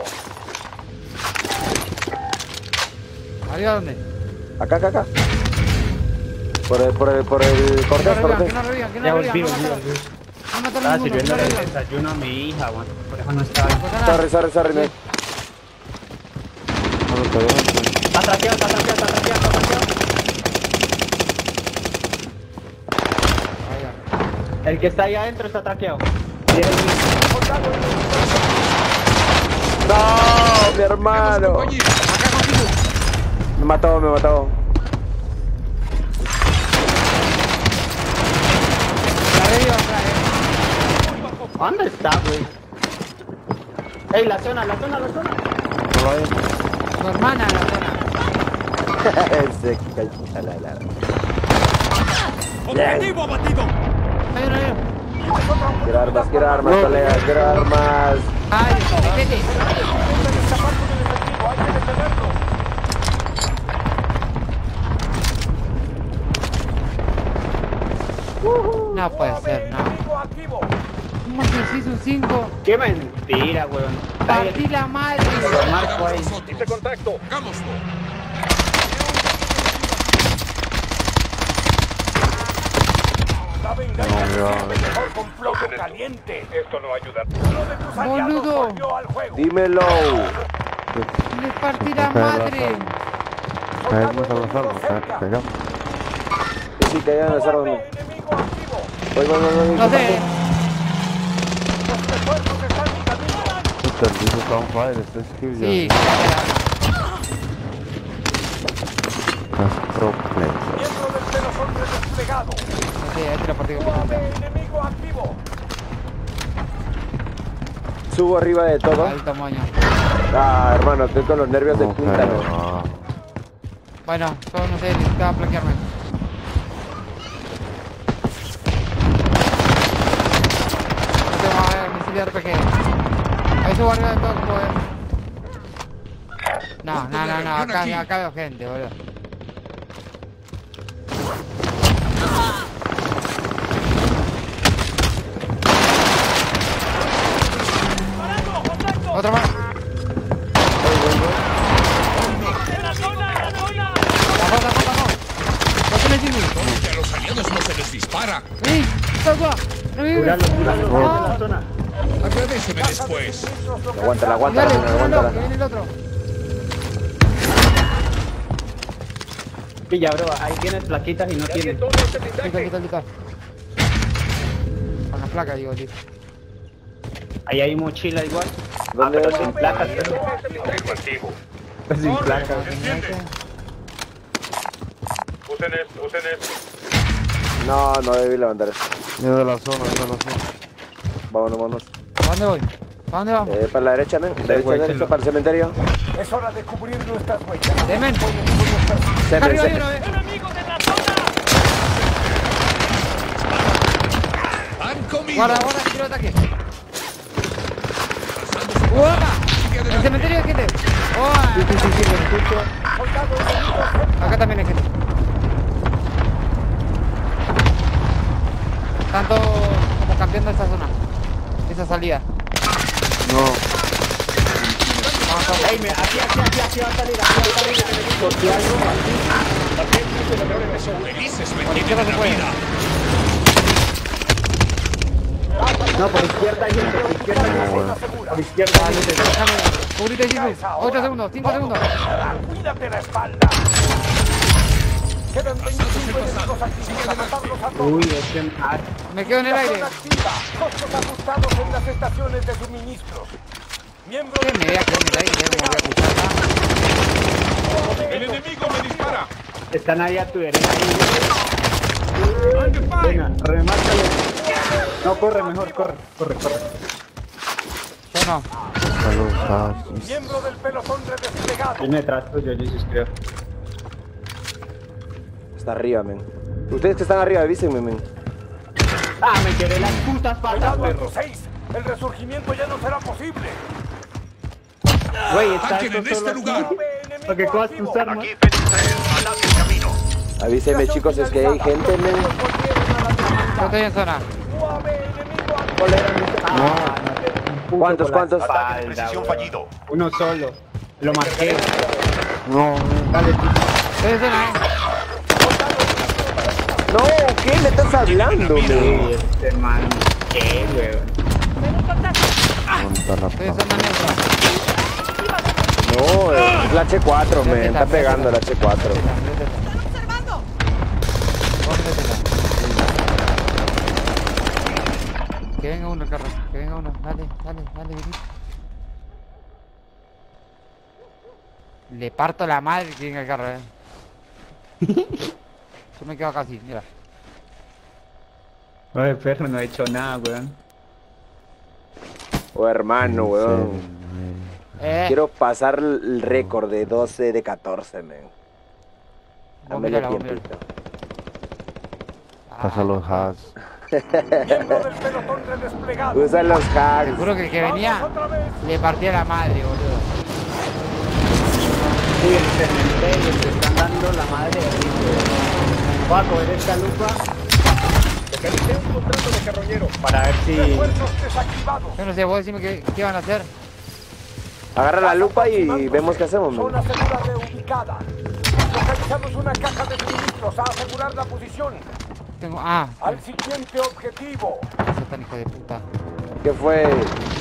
¿Arriba dónde? Acá, acá, acá. Por el, por el, por el Que no cortés, revivan, cortés. que no revivan, que no Ya revivan. volví, No volví, mátalo. volví. No matarlo Ah, ninguno. sirviendo No el lo digo. desayuno a mi hija, weón. Por eso no estaba. No pasa nada. Sorry, sorry, sorry, man. No, no, todavía no estoy. Está traqueado, está traqueado, está traqueado, está traqueado. Ahí va. El que está ahí adentro está traqueado. Y es el mismo. No, mi hermano. Compañía. Acá contigo. Me mató, me mató. La revivo acá, eh. ¿Dónde está, güey? Ey, la zona, la zona, la zona. No hay. Tu hermana en la zona. Ese cacho, la, la, la. ¡Objetivo abatido! Hay uno, hay uno. Quiero armas, quiero armas, colegas, quiero armas. Ay, vete. No puede ser, no. ¿Cómo se hizo un cinco? Qué mentira, weón. Partí la madre. Marco ahí. Hice contacto. Hagámoslo. La venganza sirve mejor con plomo caliente. Esto no ayuda. Uno de tus aliados Boludo. volvió al juego. Dímelo. Le partí la madre. Caemos a las armas, ca- cagamos. Sí, sí, caigan las armas. Enemigo activo. Voy, voy, voy, voy. No sé. Los refuerzos están en camino. Puta, el bicho está on fire, está skill ya. Sí, Es pro player. Miembro del pelotón desplegado. no sé, ahí te la partí U A completa. V enemigo activo. Subo arriba de todo. Al tamaño. Ah, hermano, estoy con los nervios de No, punta. pero, ¿no? ah. Bueno, yo no sé, necesitaba plaquearme. No tengo a ver, misil de R P G. Ahí subo arriba de todo como ver. No, no, no, no, acá, acá veo gente, boludo. Otro más. Bajó, bajó, bajó. No tiene civil. Que a los aliados no se les dispara. ¡Sí! ¡Salva! ¡No vive! Curalo, curalo, curalo en la ¡Ah! zona. Agradeceme después. Aguántala, aguántala, Dale, nena, cúralo, aguántala. que viene el otro. Pilla, bro, ahí tienes plaquitas y no tienes. Quita, quita, quita. Con la placa, digo, tío. Ahí hay mochila igual. ¿Dónde, Ah, pero dónde? sin placas, pero Afirmativo. sin placas. ¿Entiendes? Usen esto, usen esto. No, no debí levantar eso. Viene de la zona, viene de la zona. Vámonos, vámonos. ¿Para dónde voy? ¿Para dónde vamos? Eh, para la derecha, men. Derecha, güey, derecha, se lo- para el cementerio. Es hora de cubrir nuestras huellas. Demen. Semen, Arriba hay semen. uno, eh. Han comido. Guarda, guarda, quiero ataque. ¡Guarda! El cementerio hay gente. ¡Oh! Acá también hay gente. Están todos como campeando esa zona. Esa salida. No, Vamos, vamos. Ey, me- aquí, aquí, aquí, aquí va a salir, aquí va a salir. Porque algo Felices me Por tienen izquierda en se la puede. vida. No, por izquierda hay gente, por izquierda hay gente. Por izquierda hay gente. Déjame. Cubrite, Jesus. ocho segundos, cinco segundos. Cuídate la espalda. Quedan veinticinco enemigos activos. A matarlos a todos. Uy, es que... ah, Me quedo en el aire. Zona activa. Costos ajustados en las estaciones de suministros. Miembro ¿Qué me voy a quedar en el aire? Ya no me voy a escuchar. El enemigo me dispara. están ahí a tu derecha. Venga, remátalo. No, corre mejor, corre, corre, corre. Yo no. salud, ah, Miembro del pelotón desplegado. Viene detrás tuyo, Jesus, creo. Está arriba, men. Ustedes que están arriba, avísenme, men. Ah, me quedé las putas patas, Cuidado, perro. Alto seis. El resurgimiento ya no será posible. Güey, está Ataquen esto en este solo lugar. aquí. Para que cojas tus armas. Avísenme, chicos, es que hay gente, men. Yo estoy en zona. Ah, no, te puso ¿Cuántos, por la cuántos? espalda, güey. Uno solo. Lo marqué. no, Dale, chico. Estoy en zona, eh. No, ¿qué me estás hablando, men? Uy, este man. ¿Qué, weón? Monta la Estoy pa- usando neutra. No, es la H cuatro, Métela, me está pegando la métela. H cuatro. Métela, métela. Vos métela. Que venga uno, carro. Que venga uno. Dale, dale, dale, venite. Le parto la madre que venga el carro, eh. Yo me quedo acá así, mira. Oye, perro, no he hecho nada, weón. Oh, hermano, weón. Eh, Quiero pasar el récord de doce de catorce, men. vos Dame mírala, el vos mírala. tiempito. Pasa los hacks. Miembro del pelotón redesplegado. Usa los Te hacks. juro que el que venía Otra vez. le partía la madre, boludo. Sí, el cementerio, te están dando la madre de ti, weón. Voy a coger esta lupa Localicé un contrato de carroñero. para ver si... Refuerzos desactivados. Yo no sé, vos decime qué, qué van a hacer. Agarra la lupa y vemos qué hacemos, men. Zona segura reubicada. Localizamos una caja de suministros a asegurar la posición. Tengo. Ah, Al siguiente objetivo. ese tan hijo de puta. ¿Qué fue? Para,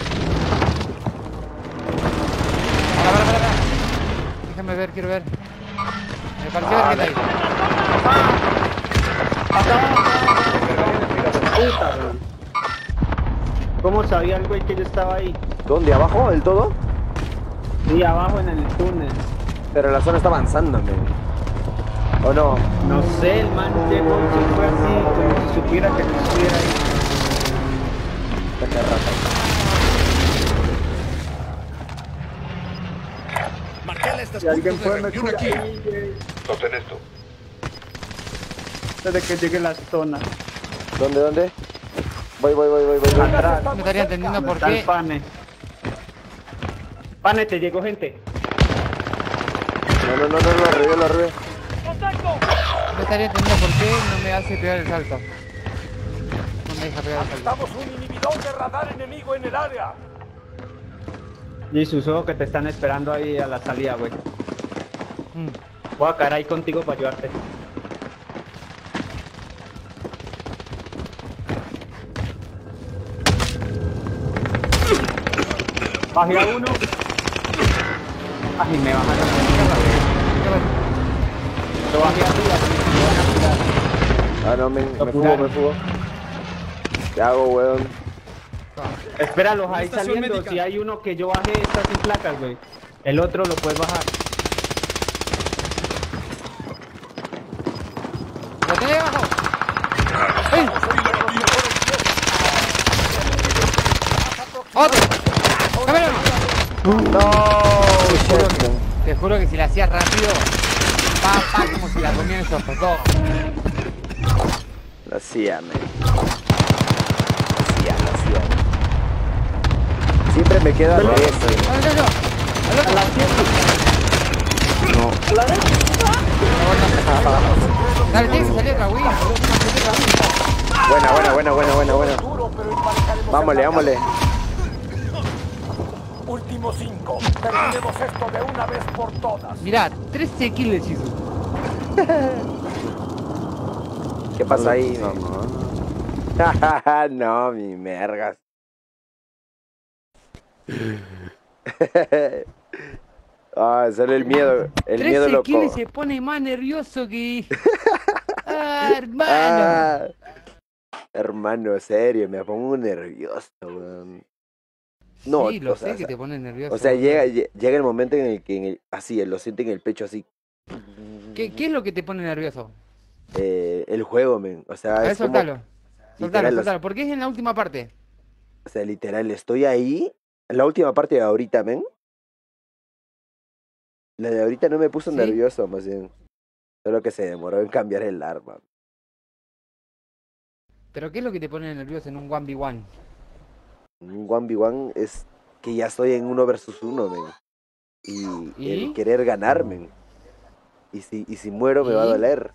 para, para, para. Déjame ver, quiero ver. Me pareció ver que está ahí. Puta, weón. ¿Cómo sabía el güey que yo estaba ahí? ¿Dónde? ¿Abajo? ¿El todo? Sí, abajo en el túnel. Pero la zona está avanzando, men. ¿O no? No sé, el man llegó y se fue así, como si supiera que no estuviera ahí. Qué rata. Martela estos Si alguien puntos de puede me reacción cura aquí. ahí, güey, Noten esto. antes de que llegue la zona. ¿Dónde, dónde? Voy, voy, voy, voy, voy. voy. Atrás, No me estaría entendiendo por está el qué. pane. Pane, te llegó gente. No, no, no, no, lo arribé, lo arribé. No estaría entendiendo por qué no me hace pegar el salto. No me deja pegar el salto. Estamos un inhibidor de radar enemigo en el área. Jesus, ojo que te están esperando ahí a la salida, güey. Mm. Voy a caer ahí contigo para ayudarte. Bajé a uno. Ay, me bajaron la mierda, güey. Lo bajé arriba, porque me van a curar. Ah, no, men, Lo me fugo, curaron. me fugo. ¿Qué hago, weón? Espéralos ahí Estación saliendo. médica. Si hay uno que yo bajé, está sin placas, güey. El otro lo puedes bajar. ¡Lo tenés abajo! ¡Ey! ¡Otro! ¡Cámara! No, shit, men. Te juro que si la hacías rápido, pa, pa, como si la comían esos dos. Lo hacía, men. Lo hacía, lo hacía. Siempre me queda de eso. ¡Dale, dale, dale! ¡Al otro! Dale, tiene que salir otra win. Buena, buena, buena, buena, buena, buena. Duro, pero emparejaremos Vámonos, el vámonos. Último cinco. Terminemos esto de una vez por todas. Mirá, trece kills, Jesus. ¿Qué pasa ahí? No, men? no. No, mi mergas. Ah, sale el miedo. El miedo trece loco. kills y se pone más nervioso que... ¡Ah, hermano! Ah, hermano, serio, me pongo nervioso, weón. No, sí, lo o sea, sé que te pone nervioso. o sea, llega, lle- llega el momento en el que en el- así, lo siente en el pecho así. ¿Qué, ¿Qué es lo que te pone nervioso? Eh, el juego, men. O sea, A ver, es como, soltalo. Soltalo, literal, soltalo. Porque es en la última parte. o sea, literal, estoy ahí. En la última parte de ahorita, men. La de ahorita no me puso ¿Sí? nervioso, más bien. Solo que se demoró en cambiar el arma. Pero ¿qué es lo que te pone nervioso en un uno ve uno? Un uno ve uno es que ya estoy en uno versus uno, men. Y, ¿Y? el querer ganar, men. Y si, y si muero me va a ¿Y? doler.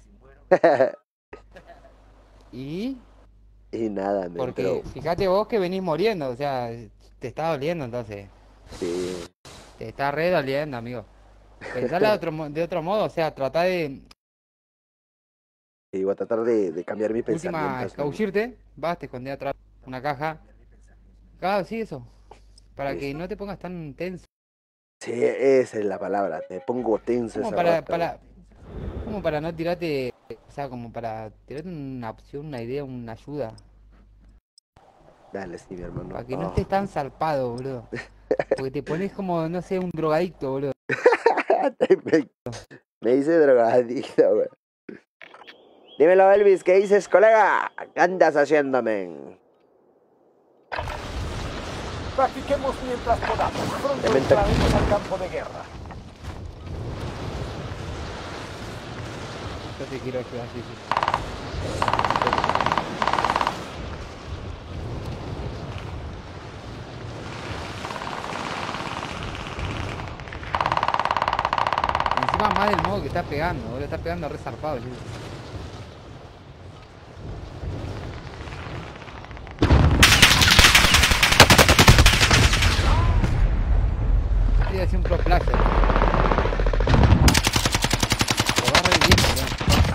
Y... Y nada, men. Porque Pero, fíjate vos que venís muriendo, o sea, te está doliendo entonces. sí. Te está re doliendo, amigo. Pensala de otro, mo- de otro modo, o sea, trata de Sí, voy a tratar de, de cambiar mi última pensamiento. escabullirte, vas, te escondés atrás. una caja. Claro, sí, eso. Para que no te pongas tan tenso. Sí, esa es la palabra, te pongo tenso Como esa para, rata, para, como para no tirarte, o sea, como para tirarte una opción, una idea, una ayuda. Dale, sí, mi hermano. Para que no Oh. estés tan zarpado, boludo. Porque te pones como, no sé, un drogadicto, boludo. me, me hice drogadicto, güey. Dímelo, Elvis, ¿qué dices, colega? ¿Qué andas haciendo, men? Practiquemos mientras podamos. Pronto Te menta- entraremos al campo de guerra. Yo te quiero ayudar, sí, sí. Encima más del modo que está pegando, boludo. Está pegando re zarpado, sí. Estoy haciendo un pro player. Lo va re bien, boludo.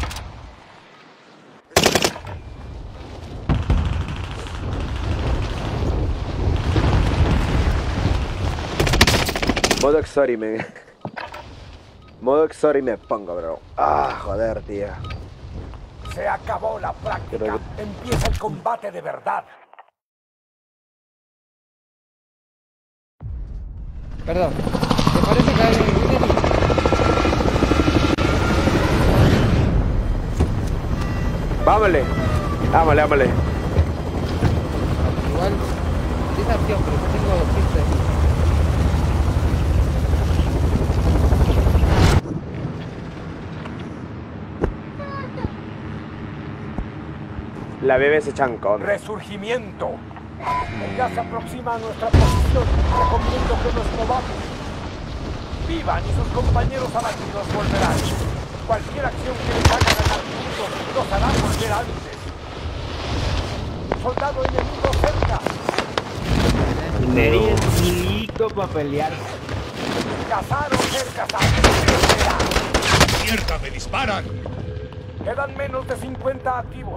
Modo Exori, men. Modo Exori me pongo, bro. Ah, joder, tío. Se acabó la práctica. Pero- Empieza el combate de verdad. Perdón. ¿Te parece que hay un Unity? Vámonos. Vámonos, vámonos. Igual, desafío, pero yo tengo doscientos de mí. La bebé se chancó. Resurgimiento. Ya se aproxima a nuestra posición. Recomiendo que nos movamos. Vivan y sus compañeros abatidos volverán. Cualquier acción que les haga ganar puntos los hará volver antes. Soldado enemigo cerca. Minería es milico para pelear. Cazar o ser cazado. ¡Mierda, me disparan! Quedan menos de cincuenta activos.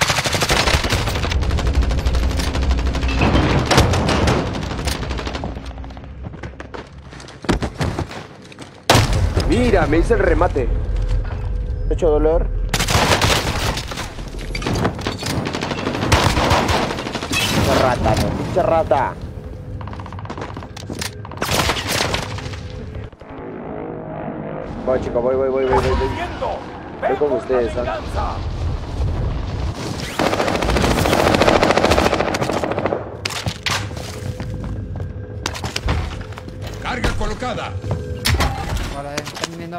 Mira, me hice el remate. Mucho dolor. Pinche rata, no, pinche rata. Voy, chico, voy, voy, voy, voy, voy. voy. Viendo. Voy con ustedes, ¿ah? venganza. ¡Carga colocada! Ahora, eh, están viniendo.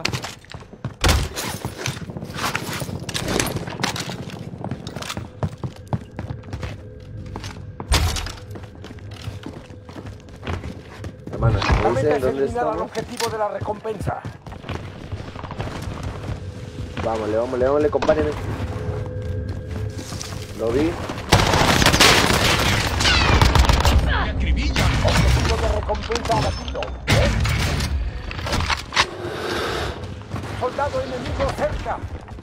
Hermano, La ¿me meta dicen es dónde eliminar al estamos? objetivo de la recompensa. Vámonos, vámonos, vámonos, compárenme. Lo vi. ¡Me acribillan! Objetivo de recompensa abatido. ¿Eh? Soldado enemigo cerca.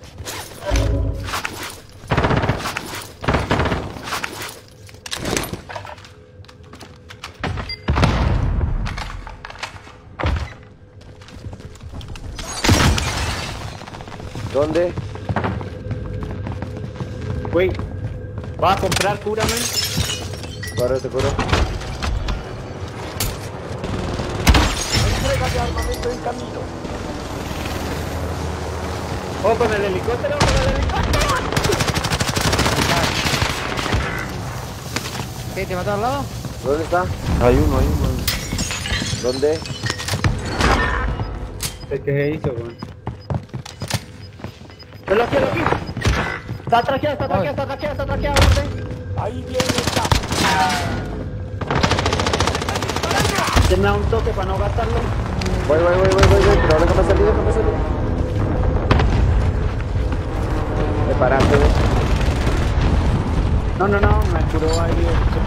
¿Dónde? Güey, ¿vas a comprar cura, men? Corre, te curo. Entrega de armamento en camino. ¡Oh, con el helicóptero, con el helicóptero! ¿Qué? ¿Te mató al lado? ¿Dónde está? Hay uno, hay uno. ¿Dónde? ¿Qué se hizo, güey? ¡Yo lo quiero aquí! ¡Está traqueado, está traqueado, está traqueado, está traqueado, orden! Ahí viene el cap. Denme un toque para no gastarlo. Voy, voy, voy, voy, voy, voy. Pero déjame salir, déjame salir. Me paraste, güey. No, no, no, me curó ahí.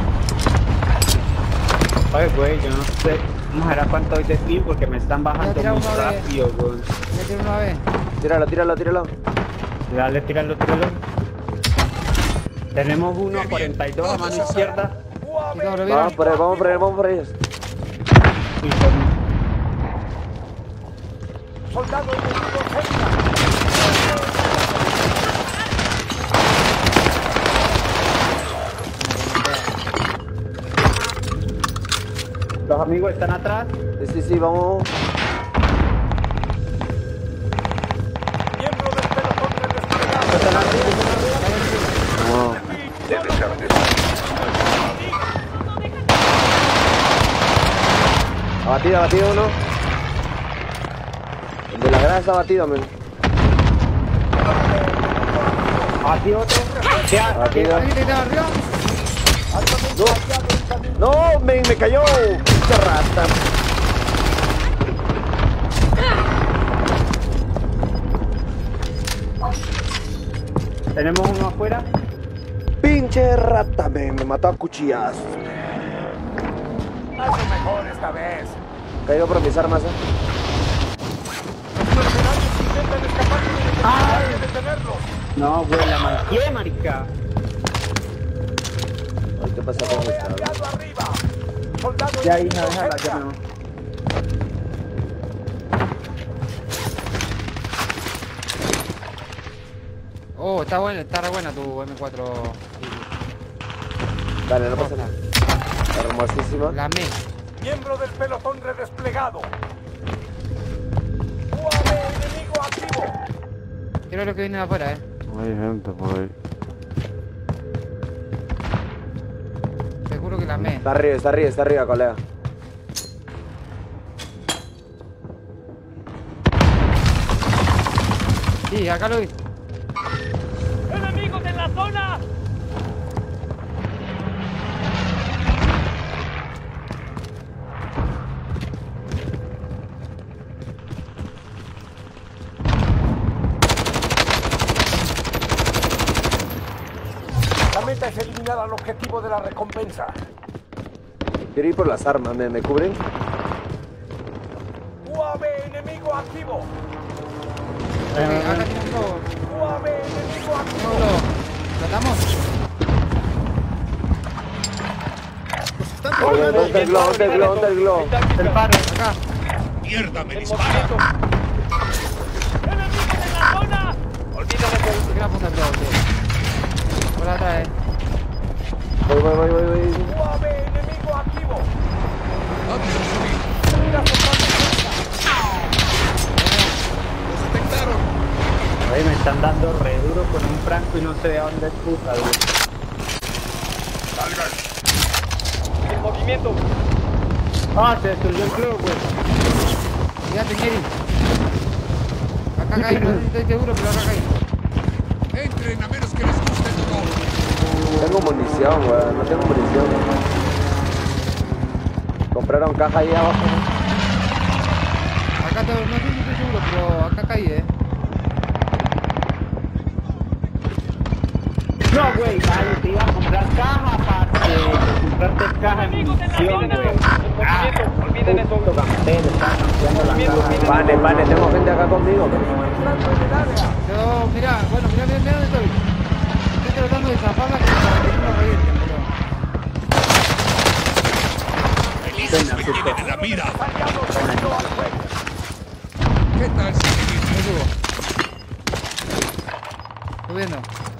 Oye, güey, yo no sé. Vamos a ver a cuánto hoy de speed porque me están bajando tira muy uno de- rápido, güey. Voy a tirar una vez. Tíralo, tíralo, tíralo. Dale, tíralo, tíralo. Tenemos uno a cuarenta y dos a mano izquierda. U A V. Chicos, ¿lo vieron? Vamos por él, vamos por él, vamos por ellos. Y con... Soldado enemigo cerca. Los amigos están atrás. Sí, sí, sí, vamos. Miembro del pelotón de desplegado. Están arriba. No. Debe ser Abatido, abatido uno. El de la grada está abatido, men. Aquí otro. ¿Qué ha- Abatido. ¿Alguien te arriba? No, no, men, me cayó. Pinche rata. Tenemos uno afuera. Pinche rata, men. Me mató a cuchillazos. Hazlo mejor esta vez. Caigo por mis armas, eh. Los mercenarios intentan escapar y hay que detenerlos. No, güey, la manqué, marica. Ay, ¿qué pasa con esta? Aliado arriba. Soldado Ya, enemigo hija, déjala, cerca. ya no. Oh, está buena, está re buena tu M cuatro. Dale, no pasa nada. Hermosísima. La me. Miembro del pelotón redesplegado. U A V enemigo activo. Quiero lo que viene de afuera, eh. Hay gente por ahí. Seguro que la me. Está arriba, está arriba, está arriba, colega. Sí, acá lo vi. ¡Enemigos en la zona! La meta es eliminar al objetivo de la recompensa. Quiero ir por las armas, ¿me, me cubren? U A V enemigo activo. Ok, acá tiene un globo. U A V enemigo Tengo activo. un globo. ¿Tratamos? ¿Dónde está el globo? ¿Dónde está el globo? ¿Dónde está el globo? El paro. Acá. mierda, me dispara. ¡Enemigos en la zona! ¿Por qué la apunta el globo, tío? Por atrás, eh. Voy, voy, voy, voy, voy. U A V enemigo activo. Vamos a subir. Mira, soldado cerca. Nos detectaron. Oye, me están dando re duro con un franco y no sé de dónde es puta, güey. Salgan. ¡En movimiento! Ah, se destruyó el club, güey. Fíjate, Kiri. Acá caí, no sé si estoy seguro, pero acá caí. Entren a menos que les guste el todo. Tengo munición, weón. No tengo munición. Compraron caja ahí abajo. Acá te, no sé si estoy seguro, pero acá caí, eh. No, güey, vale, te iba a comprar caja para comprarte caja en ¡Enemigos en la munición, zona! güey. ¡En movimiento! ¡Olviden eso! Puto campero, está campeando la caja. Pane, pane, tengo gente acá conmigo. Entrando en el área. Yo, mirá, bueno, mirá, mirá, mirá dónde estoy. Estoy tratando de zafarla para que no me revienten, pero... Felices me tienen en la mira. Aliados dentro al juego. ¿Qué tal si Me subo. Subiendo.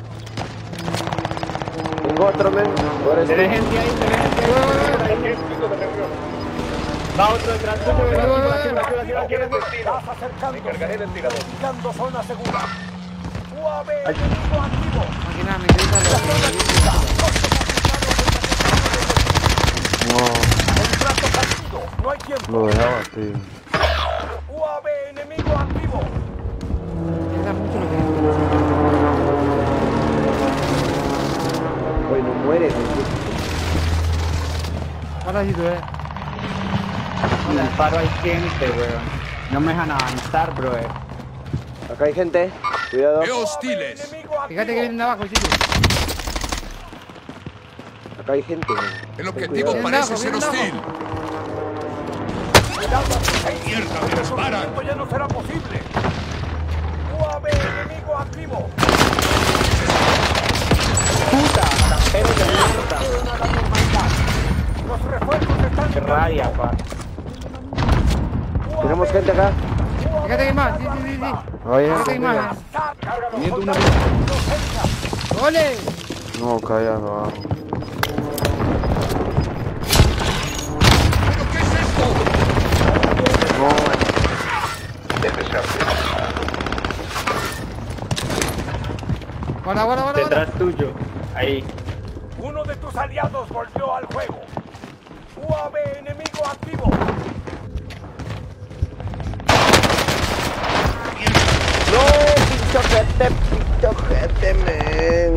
Tengo otro, men. Por eso. Tenés gente ahí, tenés gente ahí. Va otro detrás tuyo, güey. Voy, voy, voy, Aquí, voy. aquí, aquí, aquí, aquí. Estás acercándose. Indicando zona segura. U A V enemigo activo. Máquina, me interesa lo No, El trato partido. No hay tiempo. lo dejaba así. U A V enemigo activo. me interesa mucho lo que güey, no muere. ahora sí, tú, eh. En el paro hay gente, güey. No me dejan avanzar, bro. Acá hay gente. Cuidado. Veo hostiles. Enemigo activo. Fíjate que vienen de abajo, chicos. Acá hay gente. El objetivo Cuidado. parece Vienen ser abajo, hostil. Cuidado a sus seis. Mierda, me El disparan. movimiento ya no será posible. U A V enemigo activo. ¡Puta! vaya, pa. Tenemos gente acá. Fíjate que hay más, sí, sí, sí, sí. Oye, Fíjate que hay más. Teniendo una ¡Ole! no, callado abajo. ¿Pero qué es esto? No, Guarda, guarda, guarda. Detrás tuyo. Ahí. Uno de tus aliados volvió al juego. U A V enemigo activo. No, pincho gente, pincho gente, men.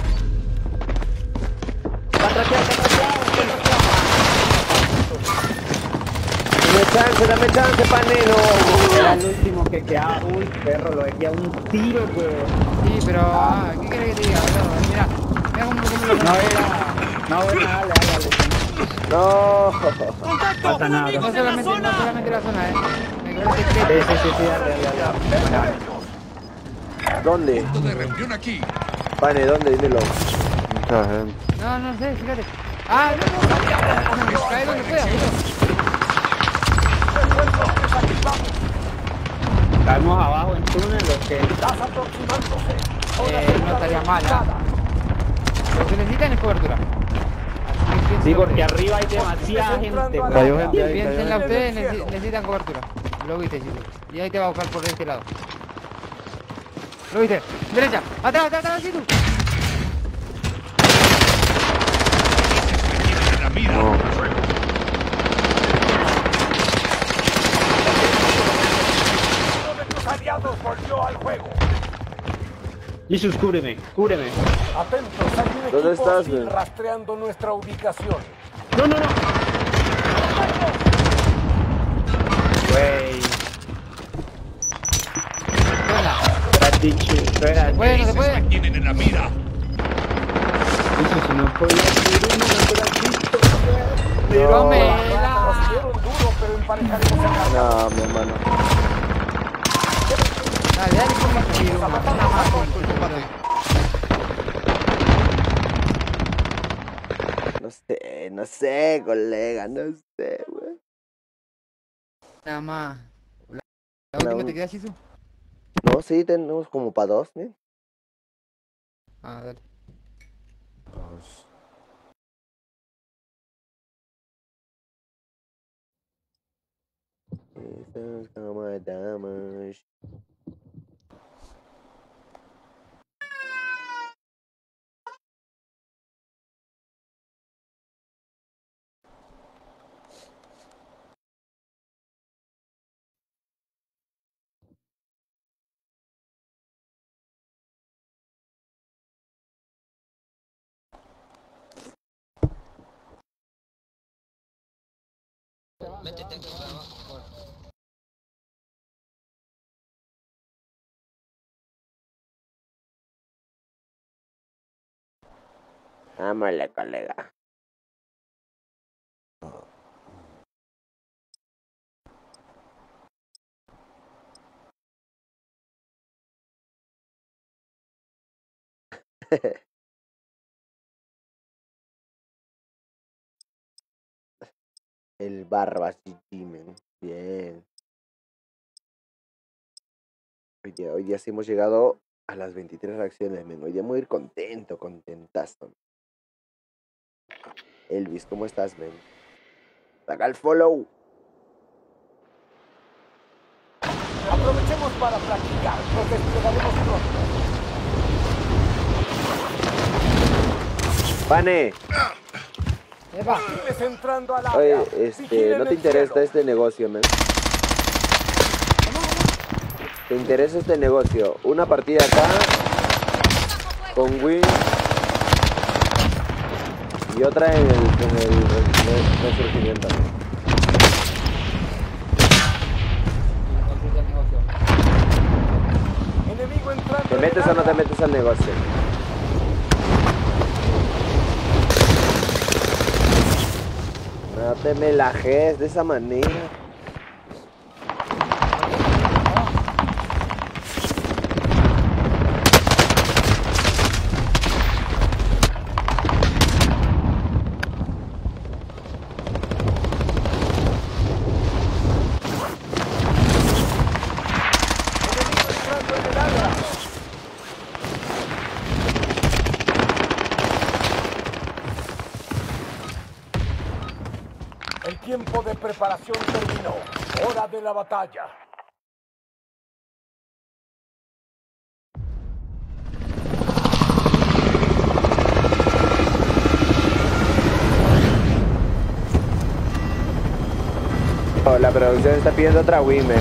Dame chance, dame chance, panelo. Era el último que quedaba. Uy, perro, lo dejé a un tiro, weón. Sí, pero... Ah, ¿qué querés que te diga, boludo? Mira, mira cómo cómo lo... No era. No, bueno, dale, dale, dale. No. Pasa nada. No solamente, no solamente la zona, eh. Me Sí, parece que... sí, sí, sí, dale, dale, dale. ¿Dónde? Punto de reunión aquí. Pane, ¿dónde? Dímelo. mucha gente. No, no sé, fíjate. Ah, no, no, no. Cae donde pueda, boludo. Caemos abajo en túnel, los que... Estás aproximándose. Eh, no estaría mal, ¿ah? Lo que necesitan es cobertura. Así que piensen Sí, porque ustedes. arriba hay demasiada gente. Cayó gente ahí, cayó Piénsenla gente. ustedes, necesi- necesitan cobertura. Lo viste, chicos. Y ahí te va a buscar por este lado. Lo viste. Derecha. Atrás, atrás, atrás, tú. En la mira. No. Uno de tus aliados volvió al juego. Jesus, cúbreme, cúbreme. Atentos, hay un ¿Dónde equipo estás, hostil men? rastreando nuestra ubicación. No, no, no. Wey. Buena. Era dicho, era Bueno, se Se puede. mantienen en la mira. Jesus, si no podía subir uno, no te la visto. Tómela. Nos dieron duro, pero emparejaremos el carro. No, mi hermano. Dale, dale, ponme a subir uno. Nada más, con tu padre. No sé, no sé, colega, no sé, güey. Nada más. La, la La última un- te queda, Shizu. No, sí, tenemos como para dos, ¿eh? Ah, dale. Estas como damas. Ámale, colega. El Barbas G G, men. Bien. Hoy día, hoy día sí hemos llegado a las veintitrés reacciones, men. Hoy día voy a ir contento, contentazo. Elvis, ¿cómo estás, men? Saca el follow. Aprovechemos para practicar. Nos desplegaremos pronto. Pane, Epa. Hostiles entrando al oye, área. este, Vigilen ¿no te el interesa cielo. este negocio, men? ¿Te interesa este negocio? Una partida acá con Win y otra en el, en el, res- resurgimiento. Entonces el negocio. Enemigo entrando ¿Te en metes el o no te área. metes al negocio? No te me lajes de esa manera. preparación terminó. Hora de la batalla. Oh, la producción está pidiendo otra women.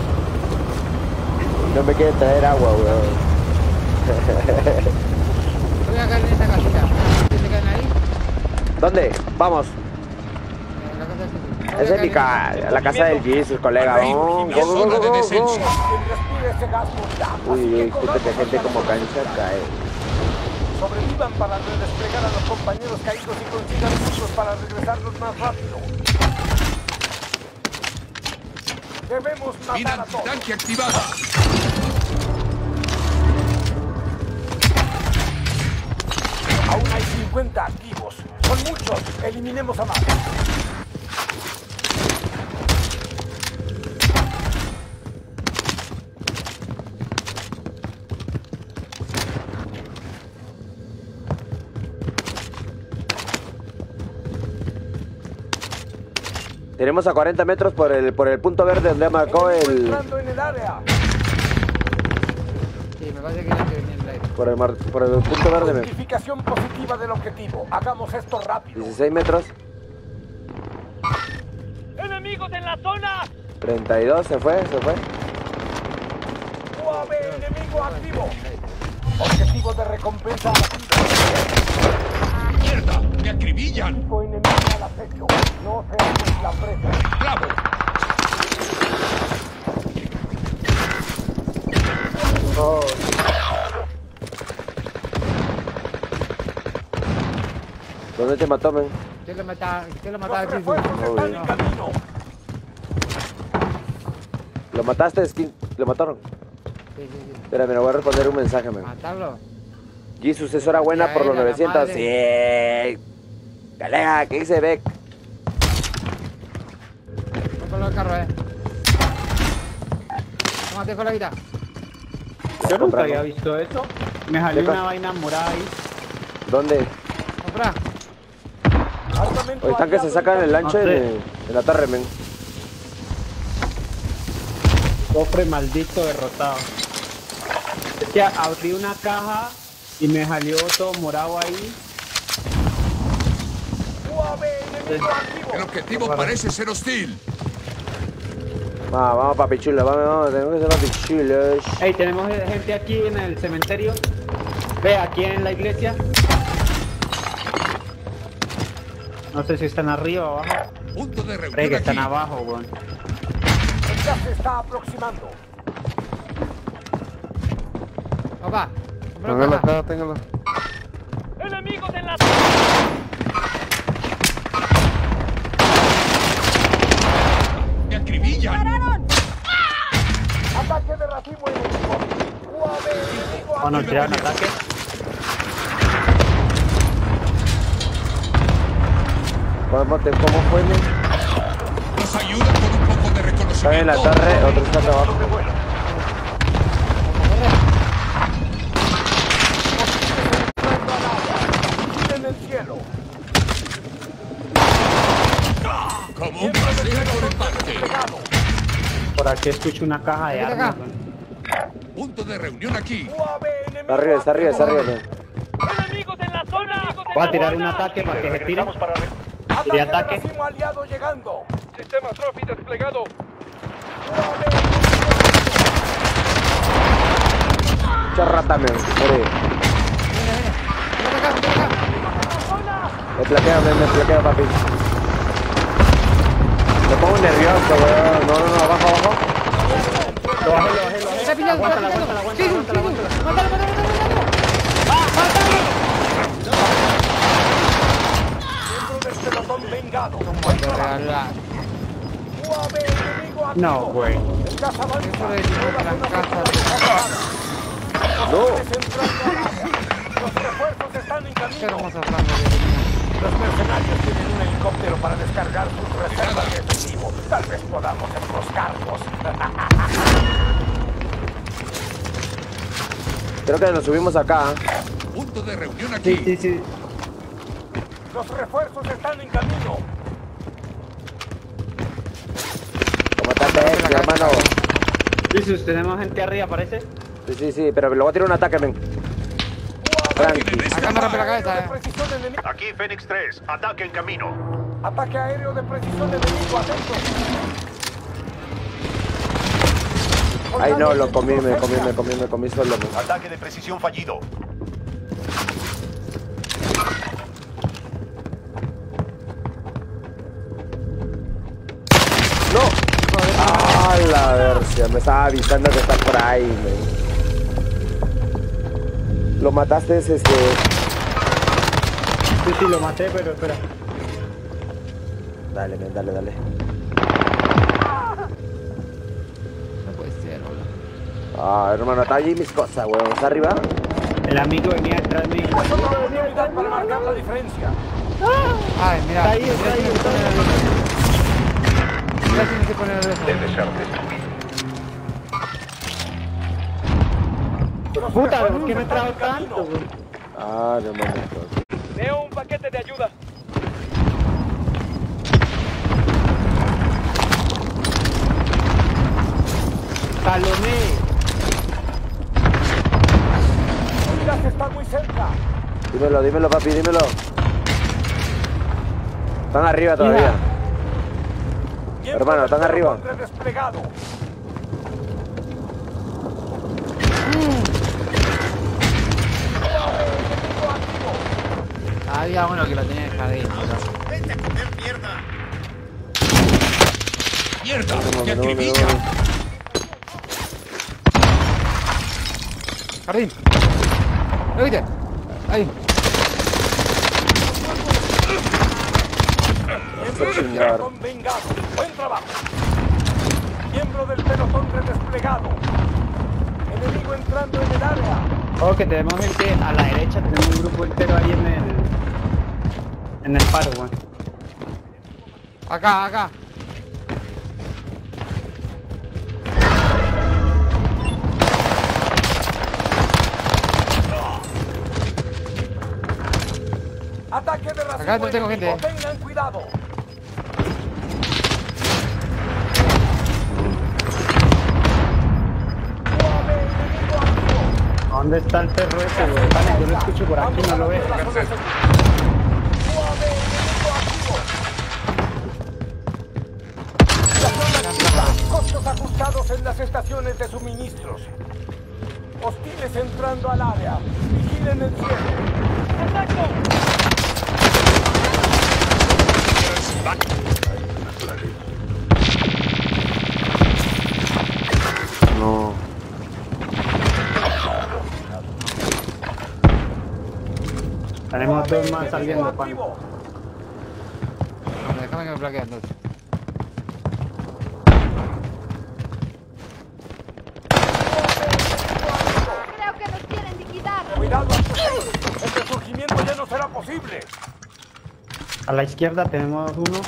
No me quiere traer agua, weón. Voy a caer en esta casita. ¿Quién se caen ahí? ¿Dónde? Vamos. En la casa del sitio. Esa es mi casa, la casa del Jesus, colega. Vamos, go, go, go, go, go, go. Quien respire ese gas morirá. Uy, Así uy, que escúchate, corramos gente hacia como los cancha cae. Sobrevivan para redesplegar a los compañeros caídos y consigan recursos para regresarlos más rápido. Debemos matar Mina a todos. antitanque activada. Aún hay cincuenta activos. Son muchos. Eliminemos a más. Tenemos a cuarenta metros por el, por el punto verde donde marcó el... Entrando en el área. Sí, me parece que ya que venía en el aire. Por el, mar- por el punto verde, me- Identificación positiva del objetivo. Hagamos esto rápido. dieciséis metros. ¡Enemigos en la zona! treinta y dos, se fue, se fue. U A V enemigo activo. Objetivo de recompensa. ¡Mierda! ¡Me acribillan! Equipo enemigo al acecho. No seamos la presa. ¡Clavo! Oh. ¿Dónde te mató, men? ¿Quién lo mataba? ¿Quién lo mataba? Los Sí, sí. refuerzos están en camino. ¿Lo mataste, Skin? ¿Lo mataron? Sí, sí, sí. Espera, me lo voy a responder un mensaje, men. ¿Matarlo? Jesus, es hora buena Ya por los era la novecientos. madre. Sí. Colega, ¿qué dice Beck? Voy con el carro, eh. Tómate con la vida. Yo nunca había visto eso. Me salió ¿Qué una cosa? vaina morada ahí. ¿Dónde? Compra. Armamento Hoy están que se aliado sacan el en lanche No sé. en, en la torre, men. Cofre maldito derrotado. Es que abrí una caja y me salió todo morado ahí. U A V enemigo activo. El objetivo parece ser hostil. Vamos, vamos, papi chulo, vamos, vamos, tenemos que ser papi chulos. Hey, tenemos gente aquí en el cementerio. Ve, aquí en la iglesia. No sé si están arriba o abajo. Punto de Creo reunión que aquí. están abajo, weón. El gas se está aproximando. Opa. Compra Téngalo caja. acá, téngalo. ¡Enemigos en la zona! ¡Me acribillan! Ataque de racimo enemigo. U A V enemigo Bueno, activo. tiraron ataque. Vamos, te- ¿cómo fue, men? Nos ayuda con un poco de reconocimiento. Están en la torre, otro está acá abajo. En el cielo. Como un paseo por el parque. Pegado. Por aquí escucho una caja de Mira acá. armas, weón. Punto de reunión aquí. U A V enemigo Está arriba, está arriba, está arriba, men. ¡Enemigos en la zona! Voy a tirar un ataque para que se tire. Ataque ¿Y de ataque? racimo aliado llegando. Sistema Trophy desplegado. U A V Mucha rata, men. Mire, Viene, viene. Vete acá, vete acá. me plaqueo, men, me plaqueo, papi. Me pongo nervioso, weón. No, no, no, abajo, abajo. Lo bajé, lo bajé, lo bajé. Está pillado, está Aguántala, pillado. aguántala, Sí, sí, aguántala, aguántala, sí. aguántala. Mátalo, mátalo, mátalo, miembro del pelotón vengado. mátalo. Regala. U A V enemigo activo. No, güey. El gas avanza. Eso de decir que la casa. No. Entrando al área. Los refuerzos están en Qué camino. hermosa frase que tenía. Los mercenarios tienen un helicóptero para descargar sus reservas de efectivo. Tal vez podamos emboscarlos. Creo que nos subimos acá. Punto de reunión aquí. Sí, sí, sí. Los refuerzos están en camino. mi hermano. Jesus, tenemos gente arriba, parece. Sí, sí, sí, pero luego tiene un ataque, men. Tranqui. Acá me rompe la cabeza, eh. Aquí Fénix tres, ataque en camino. Ataque aéreo de precisión enemigo, atento. Ay, no, lo comí, me comí, me comí, me comí solo. Men. Ataque de precisión fallido. ¡No! ¡Ah, la versión! Me estaba avisando que está por ahí, men. Lo mataste, este... Sí, sí, lo maté, pero espera. Dale, men, dale, dale. No puede ser, boludo. Ah, hermano, está allí mis cosas, weón. ¿Está arriba? El amigo venía detrás mío. Solo una oportunidad para marcar la diferencia. Ay, mira. Está ahí, está ahí, está ahí. Mira si me se pone nervioso. Debe ser destruido. Puta, ¿por qué me trajo tanto, güey? Ah, no mames. Veo un paquete de ayuda. Salomé. Unidad está muy cerca. Dímelo, dímelo, papi, dímelo. Están arriba todavía. Hermano, están arriba. Desplegado. Había uno que lo tenía en el jardín, boludo. ¡Vete a comer mierda! ¡Mierda! No, ¡Qué no, no, acribilla! no. Jardín. ¿Lo viste? Ahí. Chingar. Vengado. Buen trabajo. Miembro del pelotón redesplegado. Enemigo entrando en el área. Oh, que tenemos gente a la derecha, tenemos un grupo entero ahí en el... En el paro, güey. Acá, acá. Ataque de Acá no tengo enemigo. gente. Tengan cuidado. Suave, enemigo activo. ¿Dónde está el perro ese, güey? Vale, yo lo escucho por aquí, no lo veo. Suave, enemigo activo. Costos ajustados en las estaciones de suministros. Hostiles entrando al área. Vigilen el cielo. No. Tenemos dos más saliendo, pan. Activo. Bueno, déjame que me bloquee entonces. Creo que nos quieren liquidar. Cuidado, el resurgimiento ya no será posible. A la izquierda tenemos uno.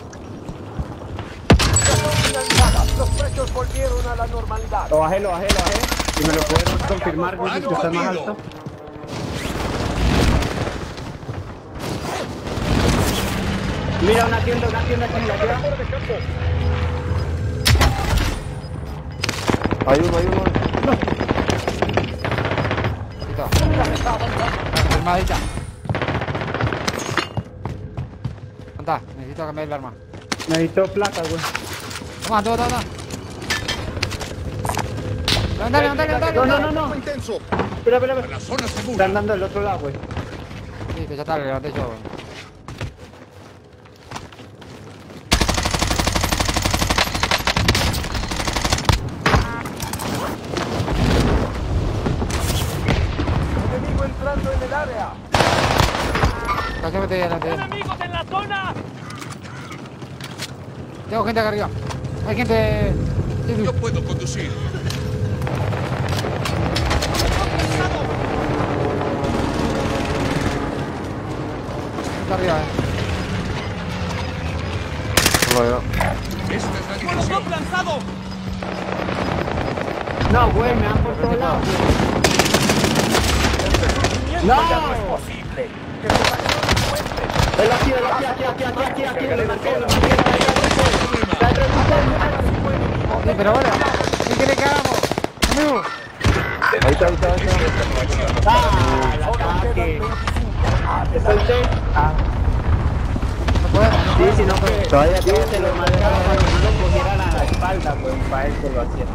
Ya son finalizadas. Los precios volvieron a la normalidad. Lo bajé, lo bajé, lo bajé. Si me lo pueden confirmar, dices que está más alto. Mira, una tienda, una tienda aquí en la tierra. Hay uno, hay uno. Listo. Confirmadita. ¿Dónde está? Necesito cambiar el arma. Necesito plata, güey. Toma, toma, toma. Levantale, levantale, levantale. No, no, no, no. Intenso. Espera, espera, espera. La zona segura. Están dando del otro lado, güey. Listo, ya está, le levanté yo, güey. Enemigo entrando en el área. Casi me te delante. ¡Enemigos en la zona! Tengo gente acá arriba. Hay gente. Sí, sí. Yo puedo conducir. Está arriba, eh. No lo veo. Esta es la dirección. ¡Molotov lanzado! No, güey, me han por todos lados. ¡No! Ya no es posible. Que se vayan a los puentes. Velo aquí, velo aquí, aquí, aquí, aquí, aquí, aquí. Lo marqué, lo marqué. Casi fue enemigo. Sí, pero ahora, ¿qué querés que hagamos? Amigo. Ahí está, ahí está, ahí está. ¡Ah! El ataque. ¿Estoy usted? Ah. No podemos, no Sí, podemos. si no, que todavía que se lo madreaba para que no lo cogieran a la espalda, pues, para eso lo hacía.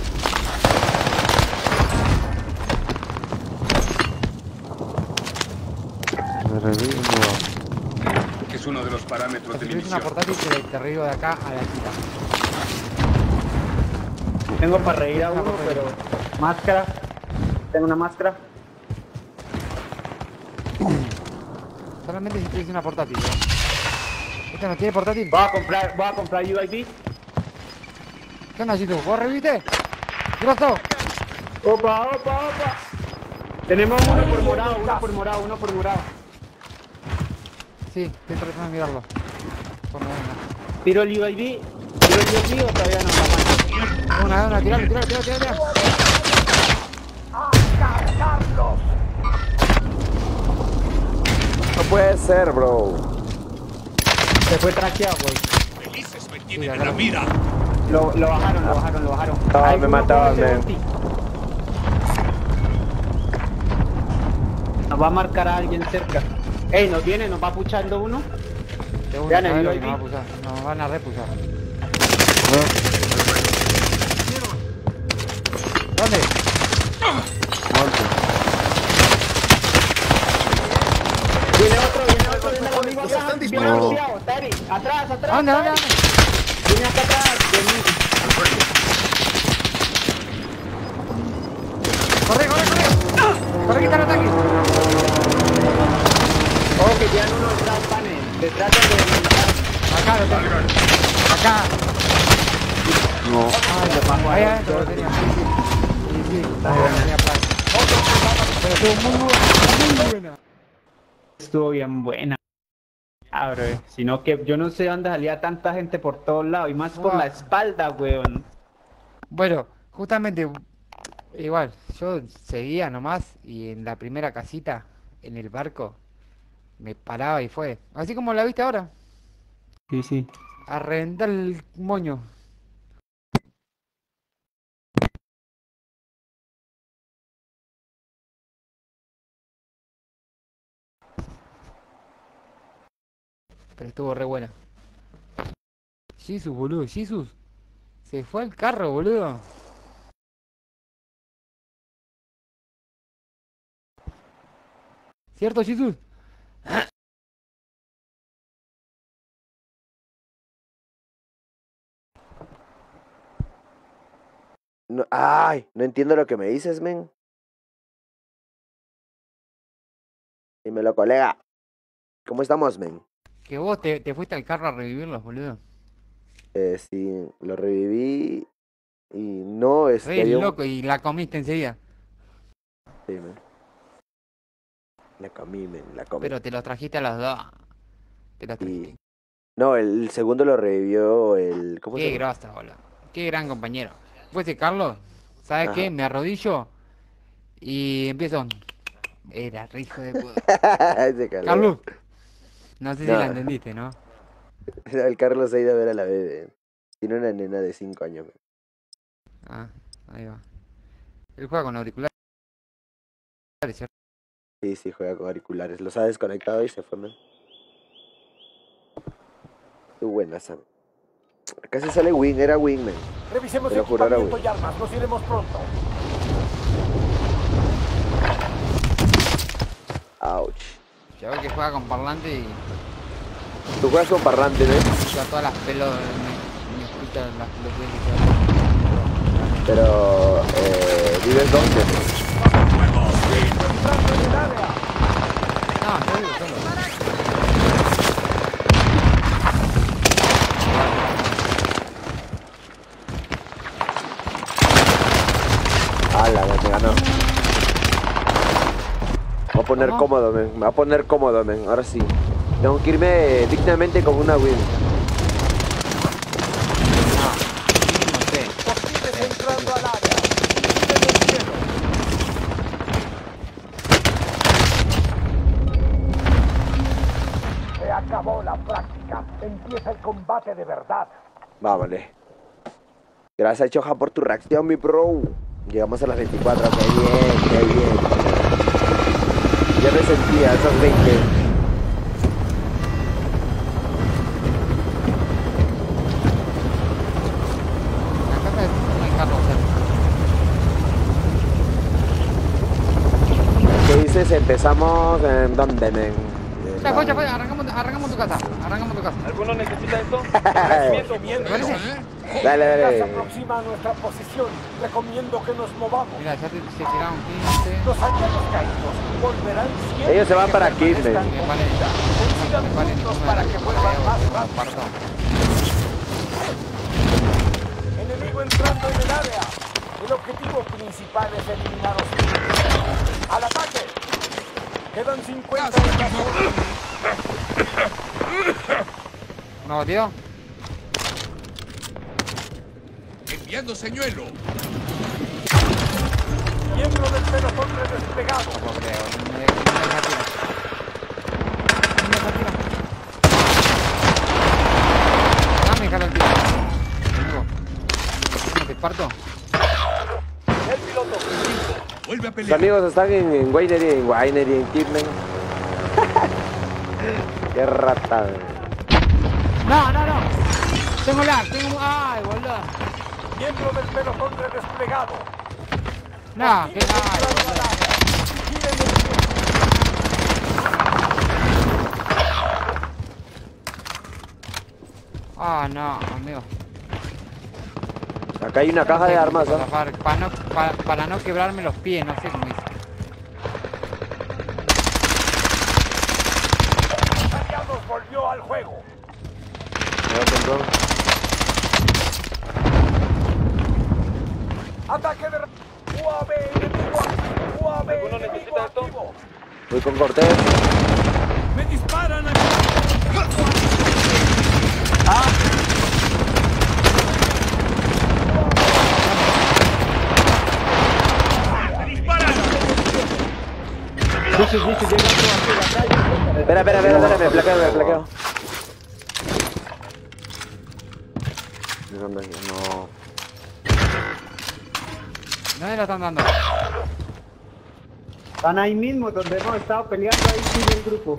Me revivo. Es uno de los parámetros de Si mi tuviese una misión. portátil, te, te río de acá a la cita. Tengo para reír a uno, pero... Máscara. Tengo una máscara. Solamente si tuviese una portátil. ¿eh? ¿Este no tiene portátil? Voy a comprar, voy a comprar U I B. ¿Qué onda, Chito? ¿Vos reviviste? ¿Qué pasó? Opa, opa, opa. Tenemos uno por morado, uno por morado, uno por morado. Sí, estoy tratando de mirarlo. Por la venga. Tiro el U I B. Tiro el U I B o todavía no la mano. Una, una, tiralo, tiralo, tiralo, tiralo. ¡A cargarlos! No puede ser, bro. Se fue traqueado, güey. Felices me tienen en la mira. Lo, lo bajaron, lo bajaron, lo bajaron. No, Hay me uno mataban, con ese man. ulti. Nos va a marcar a alguien cerca. Ey, nos viene, nos va puchando uno. De una, Vean el ¿sabes lo U que I B? nos va a pusar? Nos van a repusar. ¿Dónde? Viene otro, viene otro, viene conmigo atrás. Viene No. golpeado, Tari. Atrás, atrás. ¿Dónde, dónde, Tari. dónde? Viene acá atrás. Vení. ¡Corre, corre, corre! ¡Corre, quita el ataque! Oh, que tienen uno detrás, pane. Detrás de militar. Acá lo tengo. Acá. No. Ay, lo bajo ahí adentro lo tenía. Sí, sí. Sí, sí. Lo tenía plan. Pero estuvo muy buena, muy buena. Estuvo bien buena. Ah, bro, sino que yo no sé dónde salía tanta gente por todos lados y más por Ah. la espalda, weón. Bueno, justamente, igual, yo seguía nomás y en la primera casita, en el barco, me paraba y fue. Así como la viste ahora, Sí, sí. a reventar el moño. Pero estuvo re buena. Jesus, boludo, Jesus. Se fue el carro, boludo. ¿Cierto, Jesus? No, ay, no entiendo lo que me dices, men. Dímelo, colega. ¿Cómo estamos, men? Que vos te, te fuiste al carro a revivirlos, boludo. Eh, sí, lo reviví y no, este, Re había un- loco y la comiste enseguida. Sí, men. La comí, men, la comí. Pero te los trajiste a las dos. Te los Y- trajiste. No, el segundo lo revivió el... ¿Cómo se Qué llama? grosa, boludo. Qué gran compañero. Pues ese Carlos, ¿sabes Ajá. qué? Me arrodillo y empiezo. Era re hijo de puta. Ese Carlos. Carlos. No sé si No. la entendiste, ¿no? El Carlos ha ido a ver a la bebé. Tiene una nena de cinco años, men. Ah, ahí va. Él juega con auriculares, ¿cierto? Sí, sí, juega con auriculares. Los ha desconectado y se fue, men. Tú buena, Sam. Casi sale Wing, era Wing, men. Revisemos Te lo juro, era equipamiento Wing. y armas. Nos iremos pronto. Ouch. Ya veo que juega con parlante y Tú juegas con parlante, men. escucha todas las pelos. Me, me escucha las pelotudes que se hacen. Pero, eh, ¿vives dónde, men? Entrando en el área. No, yo digo solo. Ala, me ganó. Me voy a poner ¿Cómo? cómodo, men. Me voy a poner cómodo, men. Ahora sí. Tengo que irme dignamente con una win. No sé. Hostiles entrando al área. En el cielo. Se acabó la práctica. Empieza el combate de verdad. Vámonos. Gracias, Choja, por tu reacción, mi bro. Llegamos a las veinticuatro, qué bien, qué bien. Ya me sentía esas veinte. La casa de no hay carro, o sea. ¿Qué dices? Empezamos en dónde, men. Ya fue, ya fue, arrancamos, arrancamos tu casa, arrancamos tu casa. ¿Alguno necesita esto? Recomiendo bien. ¿Te parece? Dale, Ya se dale. aproxima a nuestra posición. Recomiendo que nos movamos. Mira, ya te, se tiraron quince. Los aliados caídos volverán siempre. Ellos se van para aquí, men. Me vale, Consigan me vale puntos ninguna para de que las vuelvan más dos, rápido. parto. Enemigo entrando en el área. El objetivo principal es eliminar hostiles. ¡Al ataque! Quedan cincuenta en la zona. ¿No, tío? Enviando señuelo. Miembro del pelotón desplegado. No creo, no me, no me deja tirar. No me deja tirar. Dame, jalo el tiro. Amigo. ¿Cómo te parto? El piloto. Vuelve a Los pelear. amigos están en, en Winery, en Winery, en Kidman. Qué rata. No, no, no. Tengo lag, tengo... Ay, boludo. Miembro del pelotón desplegado. No, que... Ay, boludo. Ah, no, amigo. Acá hay una caja de armas, ¿no? Para, para, no, para, para no quebrarme los pies, no sé cómo hice. Los aliados volvió al juego. Ataque de... U A V enemigo activo. U A V enemigo activo. Voy con Cortés. ¡Me disparan! Espera, espera, espera, espera, me flaqueo, me flaqueo. No. ¿Dónde la están dando? Están ahí mismo donde hemos estado peleando, ahí sigue el grupo.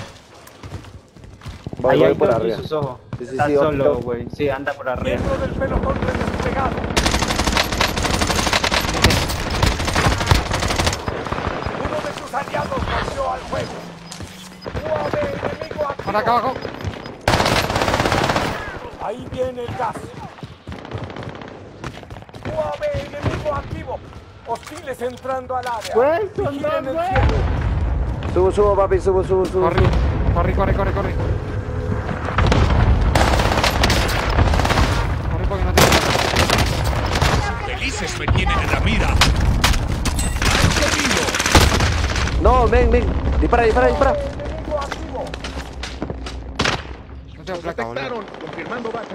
Voy, ahí voy hay por dos arriba. sus ojos. Sí, sí, Está sí, solo, ojito. güey. Sí, anda por arriba. Miembro del pelotón desplegado. Uno de sus aliados volvió al juego. U A V enemigo activo. Por acá abajo. Ahí viene el gas. U A V enemigo activo. Hostiles entrando al área. Güey, son Vigilen dos, el güey. cielo. Subo, subo, papi, subo, subo, subo. Corre, corre, corre, corre, corre. Corre porque no te... Felices me tienen en la mira. ¡Han comido! No, ven, ven. Dispara, dispara, dispara. Enemigo activo. No tengo placa, boludo. Confirmando baja.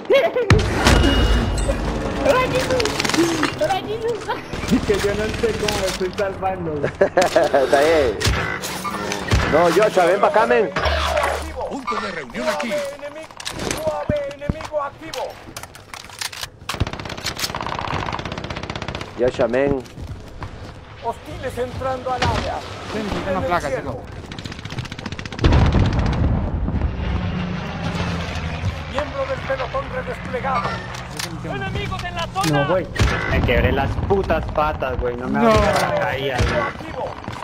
Que yo no sé cómo me estoy salvando. Está bien. No, Joshua, ven para acá, men. Activo. Punto de reunión aquí. Enemigo, U A V enemigo activo. Joshua, men. Hostiles entrando al área. Estoy necesitando Vigilen una el placa, cielo. chico. Miembro del pelotón redesplegado. ¡Enemigos en la zona! No, güey. Me quebré las putas patas, güey. No me No. hago la caída, güey. Activo.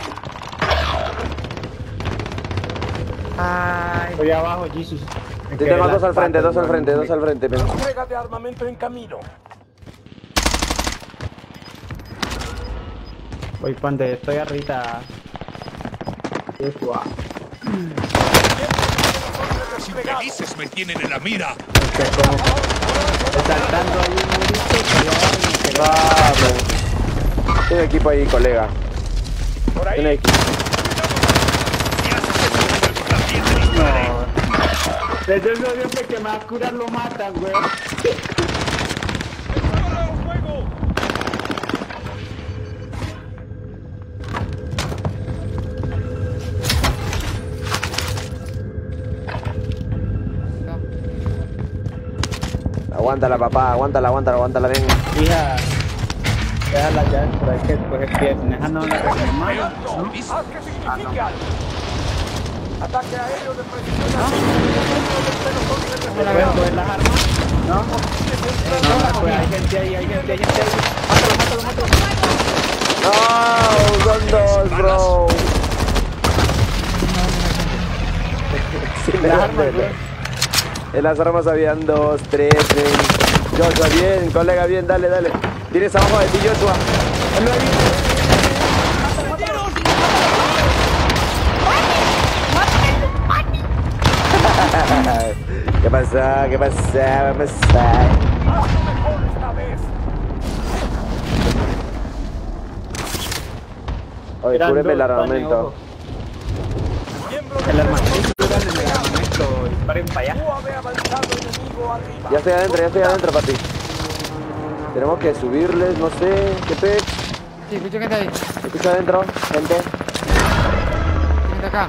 Ay. Voy abajo, Jesus. Me Sí, quebré tengo las dos al frente, patas, dos al güey. frente, dos al frente, men. Entrega de armamento en camino. Voy cuando estoy arriba. Ufua. Si felices me tienen en la mira. Es que como saltando ahí un murito, pero ahora me quebré. Ah, men. Tiene equipo ahí, colega. Por ahí. Tiene equipo. Desde eso siempre que me va a curar lo matan, güey. Aguanta. Aguántala, papá, aguántala, aguántala, aguántala, ven. Hija, deja las llaves por ahí que después empiecen. Esa no la que más. ¡Haz que significan! Ataque aéreo de precisión. ¿Se pueden coger las armas? No. No, pues hay gente ahí, hay gente, hay gente ahí. Mátalo, mátalo, mátalo. No, son dos, bro. Sí, me Las da armas, pena. En las armas habían dos, tres, ven. Joshua, bien, colega, bien, dale, dale. Tienes abajo de ti, Joshua. ¿Qué pasa? ¿Qué pasa? ¿Qué pasa? Hazlo mejor esta vez. Oye, Eran cúbreme el dos, armamento. ojo. Miembro del El armamento, pelotón eran en el armamento. Disparen para allá. U A V avanzado enemigo arriba. Ya estoy adentro, ya estoy adentro, papi. Tenemos que subirles, no sé, qué pe... Sí, escucho gente ahí. Escucha adentro, gente. Gente acá.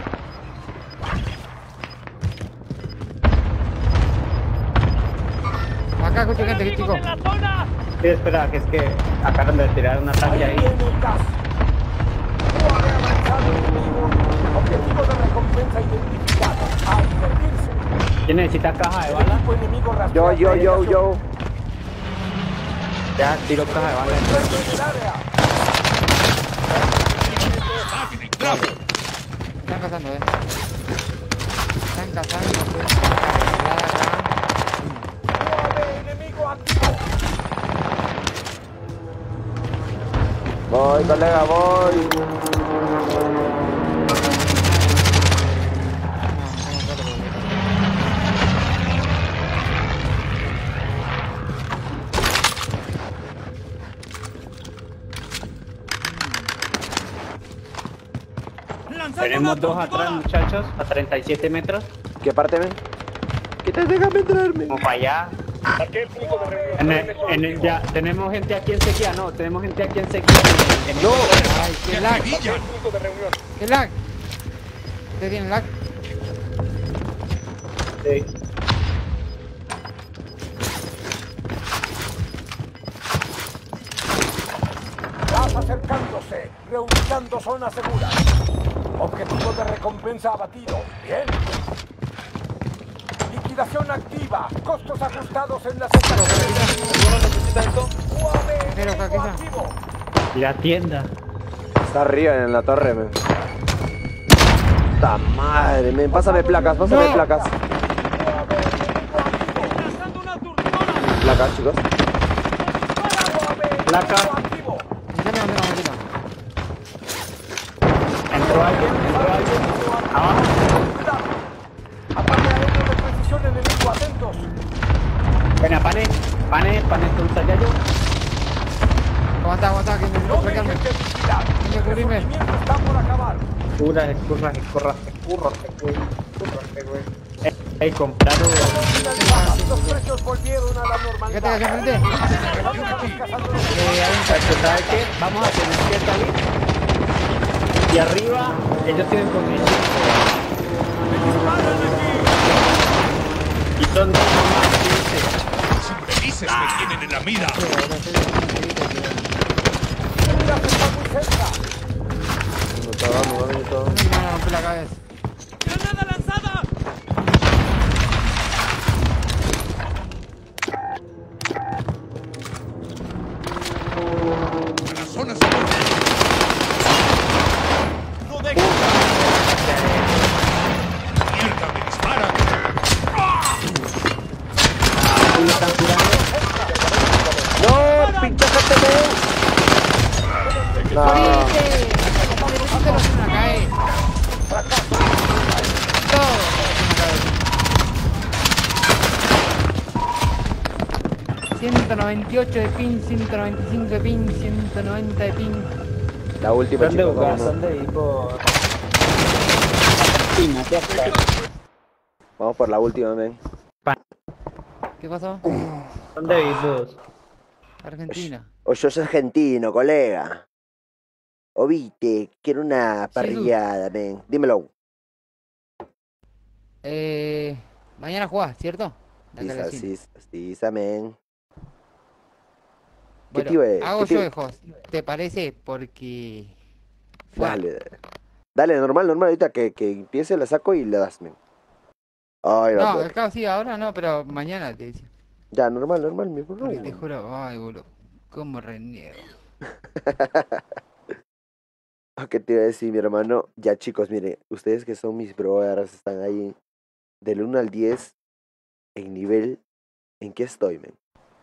Acá escucho gente, chico. Sí, espera, que es que acaban de tirar un ataque Ahí ahí. viene el gas. U A V avanzado enemigo. Objetivo de recompensa identificado. A invertirse. ¿Quién necesita caja de El bala? equipo enemigo rastrea Yo, yo, yo, yo. Ya tiro caja de bala. Entrando en el área. Están cazando, eh. Están cazando, pues. U A V enemigo activo. Voy, colega, voy. Tenemos dos atrás, muchachos, a treinta y siete metros. ¿Qué parte, ven? ¿Qué te déjame entrarme? Como para allá. Marqué el punto de reunión. En el, en el, ya, tenemos gente aquí en sequía, no, tenemos gente aquí en sequía. En el- No. Ay, qué lag, Marqué el punto de reunión. qué lag. ¿Ustedes tienen lag? Sí. Gas acercándose, reubicando zona segura. Objetivo de recompensa abatido. Bien. Liquidación activa. Costos ajustados en la sección. U A V Pero, enemigo Caquita. activo. La tienda. Está arriba en la torre, men. ¡Ta madre, men! Pásame placas, pásame No. placas. U A V enemigo activo. Placas, chicos. U A V Placa. enemigo activo. Déjame mandar una mochila. Entró alguien, entró alguien. Abajo. Cuidado. Ataque aéreo de precisión enemigo. Atentos. Venga, pane, pane, pane, con yo. Aguanta, aguanta, que me No necesito fregarme. dejen de vigilar. Tengo que El cubrirme. resurgimiento está por acabar. Cura, curra, curra, curra, curra, güey. Eh, He comprado. Los precios volvieron a la normalidad. Fíjate que hacia enfrente. Eh, ¿sabes qué? Vamos a tener que salir. Y arriba, ellos tienen condición. Y son dos más, quince. Siempre dices que tienen en la mira. Está muy cerca. No está dando, no, no está dando. Me van a romper la cabeza. ¡Granada lanzada! La zona segura. ¡No dejes! Mierda, me disparan. ¡No! ¡Pintájate, men! No. ¡Morirte! Necesito los una cae. Todo. ciento noventa y ocho de pin, ciento noventa y cinco de pin, ciento noventa de pin. La última, ¿Dónde chicos. jugar? Vamos, ¿Dónde ir por...? Sí, no te acá. vamos por la última, men. ¿Qué pasó? ¿Dónde vivís? Argentina. O yo soy argentino, colega. O viste, quiero una parrillada, men. Dímelo. Eh, mañana jugás, ¿cierto? Dale, Así, sí. así, así, amén. ¿Qué Bueno, te iba a- hago qué te yo, iba- hijos. ¿Te parece? Porque... Bueno, Dale, dale. Dale, normal, normal. Ahorita que, que empiece la saco y le das, men. Ay, la no, puta. claro, sí, ahora no, pero mañana te dice. Ya, normal, normal, mi bro. Porque te juro, ay, boludo, cómo reniego. ¿Qué te iba a decir, mi hermano? Ya, chicos, miren, ustedes que son mis brothers, están ahí del uno al diez en nivel. ¿En qué estoy, men?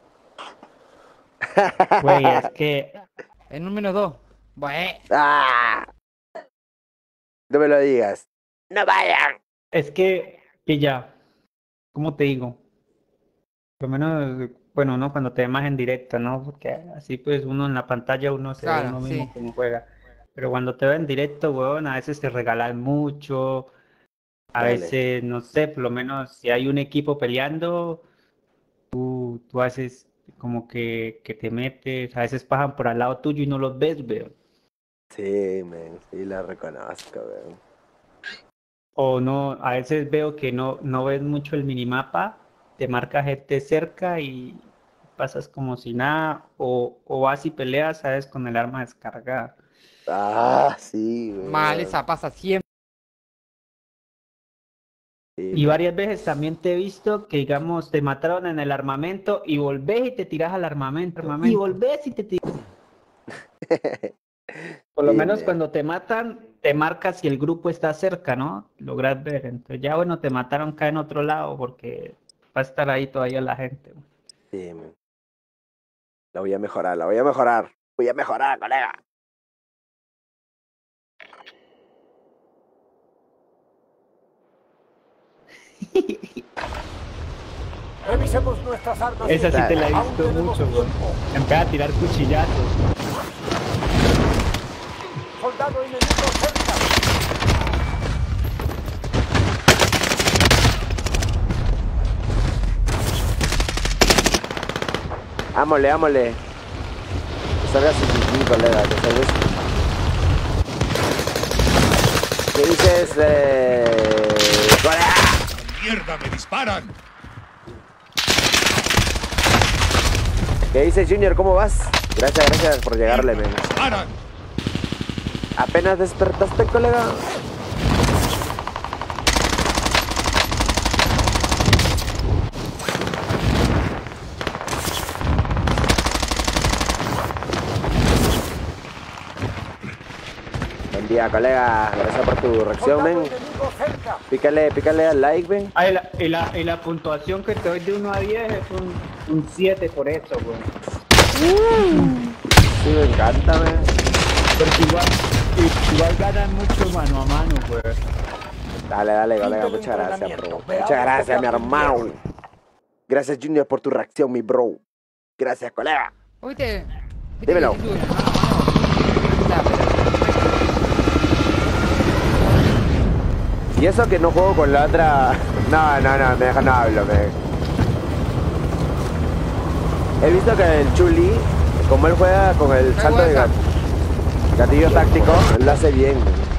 Güey, es que En un menos dos. Bueno, ¡Ah! No me lo digas. ¡No vayan! Es que, que ya, ¿cómo te digo? Por lo menos, bueno, ¿no? Cuando te ve más en directo, ¿no? Porque así pues uno en la pantalla uno se ve claro, uno mismo sí. como juega. Pero cuando te ve en directo, weón, a veces te regalan mucho, a Dale. veces, no sé, por lo menos si hay un equipo peleando, tú, tú haces como que, que te metes, a veces pasan por al lado tuyo y no los ves, weón. Sí, men, sí la reconozco, weón. O no, a veces veo que no, no ves mucho el minimapa, te marca gente cerca y pasas como si nada, o, o vas y peleas, sabes, con el arma descargada. Ah, sí, weón. Mal, esa pasa siempre. Sí, Y men. varias veces también te he visto que, digamos, te mataron en el armamento y volvés y te tiras al armamento, y volvés y te tiras. Por lo Sí, menos men. cuando te matan, te marca si el grupo está cerca, ¿no? Logras ver. Entonces ya, bueno, te mataron acá en otro lado porque va a estar ahí todavía la gente. Sí, men. La voy a mejorar, la voy a mejorar. Voy a mejorar, colega. Revisemos nuestras armas. Esa sí te la he Aún visto tenemos mucho, güey. tiempo. Empieza a tirar cuchillazos. Soldado enemigo cerca. Ámole, ámole. Que salga sin mi colega, que salga sin... ¿Qué dices, eh... colega? ¡Mierda, me disparan! ¿Qué dices, Junior? ¿Cómo vas? Gracias, gracias por llegarle, men. ¡Disparan! ¿Apenas despertaste, colega? Buen día, colega. Gracias por tu reacción, Soldado men. enemigo cerca. Pícale, pícale al like, men. Ah, y, la, y, la, y la puntuación que te doy de uno a diez es un, un siete por eso, güey. Sí, me encanta, men. Porque igual, igual ganan mucho mano a mano, güey. Dale, dale, colega. Fin del Muchas gracias, bro. entrenamiento. Veamos Muchas gracias, qué mi tal hermano. aprendieron. Gracias, Junior, por tu reacción, mi bro. Gracias, colega. ¿Oíste? ¿Viste Dímelo. que tuve mano a mano? Está, pero- Y eso que no juego con la otra... No, no, no, me deja, no hablo, me... He visto que el Chuli, como él juega con el salto de gat- gatillo táctico, él lo hace bien.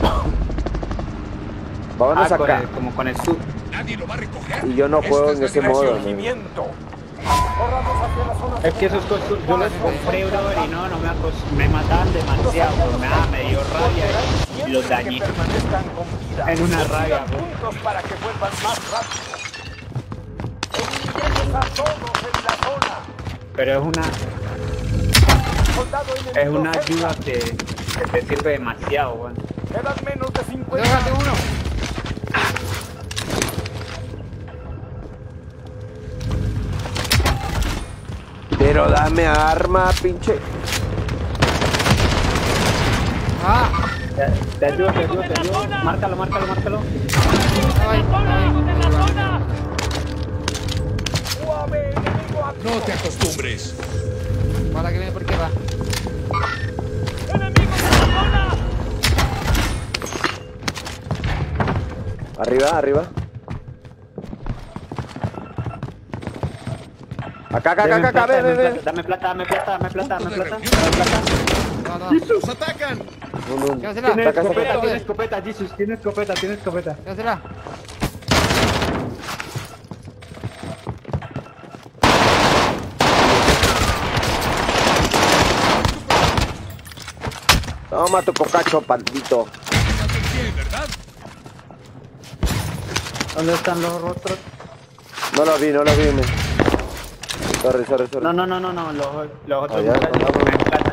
Vámonos Ah, con acá. el- como con el sub. Nadie lo va a recoger. Y yo no juego en ese modo, man. Resurgimiento. Corramos hacia la zona Es que esos costos yo los compré, brother, y no, no me, acos- me mataban demasiado, güey. me, ah, me dio rabia y los dañé. Que permanezcan con vida. En una rabia, Sigan güey. juntos para que vuelvan más rápido. Eliminemos a todos en la zona. Pero es una, Soldado enemigo es una cerca. ayuda que, que te sirve demasiado, güey. Quedan menos de cincuenta. Déjate uno. Pero dame arma, pinche. Ah, Te, te ayudo, te ayudo, te ayudo. Márcalo, márcalo, márcalo. ay, ay. Suave enemigo activo. No te acostumbres. Para que viene por qué va. Arriba, arriba. Acá, acá, acá, Dame acá, plata, ve, ve, dame ve. plata, dame plata, dame plata, dame Punto de plata, reunión. dame plata. No, no. ¡Los atacan! Un, un. Llévasela. Tiene Saca, saca, escopeta, saca. tiene escopeta, Jesus, tiene escopeta, tiene escopeta. Llévasela. Toma tu cocacho, pandito. ¿verdad? ¿Dónde están los rostros? No lo vi, no lo vi, men. Sorry, sorry, sorry. No, no, no, no, no, los, los otros Allá, muchachos. vamos. Dame plata.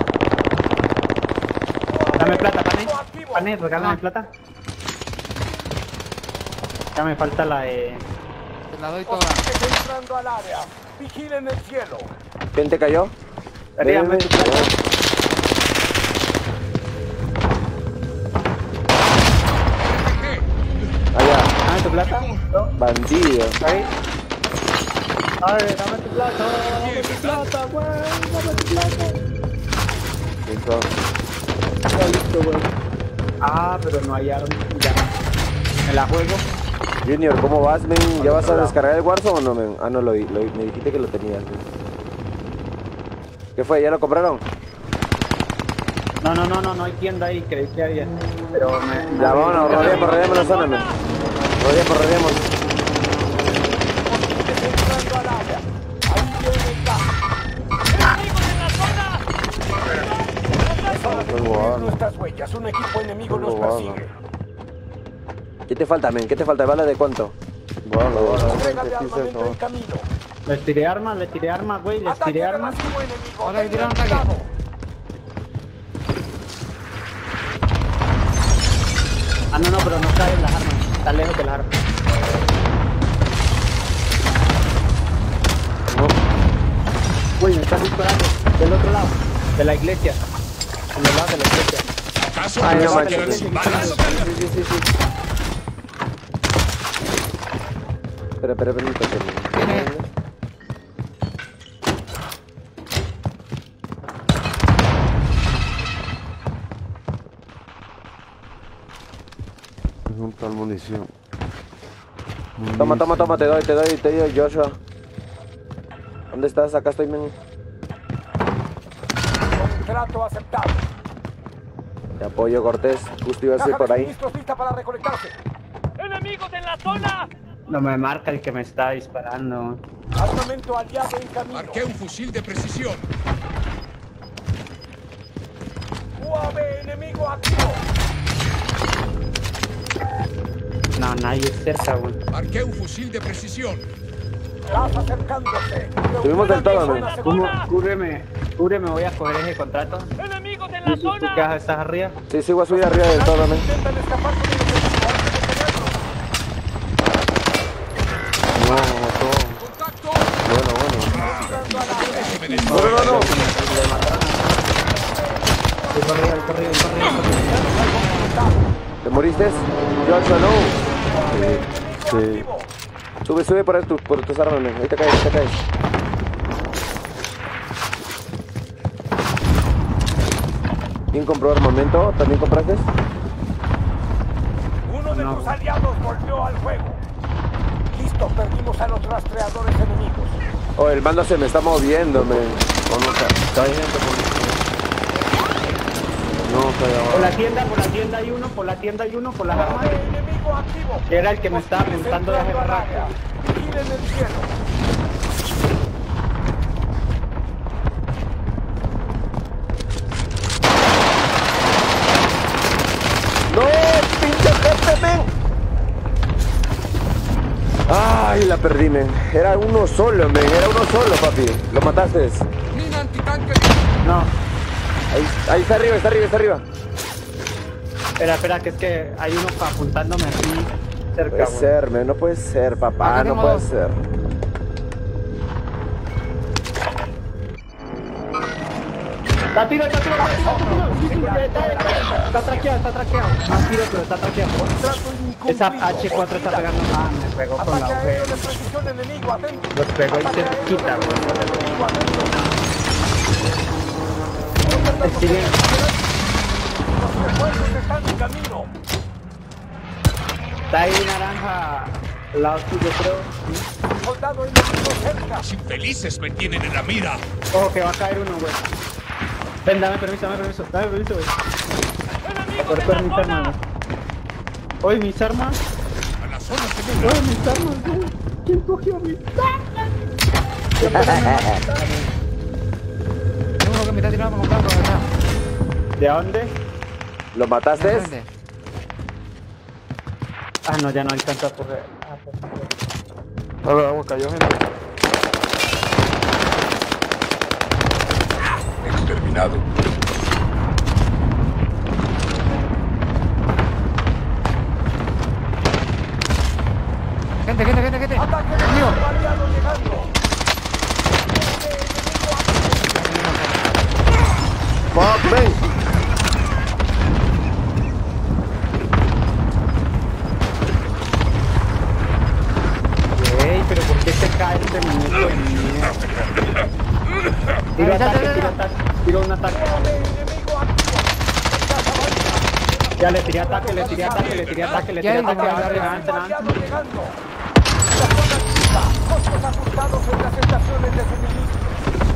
Dame plata, pane. Pane, regálame plata. Ya me falta la de... Te la doy toda. Está entrando al área. Vigilen el cielo. ¿Quién te cayó? Regálame Ven, tu ven, plata. Allá, Dame tu plata. ¿No? bandido. Ahí. A ver, dame tu plata, dame tu plata, güey, dame tu plata. Listo. Está listo, güey. Ah, pero no hay armas. Ya. Me la juego. Junior, ¿cómo vas, men? ¿Ya vas a descargar el Warzone o no, men? Ah, no, lo, vi, lo vi, me dijiste que lo tenías. Men. ¿Qué fue? ¿Ya lo compraron? No, no, no, no, no hay tienda ahí, creí que había. Pero me... Ya, vámonos, rodeemos, rodeemos la zona, men. Rodeemos, rodeemos. Está entrando al área. Ahí viene el gas. ¡Enemigos en la zona! Es hora de Tengo cubrir arma. nuestras huellas. Un equipo enemigo nos Tengo persigue. ¿Qué te falta, men? ¿Qué te falta? ¿Bala de cuánto? Bueno, bueno, Entrega de armamento en camino. Les tiré armas, les tiré armas, güey, les Ataque tiré armas. masivo enemigo. Ahora que Tengan tiraron ataque. cuidado. Ah, no, no, pero no caen las armas. Está lejos de las armas. Uy, me están disparando. Del otro lado. De la iglesia. En el lado de la iglesia. ¿Acaso Ay, no no se manches. quedan sin balas? Sí, sí, sí, sí. Espera, espera, espera. Viene. Un tal munición. Toma, toma, toma, te doy, te doy, te doy, Joshua. ¿Dónde estás? Acá estoy, men. Contrato aceptado. Te apoyo, Cortés. Justo iba a ser Caja por de ahí. suministros lista para recolectarse. ¡Enemigos en la zona! No me marca el que me está disparando. Armamento aliado en camino. Marqué un fusil de precisión. U A V enemigo activo. No, nadie es cerca, güey. Marqué un fusil de precisión. Gas acercándose. Subimos del todo, men. ¿Cómo? Cúbreme, cúbreme, voy a coger ese contrato. ¡Enemigos en ¿Y la tú, tú qué zona! haces? ¿Estás arriba? Sí, sí, voy a subir arriba del todo, men. Intentan escapar con el detenerlos. No, mató. ¡Contacto! Bueno, bueno. Entrando al área. Eso me No, dispara. no, no, no. Voy para arriba, voy para arriba, voy para arriba, voy para arriba. ¿Te moriste? Joshua, no. Enemigo Sí. activo. Sube, sube por, tu, por tus armas, men. Ahí te caes, ahí te caes. ¿Quién compró armamento? ¿También compraste? Uno de No. tus aliados volvió al juego. Listo, perdimos a los rastreadores enemigos. Oh, el mando se me está moviendo, men. Conozca. Está ahí gente por No, está allá Por la abajo. tienda, por la tienda hay uno, por la tienda hay uno, por las U A armas. V enemigo activo. Era el que me estaba Hostiles apuntando de hace entrando al rato. área. Vigilen el cielo. ¡No! ¡Pinche jefe, men! ¡Ay, la perdí, men! Era uno solo, men. Era uno solo, papi. ¿Lo mataste? Mina antitanque. No, Ahí, ahí está arriba, está arriba, está arriba. espera, espera, que es que hay uno apuntándome así cerca, Puede güey. ser, men. No puede ser, papá. Acá No tengo puede dos. ser. ¡Está tiro, está tiro, está tiro, está tiro! Sí, sí, está, está, está traqueado, está traqueado. No tiro, pero está traqueado. Contrato Esa incumplido. H cuatro está pegando. Ah, me pegó con la Ataque aéreo O de precisión enemigo, atento. Los pegó y Ataque se aéreo de quita, güey. precisión enemigo, atento. Siguen. Los refuerzos están en camino. Está ahí naranja al lado tuyo, creo. Soldado enemigo cerca. Los infelices me tienen en la mira. Ojo, que va a caer uno, güey. Ven, dame permiso, dame permiso, dame permiso, güey. Por ¡Enemigos en mis la armas, zona! güey. Oye, mis armas. A la zona segura. Oye, mis armas, güey. ¿Quién cogió mis armas? Hay uno que me está tirando con carro, ¿verdad? ¿De dónde? ¿Lo mataste? Enfrente. Ah, no, ya no alcanza a correr. Ah, por favor. A ver, agua, cayó gente. Exterminado. Gente, gente, gente, gente. Ataque de Amigo. nuestro aliado llegando. Fuck, ven. Ey, pero ¿por qué se cae este muñeco de mierda? Tiro ataque, tiro ataque, tiro un ataque. Enemigo activo. Ya le tiré ataque, le tiré ataque, le tiré ataque, le tiré ataque. Avance, avance, avance. Aliado llegando. La zona activa. Costos ajustados en las estaciones de suministro.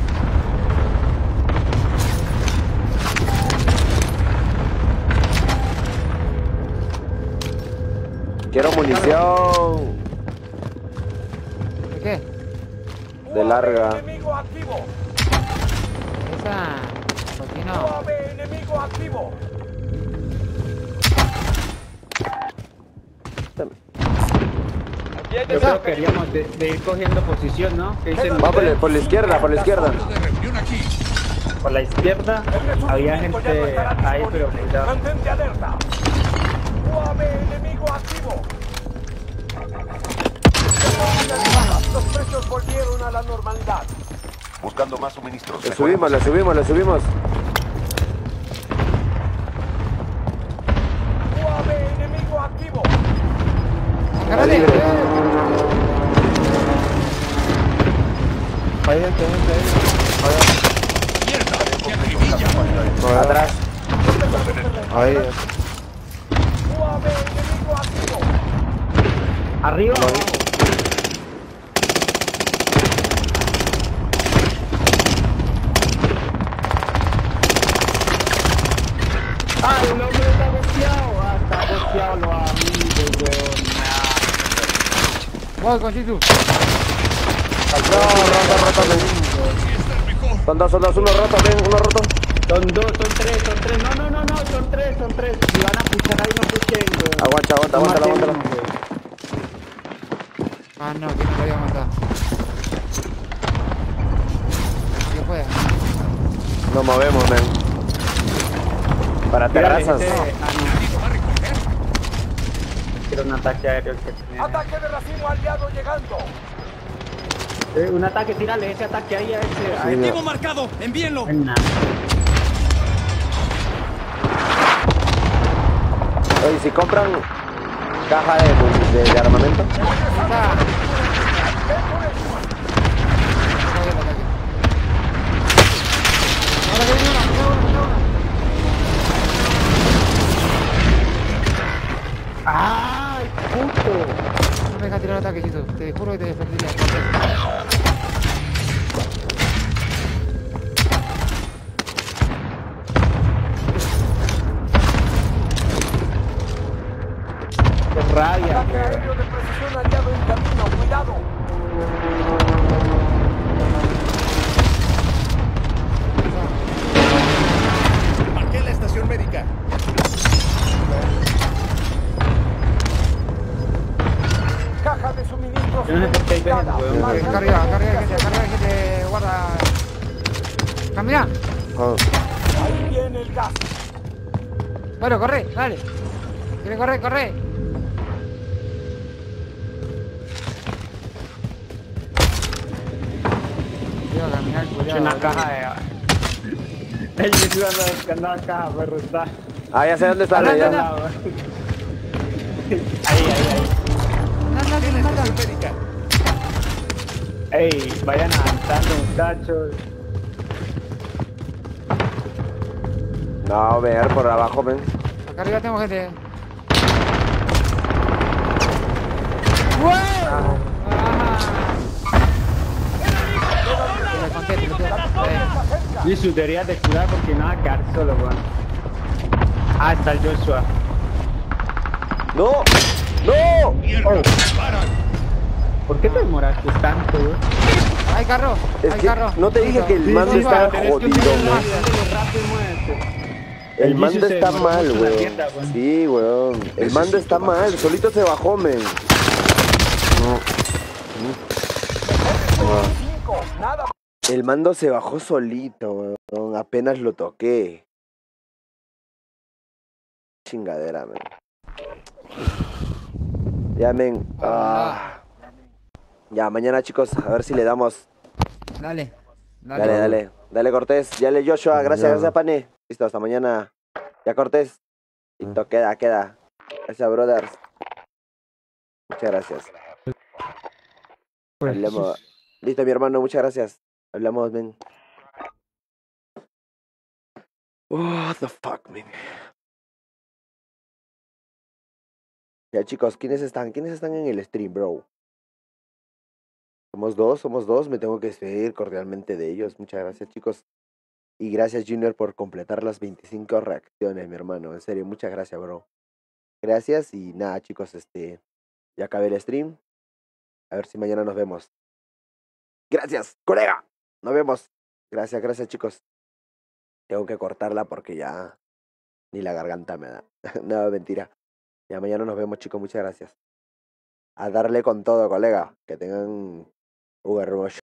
Quiero munición ¿De qué? de larga. Enemigo activo. Esa... Continúa. U A V enemigo activo. Yo creo que queríamos de, de ir cogiendo posición, ¿no? ¿Qué dicen Va por la, ustedes? por la izquierda, por la izquierda. Punto de reunión aquí. Por la izquierda había gente ahí, pero cuidado. Mantente alerta. U A V enemigo activo. Los precios volvieron a la normalidad. Buscando más suministros. Le subimos, le subimos, le subimos. U A V enemigo activo. ¡Agárrate! libre. Hay gente, gente ahí. Atrás. Ahí. U A V enemigo activo. Arriba. Ay, el hombre está boceado. Ah, está boceado los amigos, weón. Voy con Chitu. No, roto, roto, ven. Son dos, son dos, uno roto, ven, uno roto. Son dos, son tres, son tres. No, no, no, no, son tres, son tres. Si van a puchar ahí, no puchen, weón. Aguanta, aguanta, No aguanta, aguanta. matemos, weón. Ah, no, que no lo había matado. Que pueda. Nos movemos, men. Para Tírale, terrazas. ese- ah, no. Quiero un ataque aéreo que tiene. Ataque de racimo aliado llegando. Eh, un ataque, tírale ese ataque ahí a ese. A ese. Objetivo marcado. Envíenlo. Buena. Oye, si compran caja de, de, de armamento. Está. Ahora que viene uno, viene uno, viene uno. ¡Ay, puto! No me deja tirar ataque, Chitu. Te juro que te defendería. ¡Qué rabia! Ataque aéreo de precisión aliado en camino. Cuidado. Marqué la estación médica. Caja de suministros Yo no sé por qué hay veces, identificada. weón. Más Carga arriba, carga de gente, carga de gente. Guarda. Camina. Ah, Ahí viene el gas. Bueno, corre, dale. Quiere correr, corre. Quiero caminar, Es cuidado. una caja de. El que iba buscando la caja, perro, está. Ah, ya sé dónde está. Anda, ya. anda. Ahí, ahí, ahí. No, no, que me mata. Médica. Ey, vayan avanzando, muchachos. No, ver por abajo, ven. Acá arriba tengo gente. Y su debería de curar porque no va a quedar solo, weón. Ah, está el Joshua. ¡No! ¡No! Mierda, disparan. ¿Por qué te demoraste tanto, weón? Hay carro, Es hay que carro. no te dije que el Sí, mando sí, está tenés que jodido, subir man. más. Rápido, muévete. El El mando Jesus se está demoró mal, mucho en la weón. tienda, weón. Sí, weón. El mando está mal, solito se bajó, men. Cinco, nada. El mando se bajó solito, weón. Apenas lo toqué. Chingadera, men. Ya, men. Ah. Ya, mañana, chicos, a ver si le damos. Dale. Dale, dale. Dale, dale Cortés. Dale, Joshua. Gracias, Mañana. gracias, Pane. Listo, hasta mañana. Ya, Cortés. Listo, queda, queda. Gracias, brothers. Muchas gracias. Pues, Hablemos. Listo, mi hermano, muchas gracias. Hablamos, men. What the fuck, man. Ya, chicos, ¿quiénes están? ¿Quiénes están en el stream, bro? Somos dos, somos dos. Me tengo que despedir cordialmente de ellos. Muchas gracias, chicos. Y gracias, Junior, por completar las veinticinco reacciones, mi hermano. En serio, muchas gracias, bro. Gracias y nada, chicos, este... ya acabé el stream. A ver si mañana nos vemos. Gracias, colega. Nos vemos. Gracias, gracias, chicos. Tengo que cortarla porque ya ni la garganta me da. No, mentira. Ya mañana nos vemos, chicos. Muchas gracias. A darle con todo, colega. Que tengan un hermoso